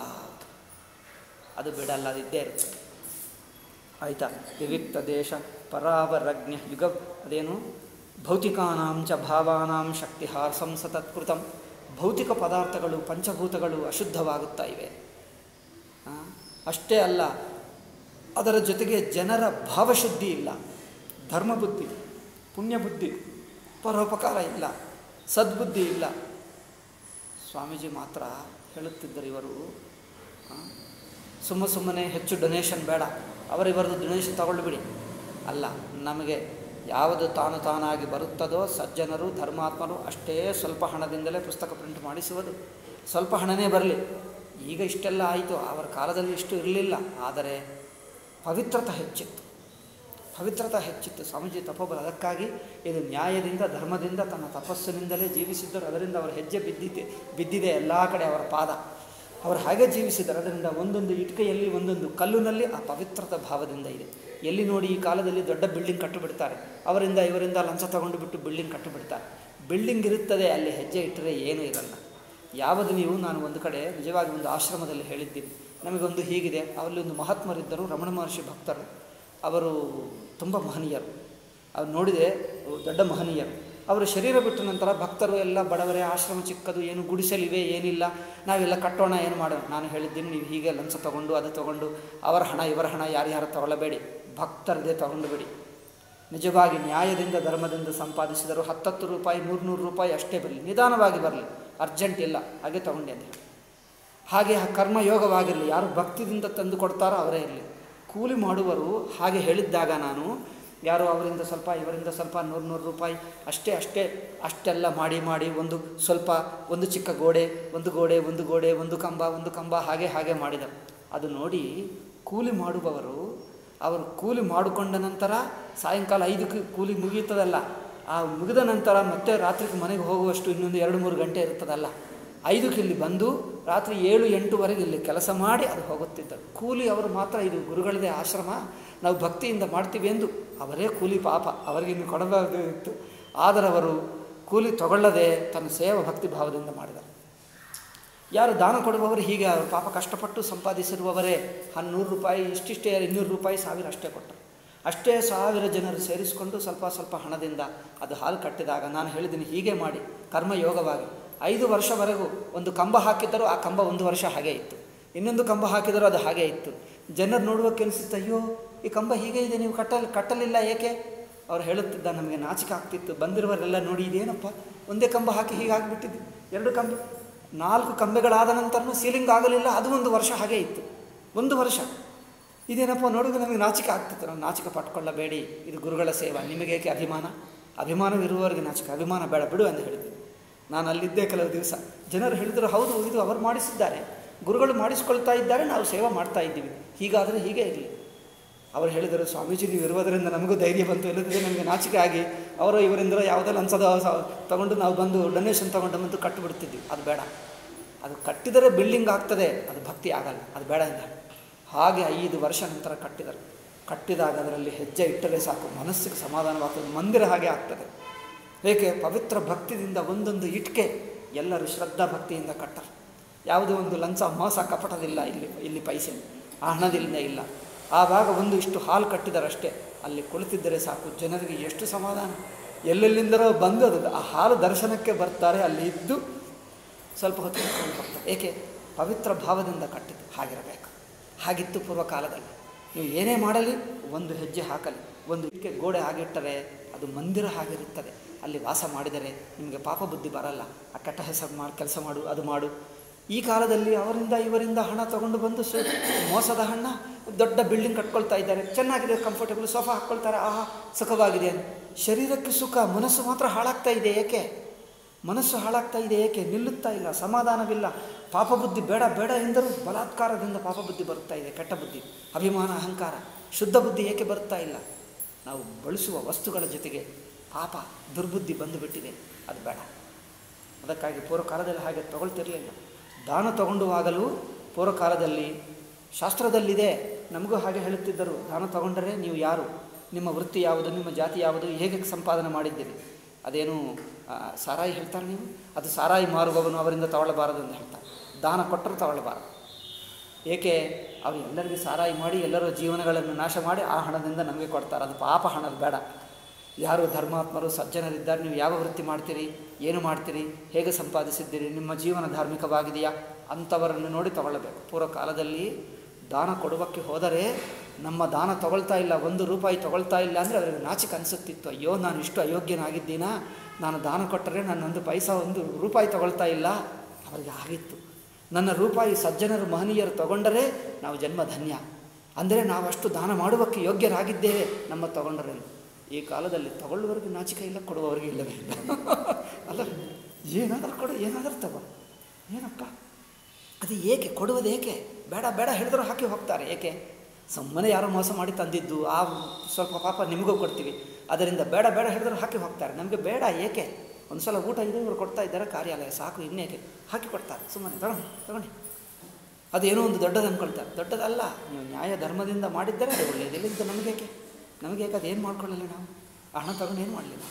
ಅದು ಇದ್ದೇ ಇರ್ತದೆ. ಆಯಿತಾ? ವಿವಿಕ್ತ ದೇಶ ಪರಾವರಜ್ಞ ಯುಗ, ಅದೇನು ಭೌತಿಕಾನಾಂ ಚ ಭಾವಾನಾಂ ಶಕ್ತಿ ಹಾರ್ಸಂ ಸತತ್ಕೃತಂ. ಭೌತಿಕ ಪದಾರ್ಥಗಳು, ಪಂಚಭೂತಗಳು ಅಶುದ್ಧವಾಗುತ್ತಾ ಇವೆ. ಅಷ್ಟೇ ಅಲ್ಲ, ಅದರ ಜೊತೆಗೆ ಜನರ ಭಾವಶುದ್ಧಿ ಇಲ್ಲ, ಧರ್ಮಬುದ್ಧಿ, ಪುಣ್ಯಬುದ್ಧಿ, ಪರೋಪಕಾರ ಇಲ್ಲ, ಸದ್ಬುದ್ಧಿ ಇಲ್ಲ. ಸ್ವಾಮೀಜಿ ಮಾತ್ರ ಹೇಳುತ್ತಿದ್ದರು, ಇವರು ಸುಮ್ಮನೆ ಹೆಚ್ಚು ಡೊನೇಷನ್ ಬೇಡ, ಅವರಿವರದು ಡೊನೇಷನ್ ತಗೊಳ್ಳಿಬಿಡಿ. ಅಲ್ಲ, ನಮಗೆ ಯಾವುದು ತಾನಾಗಿ ಬರುತ್ತದೋ, ಸಜ್ಜನರು ಧರ್ಮಾತ್ಮರು ಅಷ್ಟೇ ಸ್ವಲ್ಪ ಹಣದಿಂದಲೇ ಪುಸ್ತಕ ಪ್ರಿಂಟ್ ಮಾಡಿಸುವುದು. ಸ್ವಲ್ಪ ಹಣನೇ ಬರಲಿ. ಈಗ ಇಷ್ಟೆಲ್ಲ ಆಯಿತು, ಅವರ ಕಾಲದಲ್ಲಿ ಇಷ್ಟು ಇರಲಿಲ್ಲ. ಆದರೆ ಪವಿತ್ರತೆ ಹೆಚ್ಚಿತ್ತು. ಸ್ವಾಮೀಜಿ ತಪೋಬಲ. ಅದಕ್ಕಾಗಿ ಇದು ನ್ಯಾಯದಿಂದ, ಧರ್ಮದಿಂದ, ತನ್ನ ತಪಸ್ಸಿನಿಂದಲೇ ಜೀವಿಸಿದ್ದರು. ಅದರಿಂದ ಅವರ ಹೆಜ್ಜೆ ಬಿದ್ದಿದೆ ಎಲ್ಲ ಕಡೆ, ಅವರ ಪಾದ. ಅವರು ಹಾಗೆ ಜೀವಿಸಿದ್ದಾರೆ. ಅದರಿಂದ ಒಂದೊಂದು ಇಟ್ಕೆಯಲ್ಲಿ, ಒಂದೊಂದು ಕಲ್ಲಿನಲ್ಲಿ ಆ ಪವಿತ್ರತಾ ಭಾವದಿಂದ ಇದೆ. ಎಲ್ಲಿ ನೋಡಿ ಈ ಕಾಲದಲ್ಲಿ ದೊಡ್ಡ ಬಿಲ್ಡಿಂಗ್ ಕಟ್ಟಿಬಿಡ್ತಾರೆ, ಇವರಿಂದ ಲಂಚ ತಗೊಂಡು ಬಿಟ್ಟು ಬಿಲ್ಡಿಂಗ್ ಕಟ್ಟಿಬಿಡ್ತಾರೆ. ಬಿಲ್ಡಿಂಗ್ ಇರುತ್ತದೆ, ಅಲ್ಲಿ ಹೆಜ್ಜೆ ಇಟ್ಟರೆ ಏನೂ ಇರಲ್ಲ. ಯಾವುದು ನೀವು, ನಾನು ಒಂದು ಕಡೆ ನಿಜವಾಗಿ ಒಂದು ಆಶ್ರಮದಲ್ಲಿ ಹೇಳಿದ್ದೀನಿ, ನಮಗೊಂದು ಹೀಗಿದೆ. ಅವರಲ್ಲಿ ಒಂದು ಮಹಾತ್ಮರಿದ್ದರು, ರಮಣ ಮಹರ್ಷಿ ಭಕ್ತರು. ಅವರು ತುಂಬ ಮಹನೀಯರು. ಅವ್ರು ನೋಡಿದೆ, ದೊಡ್ಡ ಮಹನೀಯರು. ಅವರು ಶರೀರ ಬಿಟ್ಟ ನಂತರ ಭಕ್ತರು ಎಲ್ಲ ಬಡವರೇ, ಆಶ್ರಮ ಚಿಕ್ಕದು, ಏನು ಗುಡಿಸಲಿವೆ, ಏನಿಲ್ಲ, ನಾವೆಲ್ಲ ಕಟ್ಟೋಣ, ಏನು ಮಾಡೋಣ. ನಾನು ಹೇಳಿದ್ದೀನಿ, ನೀವು ಹೀಗೆ ಲಂಚ ತಗೊಂಡು ಅದು ತಗೊಂಡು ಅವರ ಹಣ ಇವರ ಹಣ ಯಾರ್ಯಾರು ತಗೊಳ್ಳಬೇಡಿ, ಭಕ್ತರದೇ ತಗೊಂಡು ಬಿಡಿ. ನಿಜವಾಗಿ ನ್ಯಾಯದಿಂದ, ಧರ್ಮದಿಂದ ಸಂಪಾದಿಸಿದರು 10 ರೂಪಾಯಿ, 100 ರೂಪಾಯಿ ಅಷ್ಟೇ ಬರಲಿ, ನಿಧಾನವಾಗಿ ಬರಲಿ, ಅರ್ಜೆಂಟ್ ಇಲ್ಲ, ಹಾಗೆ ತಗೊಂಡೆ ಅಂತ ಹೇಳಿ. ಹಾಗೆ ಕರ್ಮಯೋಗವಾಗಿರಲಿ, ಯಾರು ಭಕ್ತಿದಿಂದ ತಂದು ಕೊಡ್ತಾರೋ ಅವರೇ ಇರಲಿ. ಕೂಲಿ ಮಾಡುವರು ಹಾಗೆ ಹೇಳಿದ್ದಾಗ ನಾನು, ಯಾರು ಅವರಿಂದ ಸ್ವಲ್ಪ ಇವರಿಂದ ಸ್ವಲ್ಪ 100 ರೂಪಾಯಿ ಅಷ್ಟೆಲ್ಲ ಮಾಡಿ ಒಂದು ಚಿಕ್ಕ ಗೋಡೆ, ಒಂದು ಕಂಬ ಹಾಗೆ ಮಾಡಿದರು. ಅದು ನೋಡಿ ಕೂಲಿ ಮಾಡುವವರು, ಅವರು ಕೂಲಿ ಮಾಡಿಕೊಂಡ ನಂತರ ಸಾಯಂಕಾಲ 5ಕ್ಕೆ ಕೂಲಿ ಮುಗಿಯುತ್ತದಲ್ಲ, ಆ ಮುಗಿದ ನಂತರ ಮತ್ತೆ ರಾತ್ರಿಗೆ ಮನೆಗೆ ಹೋಗುವಷ್ಟು ಇನ್ನೊಂದು 2-3 ಗಂಟೆ ಇರ್ತದಲ್ಲ, 5ಕ್ಕೆ ಇಲ್ಲಿ ಬಂದು ರಾತ್ರಿ 7-8ವರೆಗೆ ಇಲ್ಲಿ ಕೆಲಸ ಮಾಡಿ ಅದು ಹೋಗುತ್ತಿದ್ದರು. ಕೂಲಿ ಅವರು ಮಾತ್ರ, ಇದು ಗುರುಗಳದೇ ಆಶ್ರಮ, ನಾವು ಭಕ್ತಿಯಿಂದ ಮಾಡ್ತೀವಿ ಎಂದು ಅವರೇ ಕೂಲಿ. ಪಾಪ ಅವರಿಗೆ ಇನ್ನು ಕೊಡಬೇಕಾಗಿತ್ತು. ಆದರೆ ಅವರು ಕೂಲಿ ತಗೊಳ್ಳದೆ ತನ್ನ ಸೇವಾ ಭಕ್ತಿ ಭಾವದಿಂದ ಮಾಡಿದರು. ಯಾರು ದಾನ ಕೊಡುವವರು ಹೀಗೆ, ಅವರು ಪಾಪ ಕಷ್ಟಪಟ್ಟು ಸಂಪಾದಿಸಿರುವವರೇ 100 ರೂಪಾಯಿ ಇಷ್ಟಿಷ್ಟೇ, 200 ರೂಪಾಯಿ, 1000 ಅಷ್ಟೇ ಕೊಟ್ಟರು. ಅಷ್ಟೇ 1000 ಜನರು ಸೇರಿಸಿಕೊಂಡು ಸ್ವಲ್ಪ ಸ್ವಲ್ಪ ಹಣದಿಂದ ಅದು ಹಾಲು ಕಟ್ಟಿದಾಗ ನಾನು ಹೇಳಿದ್ದೀನಿ ಹೀಗೆ ಮಾಡಿ ಕರ್ಮಯೋಗವಾಗಿ 5 ವರ್ಷವರೆಗೂ ಒಂದು ಕಂಬ ಹಾಕಿದ್ದರೂ ಆ ಕಂಬ 1 ವರ್ಷ ಹಾಗೆ ಇತ್ತು, ಇನ್ನೊಂದು ಕಂಬ ಹಾಕಿದರೂ ಅದು ಹಾಗೆ ಇತ್ತು. ಜನರು ನೋಡುವ ಕೆಲಸಿತ್ತು, ಅಯ್ಯೋ ಈ ಕಂಬ ಹೀಗೆ ಇದೆ, ನೀವು ಕಟ್ಟಲಿಲ್ಲ ಏಕೆ? ಅವ್ರು ಹೇಳುತ್ತಿದ್ದ, ನಮಗೆ ನಾಚಿಕೆ ಆಗ್ತಿತ್ತು, ಬಂದಿರುವವರೆಲ್ಲ ನೋಡಿ ಇದೇನಪ್ಪ ಒಂದೇ ಕಂಬ ಹಾಕಿ ಹೀಗಾಗಿಬಿಟ್ಟಿದ್ದು, 2 ಕಂಬ 4 ಕಂಬೆಗಳಾದ ನಂತರನೂ ಸೀಲಿಂಗ್ ಆಗಲಿಲ್ಲ, ಅದು 1 ವರ್ಷ ಹಾಗೆ ಇತ್ತು, 1 ವರ್ಷ. ಇದೇನಪ್ಪ ನೋಡಿದ್ರೆ ನಮಗೆ ನಾಚಿಕೆ ಆಗ್ತಿತ್ತು. ನಾವು ನಾಚಿಕೆ ಪಟ್ಕೊಳ್ಳಬೇಡಿ, ಇದು ಗುರುಗಳ ಸೇವಾ. ನಿಮಗೇಕೆ ಅಭಿಮಾನವಿರುವವರಿಗೆ ನಾಚಿಕೆ, ಅಭಿಮಾನ ಬೇಡ ಬಿಡು ಎಂದು ಹೇಳಿದ್ದೆ. ನಾನು ಅಲ್ಲಿದ್ದೇ ಕೆಲವು ದಿವಸ. ಜನರು ಹೇಳಿದರು, ಹೌದು ಇದು ಅವರು ಮಾಡಿಸಿದ್ದಾರೆ, ಗುರುಗಳು ಮಾಡಿಸ್ಕೊಳ್ತಾ ಇದ್ದಾರೆ, ನಾವು ಸೇವೆ ಮಾಡ್ತಾ ಇದ್ದೀವಿ, ಹೀಗಾದರೆ ಹೀಗೆ ಇರಲಿ. ಅವರು ಹೇಳಿದರು, ಸ್ವಾಮೀಜಿ ನೀವು ಇರುವುದರಿಂದ ನಮಗೂ ಧೈರ್ಯ ಬಂತು, ಇಲ್ಲದಿದ್ದರೆ ನಮಗೆ ನಾಚಿಕೆ ಆಗಿ ಅವರು ಇವರಿಂದ ಯಾವುದೋ ಲಂಚದ ತಗೊಂಡು ನಾವು ಬಂದು ಡೊನೇಷನ್ ತೊಗೊಂಡು ಬಂದು ಕಟ್ಟಿಬಿಡ್ತಿದ್ವಿ. ಅದು ಬೇಡ, ಅದು ಕಟ್ಟಿದರೆ ಬಿಲ್ಡಿಂಗ್ ಆಗ್ತದೆ, ಅದು ಭಕ್ತಿ ಆಗಲ್ಲ, ಅದು ಬೇಡ ಅಂತ. ಹಾಗೆ 5 ವರ್ಷ ನಂತರ ಕಟ್ಟಿದಾಗ ಅದರಲ್ಲಿ ಹೆಜ್ಜೆ ಇಟ್ಟರೆ ಸಾಕು, ಮನಸ್ಸಿಗೆ ಸಮಾಧಾನವಾಗ್ತದೆ, ಮಂದಿರ ಹಾಗೆ ಆಗ್ತದೆ. ಏಕೆ? ಪವಿತ್ರ ಭಕ್ತಿಯಿಂದ ಒಂದೊಂದು ಇಟ್ಕೆ ಎಲ್ಲರೂ ಶ್ರದ್ಧಾ ಭಕ್ತಿಯಿಂದ ಕಟ್ಟರು. ಯಾವುದೋ ಒಂದು ಲಂಚ ಮೋಸ ಕಪಟದಿಲ್ಲ, ಇಲ್ಲಿ ಪೈಸೆ ಆ ಹಣದಿಂದ ಇಲ್ಲ. ಆವಾಗ ಇಷ್ಟು ಹಾಲು ಕಟ್ಟಿದರಷ್ಟೇ, ಅಲ್ಲಿ ಕುಳಿತಿದ್ದರೆ ಸಾಕು, ಜನರಿಗೆ ಎಷ್ಟು ಸಮಾಧಾನ. ಎಲ್ಲೆಲ್ಲಿಂದರೋ ಬಂದು ಅದು ಆ ಹಾಲು ದರ್ಶನಕ್ಕೆ ಬರ್ತಾರೆ, ಅಲ್ಲಿ ಇದ್ದು ಸ್ವಲ್ಪ ಹೊತ್ತು ನಿಂತ್ಕೊಂಡು ಹೋಗ್ತಾರೆ. ಏಕೆ? ಪವಿತ್ರ ಭಾವದಿಂದ ಕಟ್ಟಿದ್ದು ಹಾಗಿರಬೇಕು. ಹಾಗಿತ್ತು ಪೂರ್ವಕಾಲದಲ್ಲಿ. ನೀವು ಏನೇ ಮಾಡಲಿ, ಒಂದು ಹೆಜ್ಜೆ ಹಾಕಲಿ, ಒಂದು ಇಟ್ಕೆ ಗೋಡೆ ಆಗಿಟ್ಟರೆ ಅದು ಮಂದಿರ ಆಗಿರುತ್ತದೆ. ಅಲ್ಲಿ ವಾಸ ಮಾಡಿದರೆ ನಿಮಗೆ ಪಾಪ ಬುದ್ಧಿ ಬರಲ್ಲ. ಆ ಕೆಟ್ಟ ಹೆಸರು ಕೆಲಸ ಮಾಡು, ಅದು ಮಾಡು. ಈ ಕಾಲದಲ್ಲಿ ಅವರಿಂದ ಇವರಿಂದ ಹಣ ತಗೊಂಡು ಬಂದು ಮೋಸದ ಹಣ ದೊಡ್ಡ ಬಿಲ್ಡಿಂಗ್ ಕಟ್ಕೊಳ್ತಾ ಇದ್ದಾರೆ, ಚೆನ್ನಾಗಿದೆ, ಕಂಫರ್ಟಬಲ್ ಸೋಫಾ ಹಾಕ್ಕೊಳ್ತಾರೆ, ಆಹಾ ಸುಖವಾಗಿದೆ ಅಂತ. ಶರೀರಕ್ಕೆ ಸುಖ, ಮನಸ್ಸು ಮಾತ್ರ ಹಾಳಾಗ್ತಾ ಇದೆ. ಏಕೆ? ಮನಸ್ಸು ಹಾಳಾಗ್ತಾ ಇದೆ. ಏಕೆ? ನಿಲ್ಲುತ್ತಾ ಇಲ್ಲ, ಸಮಾಧಾನವಿಲ್ಲ. ಪಾಪ ಬುದ್ಧಿ ಬೇಡ ಬೇಡ ಎಂದರೂ ಬಲಾತ್ಕಾರದಿಂದ ಪಾಪ ಬುದ್ಧಿ ಬರುತ್ತಾ ಇದೆ, ಕೆಟ್ಟ ಬುದ್ಧಿ, ಅಭಿಮಾನ, ಅಹಂಕಾರ. ಶುದ್ಧ ಬುದ್ಧಿ ಏಕೆ ಬರುತ್ತಾ ಇಲ್ಲ? ನಾವು ಬಳಸುವ ವಸ್ತುಗಳ ಜೊತೆಗೆ ಪಾಪ ದುರ್ಬುದ್ಧಿ ಬಂದುಬಿಟ್ಟಿದೆ, ಅದು ಬೇಡ. ಅದಕ್ಕಾಗಿ ಪೂರ್ವಕಾಲದಲ್ಲಿ ಹಾಗೆ ತಗೊಳ್ತಿರಲಿಲ್ಲ. ದಾನ ತಗೊಂಡುವಾಗಲೂ ಪೂರ್ವಕಾಲದಲ್ಲಿ ಶಾಸ್ತ್ರದಲ್ಲಿದೆ, ನಮಗೂ ಹಾಗೆ ಹೇಳುತ್ತಿದ್ದರು. ದಾನ ತಗೊಂಡರೆ ನೀವು ಯಾರು, ನಿಮ್ಮ ವೃತ್ತಿ ಯಾವುದು, ನಿಮ್ಮ ಜಾತಿ ಯಾವುದು, ಹೇಗೆ ಸಂಪಾದನೆ ಮಾಡಿದ್ದೀರಿ. ಅದೇನು ಸಾರಾಯಿ ಹೇಳ್ತಾರೆ ನೀವು, ಅದು ಸಾರಾಯಿ ಮಾರುವವನು ಅವರಿಂದ ತಗೊಳ್ಳಬಾರದು ಅಂತ ಹೇಳ್ತಾರೆ. ದಾನ ಕೊಟ್ಟರು ತಗೊಳ್ಳಬಾರದು. ಏಕೆ? ಅವರು ಎಲ್ಲರಿಗೂ ಸಾರಾಯಿ ಮಾಡಿ ಎಲ್ಲರ ಜೀವನಗಳನ್ನು ನಾಶ ಮಾಡಿ ಆ ಹಣದಿಂದ ನಮಗೆ ಕೊಡ್ತಾರೆ, ಅದು ಪಾಪ ಹಣದ ಬೇಡ. ಯಾರು ಧರ್ಮಾತ್ಮರು ಸಜ್ಜನರಿದ್ದಾರೆ, ನೀವು ಯಾವ ವೃತ್ತಿ ಮಾಡ್ತೀರಿ, ಏನು ಮಾಡ್ತೀರಿ, ಹೇಗೆ ಸಂಪಾದಿಸಿದ್ದೀರಿ, ನಿಮ್ಮ ಜೀವನ ಧಾರ್ಮಿಕವಾಗಿದೆಯಾ ಅಂಥವರನ್ನು ನೋಡಿ ತಗೊಳ್ಳಬೇಕು. ಪೂರ್ವಕಾಲದಲ್ಲಿ ದಾನ ಕೊಡುವಕ್ಕೆ ಹೋದರೆ ನಮ್ಮ ದಾನ ತಗೊಳ್ತಾ ಇಲ್ಲ, 1 ರೂಪಾಯಿ ತಗೊಳ್ತಾ ಇಲ್ಲ ಅಂದರೆ ಅವರಿಗೆ ನಾಚಿಕೆ ಅನಿಸುತ್ತಿತ್ತು. ಅಯ್ಯೋ ನಾನು ಇಷ್ಟು ಅಯೋಗ್ಯನಾಗಿದ್ದೀನಾ, ನಾನು ದಾನ ಕೊಟ್ಟರೆ ನನ್ನ 1 ಪೈಸಾ 1 ರೂಪಾಯಿ ತಗೊಳ್ತಾ ಇಲ್ಲ. ಅವರಿಗೆ ಆಗಿತ್ತು, ನನ್ನ ರೂಪಾಯಿ ಸಜ್ಜನರು ಮಹನೀಯರು ತಗೊಂಡರೆ ನಾವು ಜನ್ಮ ಧನ್ಯ, ಅಂದರೆ ನಾವಷ್ಟು ದಾನ ಮಾಡುವಕ್ಕೆ ಯೋಗ್ಯರಾಗಿದ್ದೇವೆ ನಮ್ಮ ತಗೊಂಡರೆ. ಈ ಕಾಲದಲ್ಲಿ ತಗೊಳ್ಳುವವರಿಗೆ ನಾಚಿಕೆ ಇಲ್ಲ, ಕೊಡುವವರಿಗೆ ಇಲ್ಲವೇ ಇಲ್ಲ. ಅಲ್ಲ, ಏನಾದರೂ ಕೊಡು, ಏನಾದರೂ ತಗೋ, ಏನಪ್ಪ ಅದು ಏಕೆ ಕೊಡುವುದು? ಏಕೆ? ಬೇಡ ಬೇಡ ಹೇಳಿದ್ರು ಹಾಕಿ ಹೋಗ್ತಾರೆ. ಏಕೆ? ಸುಮ್ಮನೆ ಯಾರೋ ಮೋಸ ಮಾಡಿ ತಂದಿದ್ದು, ಆ ಸ್ವಲ್ಪ ಪಾಪ ನಿಮಗೂ ಕೊಡ್ತೀವಿ, ಅದರಿಂದ ಬೇಡ ಬೇಡ ಹೇಳಿದ್ರು ಹಾಕಿ ಹೋಗ್ತಾರೆ. ನಮಗೆ ಬೇಡ. ಏಕೆ? ಒಂದು ಸಲ ಊಟ ಇದೆ, ಇವರು ಕೊಡ್ತಾ ಇದ್ದಾರೆ, ಕಾರ್ಯಾಲಯ ಸಾಕು, ಇನ್ನೇಕೆ ಹಾಕಿ ಕೊಡ್ತಾರೆ. ಸುಮ್ಮನೆ ತಗೊಂಡು ಅದೇನೋ ಒಂದು ದೊಡ್ಡದು ಅಂದ್ಕೊಳ್ತಾರೆ. ದೊಡ್ಡದಲ್ಲ, ನೀವು ನ್ಯಾಯ ಧರ್ಮದಿಂದ ಮಾಡಿದ್ದರೆ ಅದು ಒಳ್ಳೆಯದು. ಇಲ್ಲಿಂದ ನಮಗೇಕೆ ಅದೇನು ಮಾಡ್ಕೊಳ್ಳಿಲ್ಲ, ನಾವು ಆ ಹಣ ತಗೊಂಡು ಏನು ಮಾಡಲಿಲ್ಲ.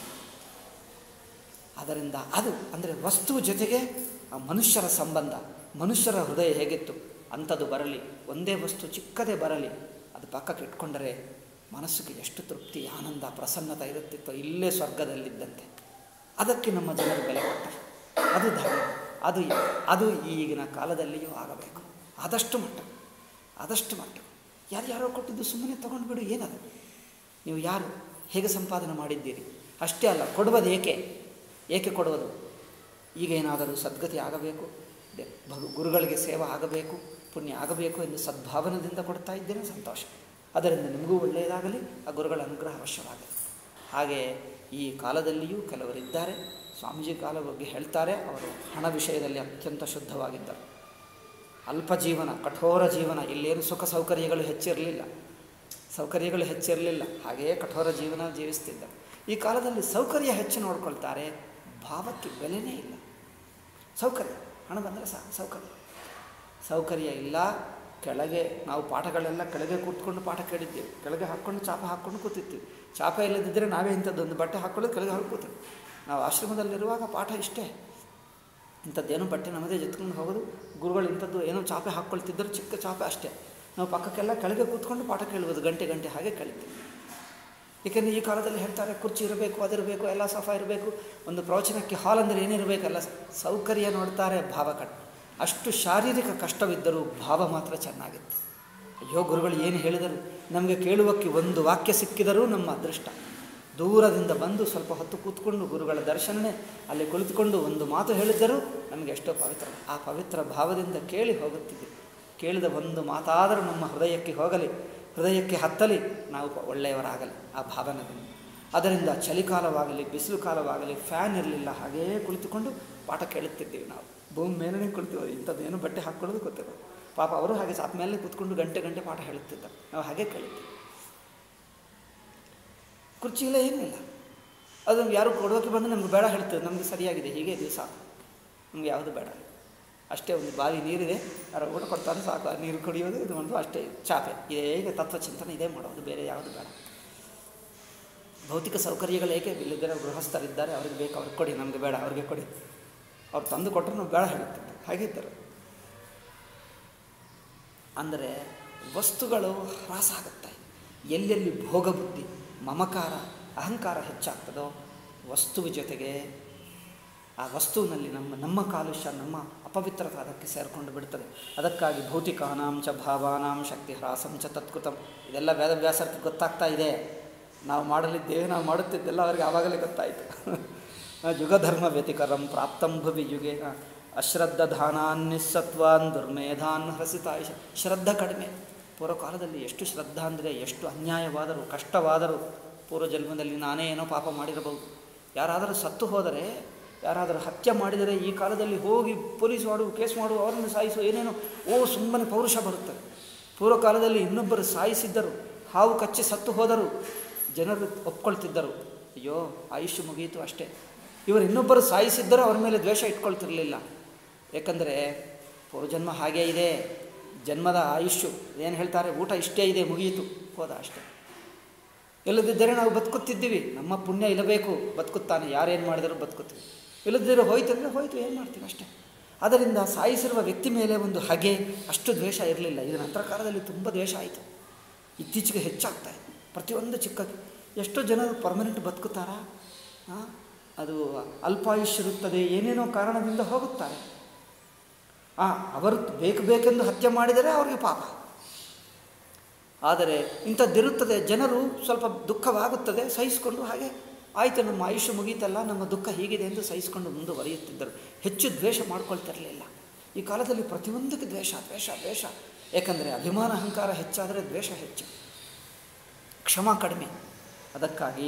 ಅದರಿಂದ ಅದು ಅಂದರೆ ವಸ್ತು ಜೊತೆಗೆ ಆ ಮನುಷ್ಯರ ಸಂಬಂಧ, ಮನುಷ್ಯರ ಹೃದಯ ಹೇಗಿತ್ತು ಅಂಥದ್ದು ಬರಲಿ. ಒಂದೇ ವಸ್ತು ಚಿಕ್ಕದೇ ಬರಲಿ, ಅದು ಪಕ್ಕಕ್ಕೆ ಇಟ್ಕೊಂಡರೆ ಮನಸ್ಸಿಗೆ ಎಷ್ಟು ತೃಪ್ತಿ, ಆನಂದ, ಪ್ರಸನ್ನತೆ ಇರುತ್ತಿತ್ತು, ಇಲ್ಲೇ ಸ್ವರ್ಗದಲ್ಲಿದ್ದಂತೆ. ಅದಕ್ಕೆ ನಮ್ಮ ಜನರು ಬೆಲೆ ಕೊಟ್ಟರು. ಅದು ಧರ್ಮ, ಅದು ಈಗಿನ ಕಾಲದಲ್ಲಿಯೂ ಆಗಬೇಕು. ಆದಷ್ಟು ಮಟ್ಟ ಯಾರ್ಯಾರೋ ಕೊಟ್ಟಿದ್ದು ಸುಮ್ಮನೆ ತೊಗೊಂಡು ಬಿಡು, ಏನದು? ನೀವು ಯಾರು, ಹೇಗೆ ಸಂಪಾದನೆ ಮಾಡಿದ್ದೀರಿ ಅಷ್ಟೇ ಅಲ್ಲ, ಕೊಡುವುದು ಏಕೆ ಕೊಡುವುದು? ಈಗ ಏನಾದರೂ ಸದ್ಗತಿ ಆಗಬೇಕು, ಗುರುಗಳಿಗೆ ಸೇವೆ ಆಗಬೇಕು, ಪುಣ್ಯ ಆಗಬೇಕು ಎಂದು ಸದ್ಭಾವನದಿಂದ ಕೊಡ್ತಾ ಇದ್ದೇನೆ, ಸಂತೋಷ. ಅದರಿಂದ ನಿಮಗೂ ಒಳ್ಳೆಯದಾಗಲಿ, ಆ ಗುರುಗಳ ಅನುಗ್ರಹ ಅವಶ್ಯವಾಗಲಿ. ಹಾಗೆ ಈ ಕಾಲದಲ್ಲಿಯೂ ಕೆಲವರಿದ್ದಾರೆ, ಸ್ವಾಮೀಜಿ ಕಾಲ ಬಗ್ಗೆ ಹೇಳ್ತಾರೆ, ಅವರು ಹಣ ವಿಷಯದಲ್ಲಿ ಅತ್ಯಂತ ಶುದ್ಧವಾಗಿದ್ದರು. ಅಲ್ಪ ಜೀವನ, ಕಠೋರ ಜೀವನ, ಇಲ್ಲೇನು ಸುಖ ಸೌಕರ್ಯಗಳು ಹೆಚ್ಚಿರಲಿಲ್ಲ, ಹಾಗೆಯೇ ಕಠೋರ ಜೀವನ ಜೀವಿಸ್ತಿದ್ದರು. ಈ ಕಾಲದಲ್ಲಿ ಸೌಕರ್ಯ ಹೆಚ್ಚು ನೋಡ್ಕೊಳ್ತಾರೆ, ಭಾವಕ್ಕೆ ಬೆಲೆನೇ ಇಲ್ಲ. ಸೌಕರ್ಯ, ಹಣ ಬಂದರೆ ಸೌಕರ್ಯ ಇಲ್ಲ. ಕೆಳಗೆ ನಾವು ಪಾಠಗಳೆಲ್ಲ ಕೆಳಗೆ ಕೂತ್ಕೊಂಡು ಪಾಠ ಕೇಳಿದ್ದೇವೆ, ಕೆಳಗೆ ಹಾಕ್ಕೊಂಡು ಚಾಪ ಹಾಕ್ಕೊಂಡು ಕೂತಿರ್ತೀವಿ. ಚಾಪ ಇಲ್ಲದಿದ್ದರೆ ನಾವೇ ಇಂಥದ್ದೊಂದು ಬಟ್ಟೆ ಹಾಕ್ಕೊಳ್ಳೋದು, ಕೆಳಗೆ ಹಾಕಿ ಕೂತೀವಿ. ನಾವು ಆಶ್ರಮದಲ್ಲಿರುವಾಗ ಪಾಠ ಇಷ್ಟೇ, ಇಂಥದ್ದೇನೋ ಬಟ್ಟೆ ನಮ್ಮದೇ ಜೊತ್ಕೊಂಡು ಹೋಗೋದು. ಗುರುಗಳು ಇಂಥದ್ದು ಏನೋ ಚಾಪೆ ಹಾಕ್ಕೊಳ್ತಿದ್ದರು, ಚಿಕ್ಕ ಚಾಪೆ ಅಷ್ಟೇ. ನಾವು ಪಕ್ಕಕ್ಕೆಲ್ಲ ಕೆಳಗೆ ಕೂತ್ಕೊಂಡು ಪಾಠ ಕೇಳುವುದು, ಗಂಟೆ ಹಾಗೆ ಕಳಿತೀವಿ. ಏಕೆಂದರೆ ಈ ಕಾಲದಲ್ಲಿ ಹೇಳ್ತಾರೆ ಕುರ್ಚಿ ಇರಬೇಕು, ಅದಿರಬೇಕು, ಎಲ್ಲ ಸಫಾ ಇರಬೇಕು, ಒಂದು ಪ್ರವಚನಕ್ಕೆ ಹಾಲ್ ಅಂದರೆ ಏನಿರಬೇಕು, ಎಲ್ಲ ಸೌಕರ್ಯ ನೋಡ್ತಾರೆ, ಭಾವ ಕಡಿಮೆ. ಅಷ್ಟು ಶಾರೀರಿಕ ಕಷ್ಟವಿದ್ದರೂ ಭಾವ ಮಾತ್ರ ಚೆನ್ನಾಗಿತ್ತು. ಅಯ್ಯೋ ಗುರುಗಳು ಏನು ಹೇಳಿದರು, ನಮಗೆ ಕೇಳುವಕ್ಕೆ ಒಂದು ವಾಕ್ಯ ಸಿಕ್ಕಿದರೂ ನಮ್ಮ ಅದೃಷ್ಟ. ದೂರದಿಂದ ಬಂದು ಸ್ವಲ್ಪ ಹೊತ್ತು ಕೂತ್ಕೊಂಡು ಗುರುಗಳ ದರ್ಶನನೇ ಅಲ್ಲಿ ಕುಳಿತುಕೊಂಡು ಒಂದು ಮಾತು ಹೇಳಿದ್ದರೂ ನಮಗೆ ಎಷ್ಟೋ ಪವಿತ್ರ. ಆ ಪವಿತ್ರ ಭಾವದಿಂದ ಕೇಳಿ ಹೋಗುತ್ತಿದ್ದೆ. ಕೇಳಿದ ಒಂದು ಮಾತಾದರೂ ನಮ್ಮ ಹೃದಯಕ್ಕೆ ಹೋಗಲಿ, ಹೃದಯಕ್ಕೆ ಹತ್ತಲಿ, ನಾವು ಒಳ್ಳೆಯವರಾಗಲಿ ಆ ಭಾವನೆಯಿಂದ. ಅದರಿಂದ ಚಳಿಕಾಲವಾಗಲಿ ಬಿಸಿಲು ಕಾಲವಾಗಲಿ ಫ್ಯಾನ್ ಇರಲಿಲ್ಲ, ಹಾಗೇ ಕುಳಿತುಕೊಂಡು ಪಾಠ ಕೇಳುತ್ತಿದ್ದೀವಿ. ನಾವು ಭೂಮಿ ಮೇಲೇ ಕುಳಿತೀವಿ, ಇಂಥದ್ದೇನು ಬಟ್ಟೆ ಹಾಕ್ಕೊಳ್ಳೋದು ಗೊತ್ತಿರೋದು. ಪಾಪ ಅವರು ಹಾಗೆ ಸಾತ್ ಮೇಲೆ ಕೂತ್ಕೊಂಡು ಗಂಟೆ ಗಂಟೆ ಪಾಠ ಹೇಳುತ್ತಿದ್ದಾರೆ, ನಾವು ಹಾಗೆ ಕೇಳುತ್ತೀವಿ. ಕುರ್ಚಿ ಇಲ್ಲ, ಏನಿಲ್ಲ. ಅದು ಯಾರು ಕೊಡೋಕೆ ಬಂದು ನಮ್ಗೆ ಬೇಡ ಹೇಳ್ತದೆ, ನಮಗೆ ಸರಿಯಾಗಿದೆ ಹೀಗೆ ದಿವಸ, ನಮ್ಗೆ ಯಾವುದು ಬೇಡ, ಅಷ್ಟೇ ಒಂದು ಬಾವಿ ನೀರಿದೆ, ಯಾರು ಊಟ ಕೊಡ್ತಾರೆ ಸಾಕು, ಆ ನೀರು ಕುಡಿಯೋದು, ಇದು ಮಾಡೋದು ಅಷ್ಟೇ, ಚಾಪೆ ಹೇಗೆ ತತ್ವಚಿಂತನೆ ಇದೇ ಮಾಡೋದು, ಬೇರೆ ಯಾವುದು ಬೇಡ. ಭೌತಿಕ ಸೌಕರ್ಯಗಳು ಏಕೆ ಇಲ್ಲಿದ್ದರೆ ಗೃಹಸ್ಥರಿದ್ದಾರೆ, ಅವ್ರಿಗೆ ಬೇಕು, ಅವ್ರಿಗೆ ಕೊಡಿ, ನಮಗೆ ಬೇಡ, ಅವ್ರಿಗೆ ಕೊಡಿ, ಅವ್ರು ತಂದು ಕೊಟ್ಟರೆ ನಾವು ಬೇಡ ಹೇಳುತ್ತಿದ್ದೆ, ಹಾಗೆ ಇದ್ದರು. ಅಂದರೆ ವಸ್ತುಗಳು ಹ್ರಾಸ ಆಗುತ್ತೆ. ಎಲ್ಲೆಲ್ಲಿ ಭೋಗಬುದ್ಧಿ, ಮಮಕಾರ, ಅಹಂಕಾರ ಹೆಚ್ಚಾಗ್ತದೋ ವಸ್ತುವ ಜೊತೆಗೆ ಆ ವಸ್ತುವಿನಲ್ಲಿ ನಮ್ಮ ಕಾಲುಷ್ಯ, ನಮ್ಮ ಅಪವಿತ್ರತೆ ಅದಕ್ಕೆ ಸೇರಿಕೊಂಡು ಬಿಡ್ತದೆ. ಅದಕ್ಕಾಗಿ ಭೌತಿಕಾನಾಂಚ ಭಾವಾನಾಂ ಶಕ್ತಿ ಹ್ರಾಸಂಚ ತತ್ಕೃತಂ, ಇದೆಲ್ಲ ವೇದವ್ಯಾಸರಿಗೆ ಗೊತ್ತಾಗ್ತಾ ಇದೆ. ನಾವು ಮಾಡಲಿದ್ದೇವೆ, ನಾವು ಮಾಡುತ್ತಿದ್ದೆಲ್ಲ ಅವರಿಗೆ ಆವಾಗಲೇ ಗೊತ್ತಾಯಿತು. ಯುಗಧರ್ಮ ವ್ಯತಿಕರಂ ಪ್ರಾಪ್ತಂ ಭುವಿ ಯುಗೆ ಅಶ್ರದ್ಧಾನಾನ್ನಿಸ್ಸತ್ವಾನ್ ದುರ್ಮೇಧಾನ್ ಹ್ರಸಿತಾಯುಷ. ಶ್ರದ್ಧಾ ಕಡಿಮೆ. ಪೂರ್ವಕಾಲದಲ್ಲಿ ಎಷ್ಟು ಶ್ರದ್ಧಾ ಅಂದರೆ ಎಷ್ಟು ಅನ್ಯಾಯವಾದರೂ ಕಷ್ಟವಾದರೂ ಪೂರ್ವಜನ್ಮದಲ್ಲಿ ನಾನೇ ಏನೋ ಪಾಪ ಮಾಡಿರಬಹುದು. ಯಾರಾದರೂ ಸತ್ತು ಹೋದರೆ, ಯಾರಾದರೂ ಹತ್ಯೆ ಮಾಡಿದರೆ ಈ ಕಾಲದಲ್ಲಿ ಹೋಗಿ ಪೊಲೀಸ್ ಮಾಡು, ಕೇಸ್ ಮಾಡು, ಅವರನ್ನು ಸಾಯಿಸು, ಏನೇನೋ ಸುಮ್ಮನೆ ಪೌರುಷ ಬರುತ್ತದೆ. ಪೂರ್ವಕಾಲದಲ್ಲಿ ಇನ್ನೊಬ್ಬರು ಸಾಯಿಸಿದ್ದರು, ಹಾವು ಕಚ್ಚಿ ಸತ್ತು ಹೋದರು, ಜನರು ಒಪ್ಕೊಳ್ತಿದ್ದರು, ಅಯ್ಯೋ ಆಯುಷ್ಯ ಮುಗಿಯಿತು ಅಷ್ಟೇ. ಇವರು ಇನ್ನೊಬ್ಬರು ಸಾಯಿಸಿದ್ದರೂ ಅವ್ರ ಮೇಲೆ ದ್ವೇಷ ಇಟ್ಕೊಳ್ತಿರಲಿಲ್ಲ. ಏಕೆಂದರೆ ಪೂರ್ವಜನ್ಮ ಹಾಗೇ ಇದೆ, ಜನ್ಮದ ಆಯುಷ್ಯು ಏನು ಹೇಳ್ತಾರೆ, ಊಟ ಇಷ್ಟೇ ಇದೆ, ಮುಗಿಯಿತು, ಹೋದ ಅಷ್ಟೇ. ಇಲ್ಲದಿದ್ದರೆ ನಾವು ಬದುಕುತ್ತಿದ್ದೀವಿ, ನಮ್ಮ ಪುಣ್ಯ ಇರಬೇಕು, ಬದುಕುತ್ತಾನೆ, ಯಾರೇನು ಮಾಡಿದರೂ ಬದುಕುತ್ತೀವಿ. ಇಲ್ಲದಿದ್ದರೆ ಹೋಯ್ತು ಅಂದರೆ ಹೋಯ್ತು, ಏನು ಮಾಡ್ತೀವಿ ಅಷ್ಟೇ. ಅದರಿಂದ ಸಾಯಿಸಿರುವ ವ್ಯಕ್ತಿ ಮೇಲೆ ಒಂದು ಹಗೆ, ಅಷ್ಟು ದ್ವೇಷ ಇರಲಿಲ್ಲ. ಇದರ ನಂತರ ಕಾಲದಲ್ಲಿ ತುಂಬ ದ್ವೇಷ ಆಯಿತು, ಇತ್ತೀಚೆಗೆ ಹೆಚ್ಚಾಗ್ತಾಯಿದೆ. ಪ್ರತಿಯೊಂದು ಚಿಕ್ಕ ಎಷ್ಟೋ ಜನರು ಪರ್ಮನೆಂಟ್ ಬದುಕುತ್ತಾರಾ, ಅದು ಅಲ್ಪಾಯುಷ್ಯರುತ್ತದೆ, ಏನೇನೋ ಕಾರಣದಿಂದ ಹೋಗುತ್ತಾರೆ. ಅವರು ಬೇಕೆಂದು ಹತ್ಯೆ ಮಾಡಿದರೆ ಅವರಿಗೆ ಪಾಪ. ಆದರೆ ಇಂಥದ್ದಿರುತ್ತದೆ, ಜನರು ಸ್ವಲ್ಪ ದುಃಖವಾಗುತ್ತದೆ, ಸಹಿಸಿಕೊಂಡು ಹಾಗೆ ಆಯಿತು ನಮ್ಮ ಆಯುಷ್ಯ ಮುಗೀತಲ್ಲ, ನಮ್ಮ ದುಃಖ ಹೀಗಿದೆ ಎಂದು ಸಹಿಸಿಕೊಂಡು ಮುಂದುವರಿಯುತ್ತಿದ್ದರು. ಹೆಚ್ಚು ದ್ವೇಷ ಮಾಡ್ಕೊಳ್ತಿರಲಿಲ್ಲ. ಈ ಕಾಲದಲ್ಲಿ ಪ್ರತಿಯೊಂದಕ್ಕೆ ದ್ವೇಷ ದ್ವೇಷ ದ್ವೇಷ. ಏಕೆಂದರೆ ಅಭಿಮಾನ ಅಹಂಕಾರ ಹೆಚ್ಚಾದರೆ ದ್ವೇಷ ಹೆಚ್ಚು, ಕ್ಷಮ ಕಡಿಮೆ. ಅದಕ್ಕಾಗಿ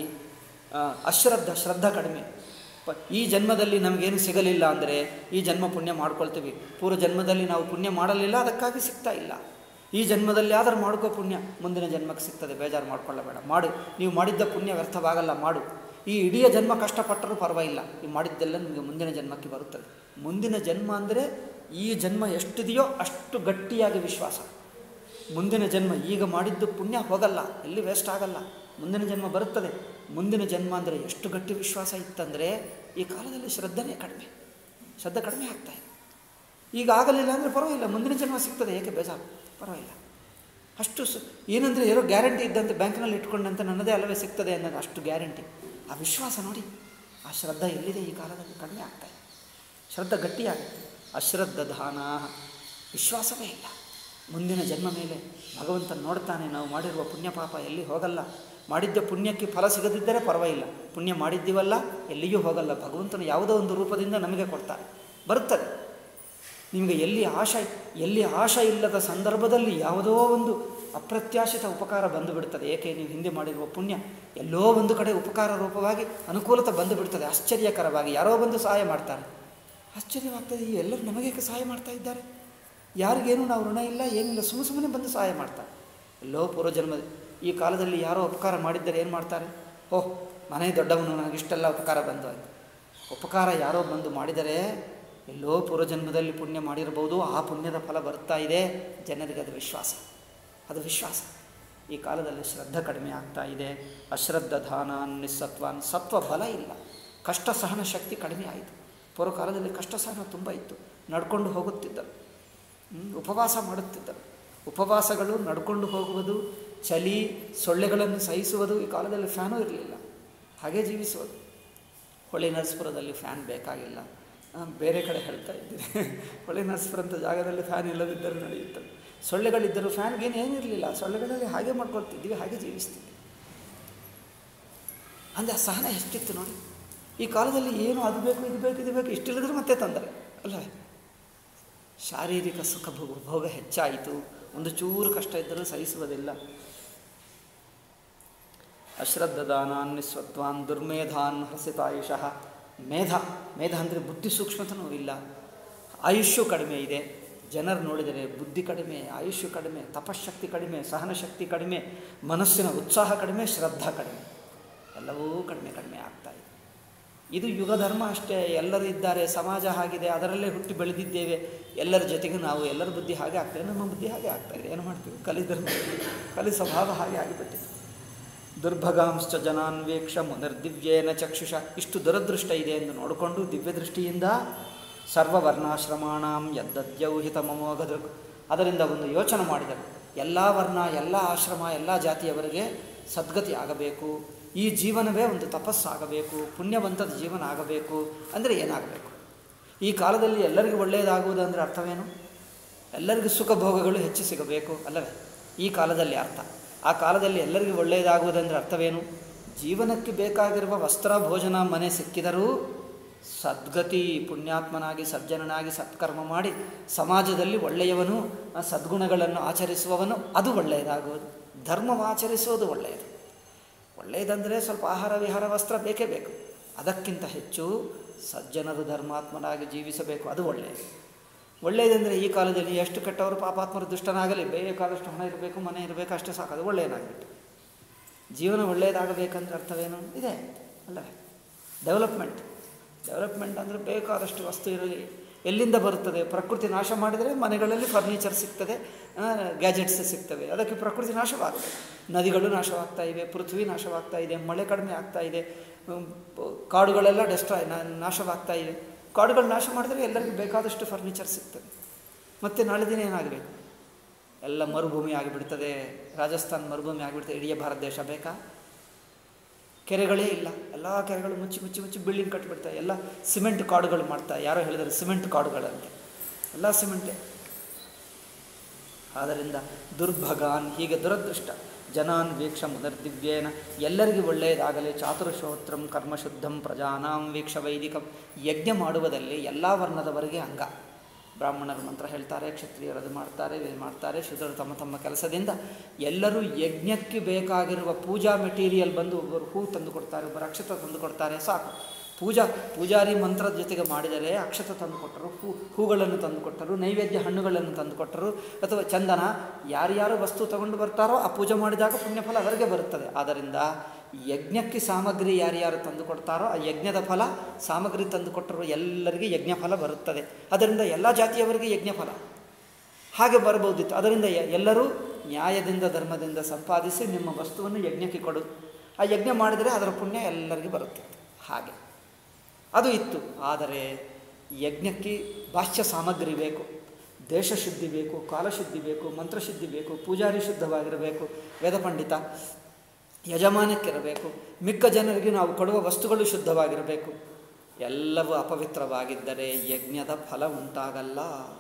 ಶ್ರದ್ಧಾ ಕಡಿಮೆ. ಈ ಜನ್ಮದಲ್ಲಿ ನಮಗೇನು ಸಿಗಲಿಲ್ಲ ಅಂದರೆ ಈ ಜನ್ಮ ಪುಣ್ಯ ಮಾಡ್ಕೊಳ್ತೀವಿ. ಪೂರ್ವ ಜನ್ಮದಲ್ಲಿ ನಾವು ಪುಣ್ಯ ಮಾಡಲಿಲ್ಲ, ಅದಕ್ಕಾಗಿ ಸಿಗ್ತಾ ಇಲ್ಲ. ಈ ಜನ್ಮದಲ್ಲಿ ಆದರೂ ಮಾಡ್ಕೋ ಪುಣ್ಯ, ಮುಂದಿನ ಜನ್ಮಕ್ಕೆ ಸಿಗ್ತದೆ, ಬೇಜಾರು ಮಾಡ್ಕೊಳ್ಳಬೇಡ, ಮಾಡು. ನೀವು ಮಾಡಿದ್ದ ಪುಣ್ಯ ವ್ಯರ್ಥವಾಗಲ್ಲ, ಮಾಡು. ಈ ಇಡೀ ಜನ್ಮ ಕಷ್ಟಪಟ್ಟರೂ ಪರವಾಗಿಲ್ಲ, ನೀವು ಮಾಡಿದ್ದೆಲ್ಲ ನಿಮಗೆ ಮುಂದಿನ ಜನ್ಮಕ್ಕೆ ಬರುತ್ತದೆ. ಮುಂದಿನ ಜನ್ಮ ಅಂದರೆ ಈ ಜನ್ಮ ಎಷ್ಟಿದೆಯೋ ಅಷ್ಟು ಗಟ್ಟಿಯಾಗಿ ವಿಶ್ವಾಸ. ಮುಂದಿನ ಜನ್ಮ ಈಗ ಮಾಡಿದ್ದು ಪುಣ್ಯ ಹೋಗಲ್ಲ, ಎಲ್ಲಿ ವೇಸ್ಟ್ ಆಗಲ್ಲ, ಮುಂದಿನ ಜನ್ಮ ಬರುತ್ತದೆ. ಮುಂದಿನ ಜನ್ಮ ಅಂದರೆ ಎಷ್ಟು ಗಟ್ಟಿ ವಿಶ್ವಾಸ ಇತ್ತಂದರೆ ಈ ಕಾಲದಲ್ಲಿ ಶ್ರದ್ಧೆನೇ ಕಡಿಮೆ, ಶ್ರದ್ಧೆ ಕಡಿಮೆ ಆಗ್ತಾಯಿದೆ. ಈಗ ಆಗಲಿಲ್ಲ ಅಂದರೆ ಪರವಾಗಿಲ್ಲ, ಮುಂದಿನ ಜನ್ಮ ಸಿಗ್ತದೆ, ಏಕೆ ಬೇಜಾರು, ಪರವಾಗಿಲ್ಲ. ಅಷ್ಟು ಏನಂದರೆ ಏನೋ ಗ್ಯಾರಂಟಿ ಇದ್ದಂತೆ ಬ್ಯಾಂಕ್ನಲ್ಲಿ ಇಟ್ಕೊಂಡಂತೆ ನನ್ನದೇ ಅಲ್ಲವೇ ಸಿಗ್ತದೆ ಅನ್ನೋದು ಅಷ್ಟು ಗ್ಯಾರಂಟಿ. ಆ ವಿಶ್ವಾಸ ನೋಡಿ, ಆ ಶ್ರದ್ಧೆ ಎಲ್ಲಿದೆ ಈ ಕಾಲದಲ್ಲಿ, ಕಡಿಮೆ ಆಗ್ತಾಯಿದೆ. ಶ್ರದ್ಧೆ ಗಟ್ಟಿಯಾಗುತ್ತೆ. ಅಶ್ರದ್ಧಾನ, ವಿಶ್ವಾಸವೇ ಇಲ್ಲ. ಮುಂದಿನ ಜನ್ಮ ಮೇಲೆ ಭಗವಂತ ನೋಡ್ತಾನೆ, ನಾವು ಮಾಡಿರುವ ಪುಣ್ಯ ಪಾಪ ಎಲ್ಲಿ ಹೋಗಲ್ಲ. ಮಾಡಿದ್ದ ಪುಣ್ಯಕ್ಕೆ ಫಲ ಸಿಗದಿದ್ದರೆ ಪರವಾಗಿಲ್ಲ, ಪುಣ್ಯ ಮಾಡಿದ್ದೀವಲ್ಲ ಎಲ್ಲಿಯೂ ಹೋಗಲ್ಲ. ಭಗವಂತನ ಯಾವುದೋ ಒಂದು ರೂಪದಿಂದ ನಮಗೆ ಕೊಡ್ತಾರೆ, ಬರುತ್ತದೆ. ನಿಮಗೆ ಎಲ್ಲಿ ಆಶೆ ಇಲ್ಲದ ಸಂದರ್ಭದಲ್ಲಿ ಯಾವುದೋ ಒಂದು ಅಪ್ರತ್ಯಾಶಿತ ಉಪಕಾರ ಬಂದು ಬಿಡ್ತದೆ. ಏಕೆ, ನೀವು ಹಿಂದೆ ಮಾಡಿರುವ ಪುಣ್ಯ ಎಲ್ಲೋ ಒಂದು ಕಡೆ ಉಪಕಾರ ರೂಪವಾಗಿ ಅನುಕೂಲತೆ ಬಂದು ಬಿಡ್ತದೆ. ಆಶ್ಚರ್ಯಕರವಾಗಿ ಯಾರೋ ಬಂದು ಸಹಾಯ ಮಾಡ್ತಾರೆ, ಆಶ್ಚರ್ಯವಾಗ್ತದೆ, ಈ ಎಲ್ಲರೂ ನಮಗೇಕೆ ಸಹಾಯ ಮಾಡ್ತಾ ಇದ್ದಾರೆ, ಯಾರಿಗೇನು ನಾವು ಋಣ ಇಲ್ಲ ಏನಿಲ್ಲ, ಸುಮ್ಮನೆ ಬಂದು ಸಹಾಯ ಮಾಡ್ತಾರೆ. ಎಲ್ಲೋ ಪೂರ್ವಜನ್ಮದ ಈ ಕಾಲದಲ್ಲಿ ಯಾರೋ ಉಪಕಾರ ಮಾಡಿದ್ದರೆ ಏನು ಮಾಡ್ತಾರೆ, ಓಹ್ ಮನೆ ದೊಡ್ಡವನು, ನನಗಿಷ್ಟೆಲ್ಲ ಉಪಕಾರ ಬಂದು ಆಯಿತು. ಉಪಕಾರ ಯಾರೋ ಬಂದು ಮಾಡಿದರೆ ಎಲ್ಲೋ ಪೂರ್ವಜನ್ಮದಲ್ಲಿ ಪುಣ್ಯ ಮಾಡಿರ್ಬೋದು, ಆ ಪುಣ್ಯದ ಫಲ ಬರ್ತಾ ಇದೆ. ಜನರಿಗೆ ಅದು ವಿಶ್ವಾಸ. ಈ ಕಾಲದಲ್ಲಿ ಶ್ರದ್ಧೆ ಕಡಿಮೆ ಆಗ್ತಾ ಇದೆ. ಅಶ್ರದ್ಧಾನ ನಿಸ್ಸತ್ವಾನ್, ಸತ್ವ ಬಲ ಇಲ್ಲ, ಕಷ್ಟ ಸಹನ ಶಕ್ತಿ ಕಡಿಮೆ ಆಯಿತು. ಪೂರ್ವಕಾಲದಲ್ಲಿ ಕಷ್ಟ ಸಹನ ತುಂಬ ಇತ್ತು, ನಡ್ಕೊಂಡು ಹೋಗುತ್ತಿದ್ದರು, ಉಪವಾಸ ಮಾಡುತ್ತಿದ್ದರು. ಉಪವಾಸಗಳು, ನಡ್ಕೊಂಡು ಹೋಗುವುದು, ಚಳಿ ಸೊಳ್ಳೆಗಳನ್ನು ಸಹಿಸುವುದು. ಈ ಕಾಲದಲ್ಲಿ ಫ್ಯಾನೂ ಇರಲಿಲ್ಲ, ಹಾಗೇ ಜೀವಿಸುವುದು. ಹೊಳೆ ನರಸೀಪುರದಲ್ಲಿ ಫ್ಯಾನ್ ಬೇಕಾಗಿಲ್ಲ. ಬೇರೆ ಕಡೆ ಹೇಳ್ತಾ ಇದ್ದೀನಿ, ಹೊಳೆ ನರಸೀಪುರ ಅಂತ ಜಾಗದಲ್ಲಿ ಫ್ಯಾನ್ ಇಲ್ಲದಿದ್ದರೂ ನಡೆಯುತ್ತದೆ. ಸೊಳ್ಳೆಗಳಿದ್ದರೂ ಫ್ಯಾನ್ಗೇನು ಏನಿರಲಿಲ್ಲ, ಸೊಳ್ಳೆಗಳಲ್ಲಿ ಹಾಗೆ ಮಾಡ್ಕೊಳ್ತಿದ್ವಿ, ಹಾಗೆ ಜೀವಿಸ್ತಿದ್ವಿ. ಅಂದರೆ ಆ ಸಹನ ಎಷ್ಟಿತ್ತು ನೋಡಿ. ಈ ಕಾಲದಲ್ಲಿ ಏನು ಅದು ಬೇಕು ಇದು ಬೇಕು ಇದು ಬೇಕು ಇಷ್ಟಿಲ್ಲದ್ರೆ ಮತ್ತೆ ತೊಂದರೆ ಅಲ್ಲವೇ. ಶಾರೀರಿಕ ಸುಖ ಭೋಗ ಹೆಚ್ಚಾಯಿತು, ಒಂದು ಚೂರು ಕಷ್ಟ ಇದ್ದರೂ ಸಹಿಸುವುದಿಲ್ಲ. ಅಶ್ರದ್ಧದಾನಾನ್ ನಿಸ್ವತ್ವಾನ್ ದುರ್ಮೇಧಾನ್ ಹಸಿತಾಯುಷಃ. ಮೇಧ ಅಂದರೆ ಬುದ್ಧಿ ಸೂಕ್ಷ್ಮತನೂ ಇಲ್ಲ, ಆಯುಷ್ಯು ಕಡಿಮೆ ಇದೆ. ಜನರು ನೋಡಿದರೆ ಬುದ್ಧಿ ಕಡಿಮೆ, ಆಯುಷ್ಯು ಕಡಿಮೆ, ತಪಶಕ್ತಿ ಕಡಿಮೆ, ಸಹನಶಕ್ತಿ ಕಡಿಮೆ, ಮನಸ್ಸಿನ ಉತ್ಸಾಹ ಕಡಿಮೆ, ಶ್ರದ್ಧಾ ಕಡಿಮೆ, ಎಲ್ಲವೂ ಕಡಿಮೆ ಕಡಿಮೆ ಆಗ್ತಾಯಿದೆ. ಇದು ಯುಗ ಧರ್ಮ ಅಷ್ಟೇ. ಎಲ್ಲರೂ ಇದ್ದಾರೆ, ಸಮಾಜ ಹಾಗಿದೆ, ಅದರಲ್ಲೇ ಹುಟ್ಟಿ ಬೆಳೆದಿದ್ದೇವೆ. ಎಲ್ಲರ ಜೊತೆಗೆ ನಾವು ಎಲ್ಲರ ಬುದ್ಧಿ ಹಾಗೆ ಆಗ್ತೇವೆ, ನಮ್ಮ ಬುದ್ಧಿ ಹಾಗೆ ಆಗ್ತಾಯಿದೆ. ಏನು ಮಾಡ್ತೀವಿ, ಕಲಿಧರ್ಮ, ಕಲಿ ಸ್ವಭಾವ ಹಾಗೆ ಆಗಿಬಿಟ್ಟಿದೆ. ದುರ್ಭಗಾಂಶ್ಚ ಜನಾನ್ವೇಕ್ಷ ಮುನಿರ್ದಿವ್ಯೇನ ಚಕ್ಷುಷ. ಇಷ್ಟು ದುರದೃಷ್ಟ ಇದೆ ಎಂದು ನೋಡಿಕೊಂಡು ದಿವ್ಯದೃಷ್ಟಿಯಿಂದ ಸರ್ವವರ್ಣಾಶ್ರಮಾಣಾಂ ಯದ್ದದ್ಯೌಹಿತ ಮಮೋಘದೃಕ್. ಅದರಿಂದ ಒಂದು ಯೋಚನೆ ಮಾಡಿದರು, ಎಲ್ಲ ವರ್ಣ, ಎಲ್ಲ ಆಶ್ರಮ, ಎಲ್ಲ ಜಾತಿಯವರಿಗೆ ಸದ್ಗತಿ ಆಗಬೇಕು. ಈ ಜೀವನವೇ ಒಂದು ತಪಸ್ಸಾಗಬೇಕು, ಪುಣ್ಯವಂತದ ಜೀವನ ಆಗಬೇಕು. ಅಂದರೆ ಏನಾಗಬೇಕು? ಈ ಕಾಲದಲ್ಲಿ ಎಲ್ಲರಿಗೂ ಒಳ್ಳೆಯದಾಗುವುದು ಅಂದರೆ ಅರ್ಥವೇನು? ಎಲ್ಲರಿಗೂ ಸುಖ ಭೋಗಗಳು ಹೆಚ್ಚು ಸಿಗಬೇಕು ಅಲ್ಲವೇ ಈ ಕಾಲದಲ್ಲಿ ಅರ್ಥ. ಆ ಕಾಲದಲ್ಲಿ ಎಲ್ಲರಿಗೂ ಒಳ್ಳೆಯದಾಗುವುದಂದರೆ ಅರ್ಥವೇನು? ಜೀವನಕ್ಕೆ ಬೇಕಾಗಿರುವ ವಸ್ತ್ರ, ಭೋಜನ, ಮನೆ ಸಿಕ್ಕಿದರೂ ಸದ್ಗತಿ, ಪುಣ್ಯಾತ್ಮನಾಗಿ ಸಜ್ಜನನಾಗಿ ಸತ್ಕರ್ಮ ಮಾಡಿ ಸಮಾಜದಲ್ಲಿ ಒಳ್ಳೆಯವನು, ಸದ್ಗುಣಗಳನ್ನು ಆಚರಿಸುವವನು, ಅದು ಒಳ್ಳೆಯದಾಗುವುದು. ಧರ್ಮವಾಚರಿಸುವುದು ಒಳ್ಳೆಯದು. ಒಳ್ಳೆಯದಂದರೆ ಸ್ವಲ್ಪ ಆಹಾರ ವಿಹಾರ ವಸ್ತ್ರ ಬೇಕೇ ಬೇಕು. ಅದಕ್ಕಿಂತ ಹೆಚ್ಚು ಸಜ್ಜನರು ಧರ್ಮಾತ್ಮನಾಗಿ ಜೀವಿಸಬೇಕು, ಅದು ಒಳ್ಳೆಯದು. ಒಳ್ಳೆಯದೆಂದರೆ ಈ ಕಾಲದಲ್ಲಿ ಎಷ್ಟು ಕೆಟ್ಟವರು ಪಾಪಾತ್ಮರು ದುಷ್ಟನಾಗಲಿ, ಬೇಕಾದಷ್ಟು ಹಣ ಇರಬೇಕು, ಮನೆ ಇರಬೇಕು, ಅಷ್ಟೇ ಸಾಕು, ಅದು ಒಳ್ಳೆಯದಾಗಬೇಕು. ಜೀವನ ಒಳ್ಳೆಯದಾಗಬೇಕಂದ್ರೆ ಅರ್ಥವೇನು ಇದೆ ಅಲ್ಲವೇ? ಡೆವಲಪ್ಮೆಂಟ್ ಅಂದರೆ ಬೇಕಾದಷ್ಟು ವಸ್ತು ಇರಲಿ. ಎಲ್ಲಿಂದ ಬರುತ್ತದೆ? ಪ್ರಕೃತಿ ನಾಶ ಮಾಡಿದರೆ ಮನೆಗಳಲ್ಲಿ ಫರ್ನಿಚರ್ ಸಿಗ್ತದೆ, ಗ್ಯಾಜೆಟ್ಸ್ ಸಿಗ್ತವೆ. ಅದಕ್ಕೆ ಪ್ರಕೃತಿ ನಾಶವಾಗಬೇಕು. ನದಿಗಳು ನಾಶವಾಗ್ತಾ ಇವೆ, ಪೃಥ್ವಿ ನಾಶವಾಗ್ತಾ ಇದೆ, ಮಳೆ ಕಡಿಮೆ ಆಗ್ತಾ ಇದೆ, ಕಾಡುಗಳೆಲ್ಲ ನಾಶವಾಗ್ತಾ ಇವೆ. ಕಾಡುಗಳು ನಾಶ ಮಾಡಿದರೆ ಎಲ್ಲರಿಗೂ ಬೇಕಾದಷ್ಟು ಫರ್ನಿಚರ್ ಸಿಗ್ತದೆ. ಮತ್ತು ನಾಳೆ ದಿನ ಏನಾಗಬೇಕು? ಎಲ್ಲ ಮರುಭೂಮಿ ಆಗಿಬಿಡ್ತದೆ. ರಾಜಸ್ಥಾನ ಮರುಭೂಮಿ ಆಗಿಬಿಡ್ತದೆ. ಇಡೀ ಭಾರತ ದೇಶ ಬೇಕಾ? ಕೆರೆಗಳೇ ಇಲ್ಲ, ಎಲ್ಲ ಕೆರೆಗಳು ಮುಚ್ಚಿ ಬಿಲ್ಡಿಂಗ್ ಕಟ್ಟಿಬಿಡ್ತಾರೆ. ಎಲ್ಲ ಸಿಮೆಂಟ್ ಕಾಡುಗಳು ಮಾಡ್ತಾರೆ. ಯಾರೋ ಹೇಳಿದರೆ ಸಿಮೆಂಟ್ ಕಾಡುಗಳಂತೆ, ಎಲ್ಲ ಸಿಮೆಂಟೇ. ಆದ್ದರಿಂದ ದುರ್ಭಗಾನ್, ಹೀಗೆ ದುರದೃಷ್ಟ. ಜನಾನ್ ವೀಕ್ಷ ಮುನಿರ್ದಿವ್ಯೇನ, ಎಲ್ಲರಿಗೂ ಒಳ್ಳೆಯದಾಗಲಿ. ಚಾತುರ್ಶ್ರೋತ್ರಂ ಕರ್ಮಶುದ್ಧಂ ಪ್ರಜಾನಾಂ ವೀಕ್ಷ ವೈದಿಕಂ. ಯಜ್ಞ ಮಾಡುವುದಲ್ಲಿ ಎಲ್ಲ ವರ್ಣದವರಿಗೆ ಅಂಗ. ಬ್ರಾಹ್ಮಣರು ಮಂತ್ರ ಹೇಳ್ತಾರೆ, ಕ್ಷತ್ರಿಯರು ಅದು ಮಾಡ್ತಾರೆ, ಶೂದ್ರರು ತಮ್ಮ ಕೆಲಸದಿಂದ ಎಲ್ಲರೂ ಯಜ್ಞಕ್ಕೆ ಬೇಕಾಗಿರುವ ಪೂಜಾ ಮೆಟೀರಿಯಲ್ ಬಂದು ಒಬ್ಬರು ಹೂ ತಂದು ಕೊಡ್ತಾರೆ, ಒಬ್ಬರು ಅಕ್ಷತ ತಂದು ಕೊಡ್ತಾರೆ, ಸಾಕು. ಪೂಜಾರಿ ಮಂತ್ರದ ಜೊತೆಗೆ ಮಾಡಿದರೆ ಅಕ್ಷತ ತಂದು ಕೊಟ್ಟರು, ಹೂಗಳನ್ನು ತಂದು ಕೊಟ್ಟರು, ನೈವೇದ್ಯ ಹಣ್ಣುಗಳನ್ನು ತಂದು ಕೊಟ್ಟರು, ಅಥವಾ ಚಂದನ, ಯಾರ್ಯಾರು ವಸ್ತು ತಗೊಂಡು ಬರ್ತಾರೋ ಆ ಪೂಜೆ ಮಾಡಿದಾಗ ಪುಣ್ಯಫಲ ಅವರಿಗೆ ಬರುತ್ತದೆ. ಆದ್ದರಿಂದ ಯಜ್ಞಕ್ಕೆ ಸಾಮಗ್ರಿ ಯಾರ್ಯಾರು ತಂದು ಕೊಡ್ತಾರೋ ಆ ಯಜ್ಞದ ಫಲ, ಸಾಮಗ್ರಿ ತಂದು ಕೊಟ್ಟರು ಎಲ್ಲರಿಗೆ ಯಜ್ಞ ಫಲ ಬರುತ್ತದೆ. ಅದರಿಂದ ಎಲ್ಲ ಜಾತಿಯವರಿಗೆ ಯಜ್ಞ ಫಲ ಹಾಗೆ ಬರಬಹುದಿತ್ತು. ಅದರಿಂದ ಎಲ್ಲರೂ ನ್ಯಾಯದಿಂದ ಧರ್ಮದಿಂದ ಸಂಪಾದಿಸಿ ನಿಮ್ಮ ವಸ್ತುವನ್ನು ಯಜ್ಞಕ್ಕೆ ಕೊಡು. ಆ ಯಜ್ಞ ಮಾಡಿದರೆ ಅದರ ಪುಣ್ಯ ಎಲ್ಲರಿಗೂ ಬರುತ್ತಿತ್ತು. ಹಾಗೆ ಅದು ಇತ್ತು. ಆದರೆ ಯಜ್ಞಕ್ಕೆ ಬಾಹ್ಯ ಸಾಮಗ್ರಿ ಬೇಕು, ದೇಶಶುದ್ಧಿ ಬೇಕು, ಕಾಲಶುದ್ಧಿ ಬೇಕು, ಮಂತ್ರಶುದ್ಧಿ ಬೇಕು, ಪೂಜಾರಿ ಶುದ್ಧವಾಗಿರಬೇಕು, ವೇದ ಪಂಡಿತ ಯಜಮಾನಕ್ಕಿರಬೇಕು, ಮಿಕ್ಕ ಜನರಿಗೆ ನಾವು ಕೊಡುವ ವಸ್ತುಗಳು ಶುದ್ಧವಾಗಿರಬೇಕು. ಎಲ್ಲವೂ ಅಪವಿತ್ರವಾಗಿದ್ದರೆ ಯಜ್ಞದ ಫಲ ಉಂಟಾಗಲ್ಲ.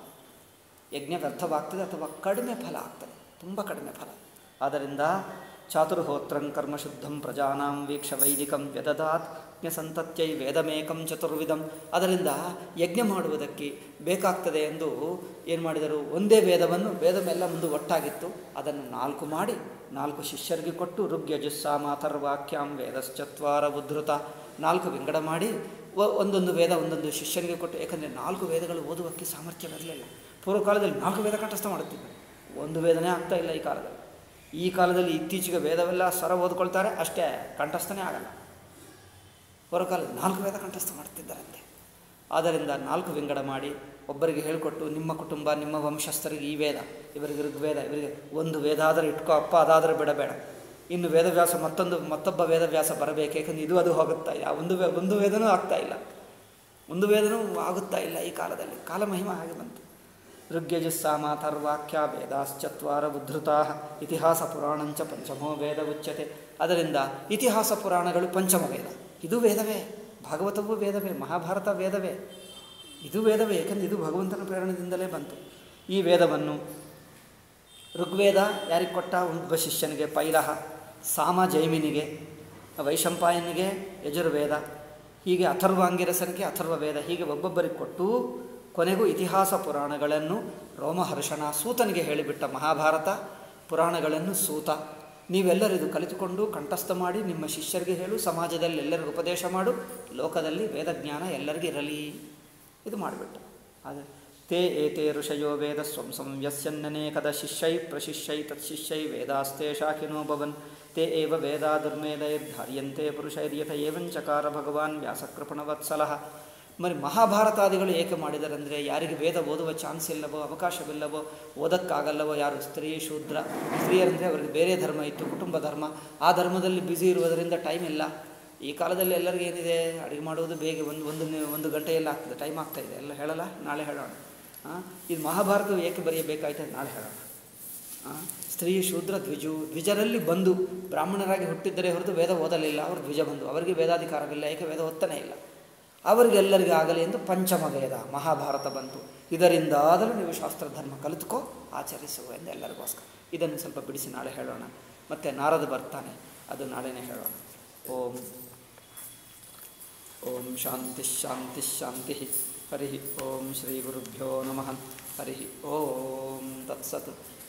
ಯಜ್ಞ ವ್ಯರ್ಥವಾಗ್ತದೆ ಅಥವಾ ಕಡಿಮೆ ಫಲ ಆಗ್ತದೆ, ತುಂಬ ಕಡಿಮೆ ಫಲ. ಆದ್ದರಿಂದ ಚಾತುರ್ಹೋತ್ರಂ ಕರ್ಮಶುದ್ಧಂ ಪ್ರಜಾನಾಂ ವೀಕ್ಷ ವೈದಿಕಂ ವ್ಯದದಾತ್ ಸಂತತ್ಯೈ ವೇದಮೇಕಂ ಚತುರ್ವಿಧಂ. ಅದರಿಂದ ಯಜ್ಞ ಮಾಡುವುದಕ್ಕೆ ಬೇಕಾಗ್ತದೆ ಎಂದು ಏನು ಮಾಡಿದರು? ಒಂದೇ ವೇದವೆಲ್ಲ ಮುಂದೆ ಒಟ್ಟಾಗಿತ್ತು, ಅದನ್ನು 4 ಮಾಡಿ 4 ಶಿಷ್ಯರಿಗೆ ಕೊಟ್ಟು, ಋಗ್ಯಜುಸ್ಸಾಮಾಥರ್ವಾಕ್ಯಾಂ ವೇದಶ್ಚತ್ವಾರ ಉದ್ಧೃತ 4 ವಿಂಗಡ ಮಾಡಿ ಒಂದೊಂದು ವೇದ ಒಂದೊಂದು ಶಿಷ್ಯರಿಗೆ ಕೊಟ್ಟು. ಏಕೆಂದರೆ 4 ವೇದಗಳು ಓದುವಕ್ಕೆ ಸಾಮರ್ಥ್ಯವಿರಲಿಲ್ಲ. ಪೂರ್ವಕಾಲದಲ್ಲಿ 4 ವೇದ ಕಂಠಸ್ಥ ಮಾಡುತ್ತಿದ್ದರು, ಒಂದು ವೇದನೆ ಆಗ್ತಾ ಇಲ್ಲ ಈ ಕಾಲದಲ್ಲಿ. ಈ ಕಾಲದಲ್ಲಿ ಇತ್ತೀಚೆಗೆ ವೇದವೆಲ್ಲ ಸ್ವರ ಓದ್ಕೊಳ್ತಾರೆ, ಅಷ್ಟೇ, ಕಂಠಸ್ಥನೇ ಆಗಲ್ಲ. ಪೂರ್ವಕಾಲದಲ್ಲಿ 4 ವೇದ ಕಂಠಸ್ಥ ಮಾಡ್ತಿದ್ದಾರಂತೆ. ಆದ್ದರಿಂದ 4 ವಿಂಗಡ ಮಾಡಿ ಒಬ್ಬರಿಗೆ ಹೇಳಿಕೊಟ್ಟು, ನಿಮ್ಮ ಕುಟುಂಬ ನಿಮ್ಮ ವಂಶಸ್ಥರಿಗೆ ಈ ವೇದ, ಇವರಿಗೆ ಋಗ್ವೇದ, ಇವರಿಗೆ ಒಂದು ವೇದ ಆದರೆ ಇಟ್ಕೋ ಅಪ್ಪ, ಅದಾದರೆ ಬಿಡಬೇಡ. ಇನ್ನು ವೇದವ್ಯಾಸ ಮತ್ತೊಬ್ಬ ವೇದವ್ಯಾಸ ಬರಬೇಕು, ಏಕೆಂದರೆ ಇದು ಅದು ಹೋಗುತ್ತಾ ಇಲ್ಲ. ಒಂದು ವೇದನೂ ಆಗ್ತಾ ಇಲ್ಲ, ಒಂದು ವೇದನೂ ಆಗುತ್ತಾ ಇಲ್ಲ ಈ ಕಾಲದಲ್ಲಿ. ಕಾಲಮಹಿಮ ಹಾಗೆ ಬಂತು. ಋಗ್ಯಜಸ್ಸಾಮಾಥರ್ವಾಕ್ಯ ವೇದಾಶ್ಚತ್ವಾರ ಉದ್ಧೃತಾ ಇತಿಹಾಸ ಪುರಾಣಂಚ ಪಂಚಮೋ ವೇದ ಉಚ್ಯತೆ. ಅದರಿಂದ ಇತಿಹಾಸ ಪುರಾಣಗಳು ಪಂಚಮ ವೇದ. ಇದು ವೇದವೇ, ಭಾಗವತವೂ ವೇದವೇ, ಮಹಾಭಾರತ ವೇದವೇ, ಇದು ವೇದವೇ. ಏಕೆಂದರೆ ಇದು ಭಗವಂತನ ಪ್ರೇರಣೆಯಿಂದಲೇ ಬಂತು. ಈ ವೇದವನ್ನು ಋಗ್ವೇದ ಯಾರಿಗೆ ಕೊಟ್ಟ? ಒಬ್ಬ ಶಿಷ್ಯನಿಗೆ ಪೈಲಹ, ಸಾಮ ಜೈಮಿನಿಗೆ, ವೈಶಂಪಾಯನಿಗೆ ಯಜುರ್ವೇದ, ಹೀಗೆ ಅಥರ್ವಾಂಗಿರಸನಿಗೆ ಅಥರ್ವ ವೇದ, ಹೀಗೆ ಒಬ್ಬೊಬ್ಬರಿಗೆ ಕೊಟ್ಟು ಕೊನೆಗೂ ಇತಿಹಾಸ ಪುರಾಣಗಳನ್ನು ರೋಮಹರ್ಷಣ ಸೂತನಿಗೆ ಹೇಳಿಬಿಟ್ಟ. ಮಹಾಭಾರತ ಪುರಾಣಗಳನ್ನು ಸೂತ ನೀವೆಲ್ಲರೂ ಇದು ಕಲಿತುಕೊಂಡು ಕಂಠಸ್ಥ ಮಾಡಿ ನಿಮ್ಮ ಶಿಷ್ಯರಿಗೆ ಹೇಳು, ಸಮಾಜದಲ್ಲಿ ಎಲ್ಲರಿಗೂ ಉಪದೇಶ ಮಾಡು, ಲೋಕದಲ್ಲಿ ವೇದಜ್ಞಾನ ಎಲ್ಲರಿಗೂ ಇರಲಿ. ಇದು ಮಾಡಿಬಿಟ್ಟು. ಆದರೆ ತೇ ಏತೇ ಋಷಯೋ ವೇದ ಸ್ವಂ ಸಂವ್ಯಸ್ಯನ್ನನೇಕದ ಶಿಷ್ಯೈ ಪ್ರಶಿಷ್ಯೈ ತತ್ಶಿಷ್ಯೈ ವೇದಾಸ್ತೆ ಶಾಖಿನೋ ಭವನ್ ತೇ ಏವ ವೇದಾ ದುರ್ಮೇಧೈರ್ಧಾರ್ಯಂತೆ ಪುರುಷೈರ್ಯಥ ಏವಂಚಕಾರ ಭಗವಾನ್ ವ್ಯಾಸಕೃಪಣವತ್ಸಲಃ. మరి ಮಹಾಭಾರತಾದಿಗಳು ಏಕೆ ಮಾಡಿದರೆಂದರೆ ಯಾರಿಗೆ ವೇದ ಓದುವ ಚಾನ್ಸ್ ಇಲ್ಲವೋ, ಅವಕಾಶವಿಲ್ಲವೋ, ಓದಕ್ಕಾಗಲ್ಲವೋ, ಯಾರು ಸ್ತ್ರೀ ಶೂದ್ರ, ಸ್ತ್ರೀಯರಂದರೆ ಅವರಿಗೆ ಬೇರೆ ಧರ್ಮ ಇತ್ತು, ಕುಟುಂಬ ಧರ್ಮ, ಆ ಧರ್ಮದಲ್ಲಿ ಬ್ಯುಸಿ ಇರುವುದರಿಂದ ಟೈಮ್ ಇಲ್ಲ. ಈ ಕಾಲದಲ್ಲಿ ಎಲ್ಲರಿಗೂ ಏನಿದೆ, ಅಡುಗೆ ಮಾಡೋದು ಬೇಗ ಒಂದು ಗಂಟೆಯಲ್ಲಿ ಆಗ್ತದೆ, ಟೈಮ್ ಆಗ್ತಾಯಿದೆ, ಎಲ್ಲ ಹೇಳಲ್ಲ, ನಾಳೆ ಹೇಳೋಣ. ಇದು ಮಹಾಭಾರತವು ಏಕೆ ಬರೆಯಬೇಕಾಯ್ತು, ನಾಳೆ ಹೇಳೋಣ. ಸ್ತ್ರೀ ಶೂದ್ರ ದ್ವಿಜರಲ್ಲಿ ಬಂದು ಬ್ರಾಹ್ಮಣರಾಗಿ ಹುಟ್ಟಿದ್ದರೆ ಹೊರತು ವೇದ ಓದಲಿಲ್ಲ, ಅವರು ದ್ವಿಜ ಬಂದು, ಅವರಿಗೆ ವೇದಾಧಿಕಾರವಿಲ್ಲ, ಏಕೆ ವೇದ ಓದ್ತಾನೇ ಇಲ್ಲ, ಅವರಿಗೆಲ್ಲರಿಗೂ ಆಗಲಿ ಎಂದು ಪಂಚಮ ವೇದ ಮಹಾಭಾರತ ಬಂತು. ಇದರಿಂದಾದರೂ ನೀವು ಶಾಸ್ತ್ರ ಧರ್ಮ ಕಲಿತುಕೋ, ಆಚರಿಸುವ ಎಂದು ಎಲ್ಲರಿಗೋಸ್ಕರ. ಇದನ್ನು ಸ್ವಲ್ಪ ಬಿಡಿಸಿ ನಾಳೆ ಹೇಳೋಣ. ಮತ್ತು ನಾರದ ಬರ್ತಾನೆ, ಅದು ನಾಳೆನೇ ಹೇಳೋಣ. ಓಂ ಓಂ ಶಾಂತಿ ಶಾಂತಿ ಶಾಂತಿ. ಹರಿ ಓಂ ಶ್ರೀ ಗುರುಭ್ಯೋ ನಮಃ. ಹರಿ ಓಂ ತತ್ಸತ್.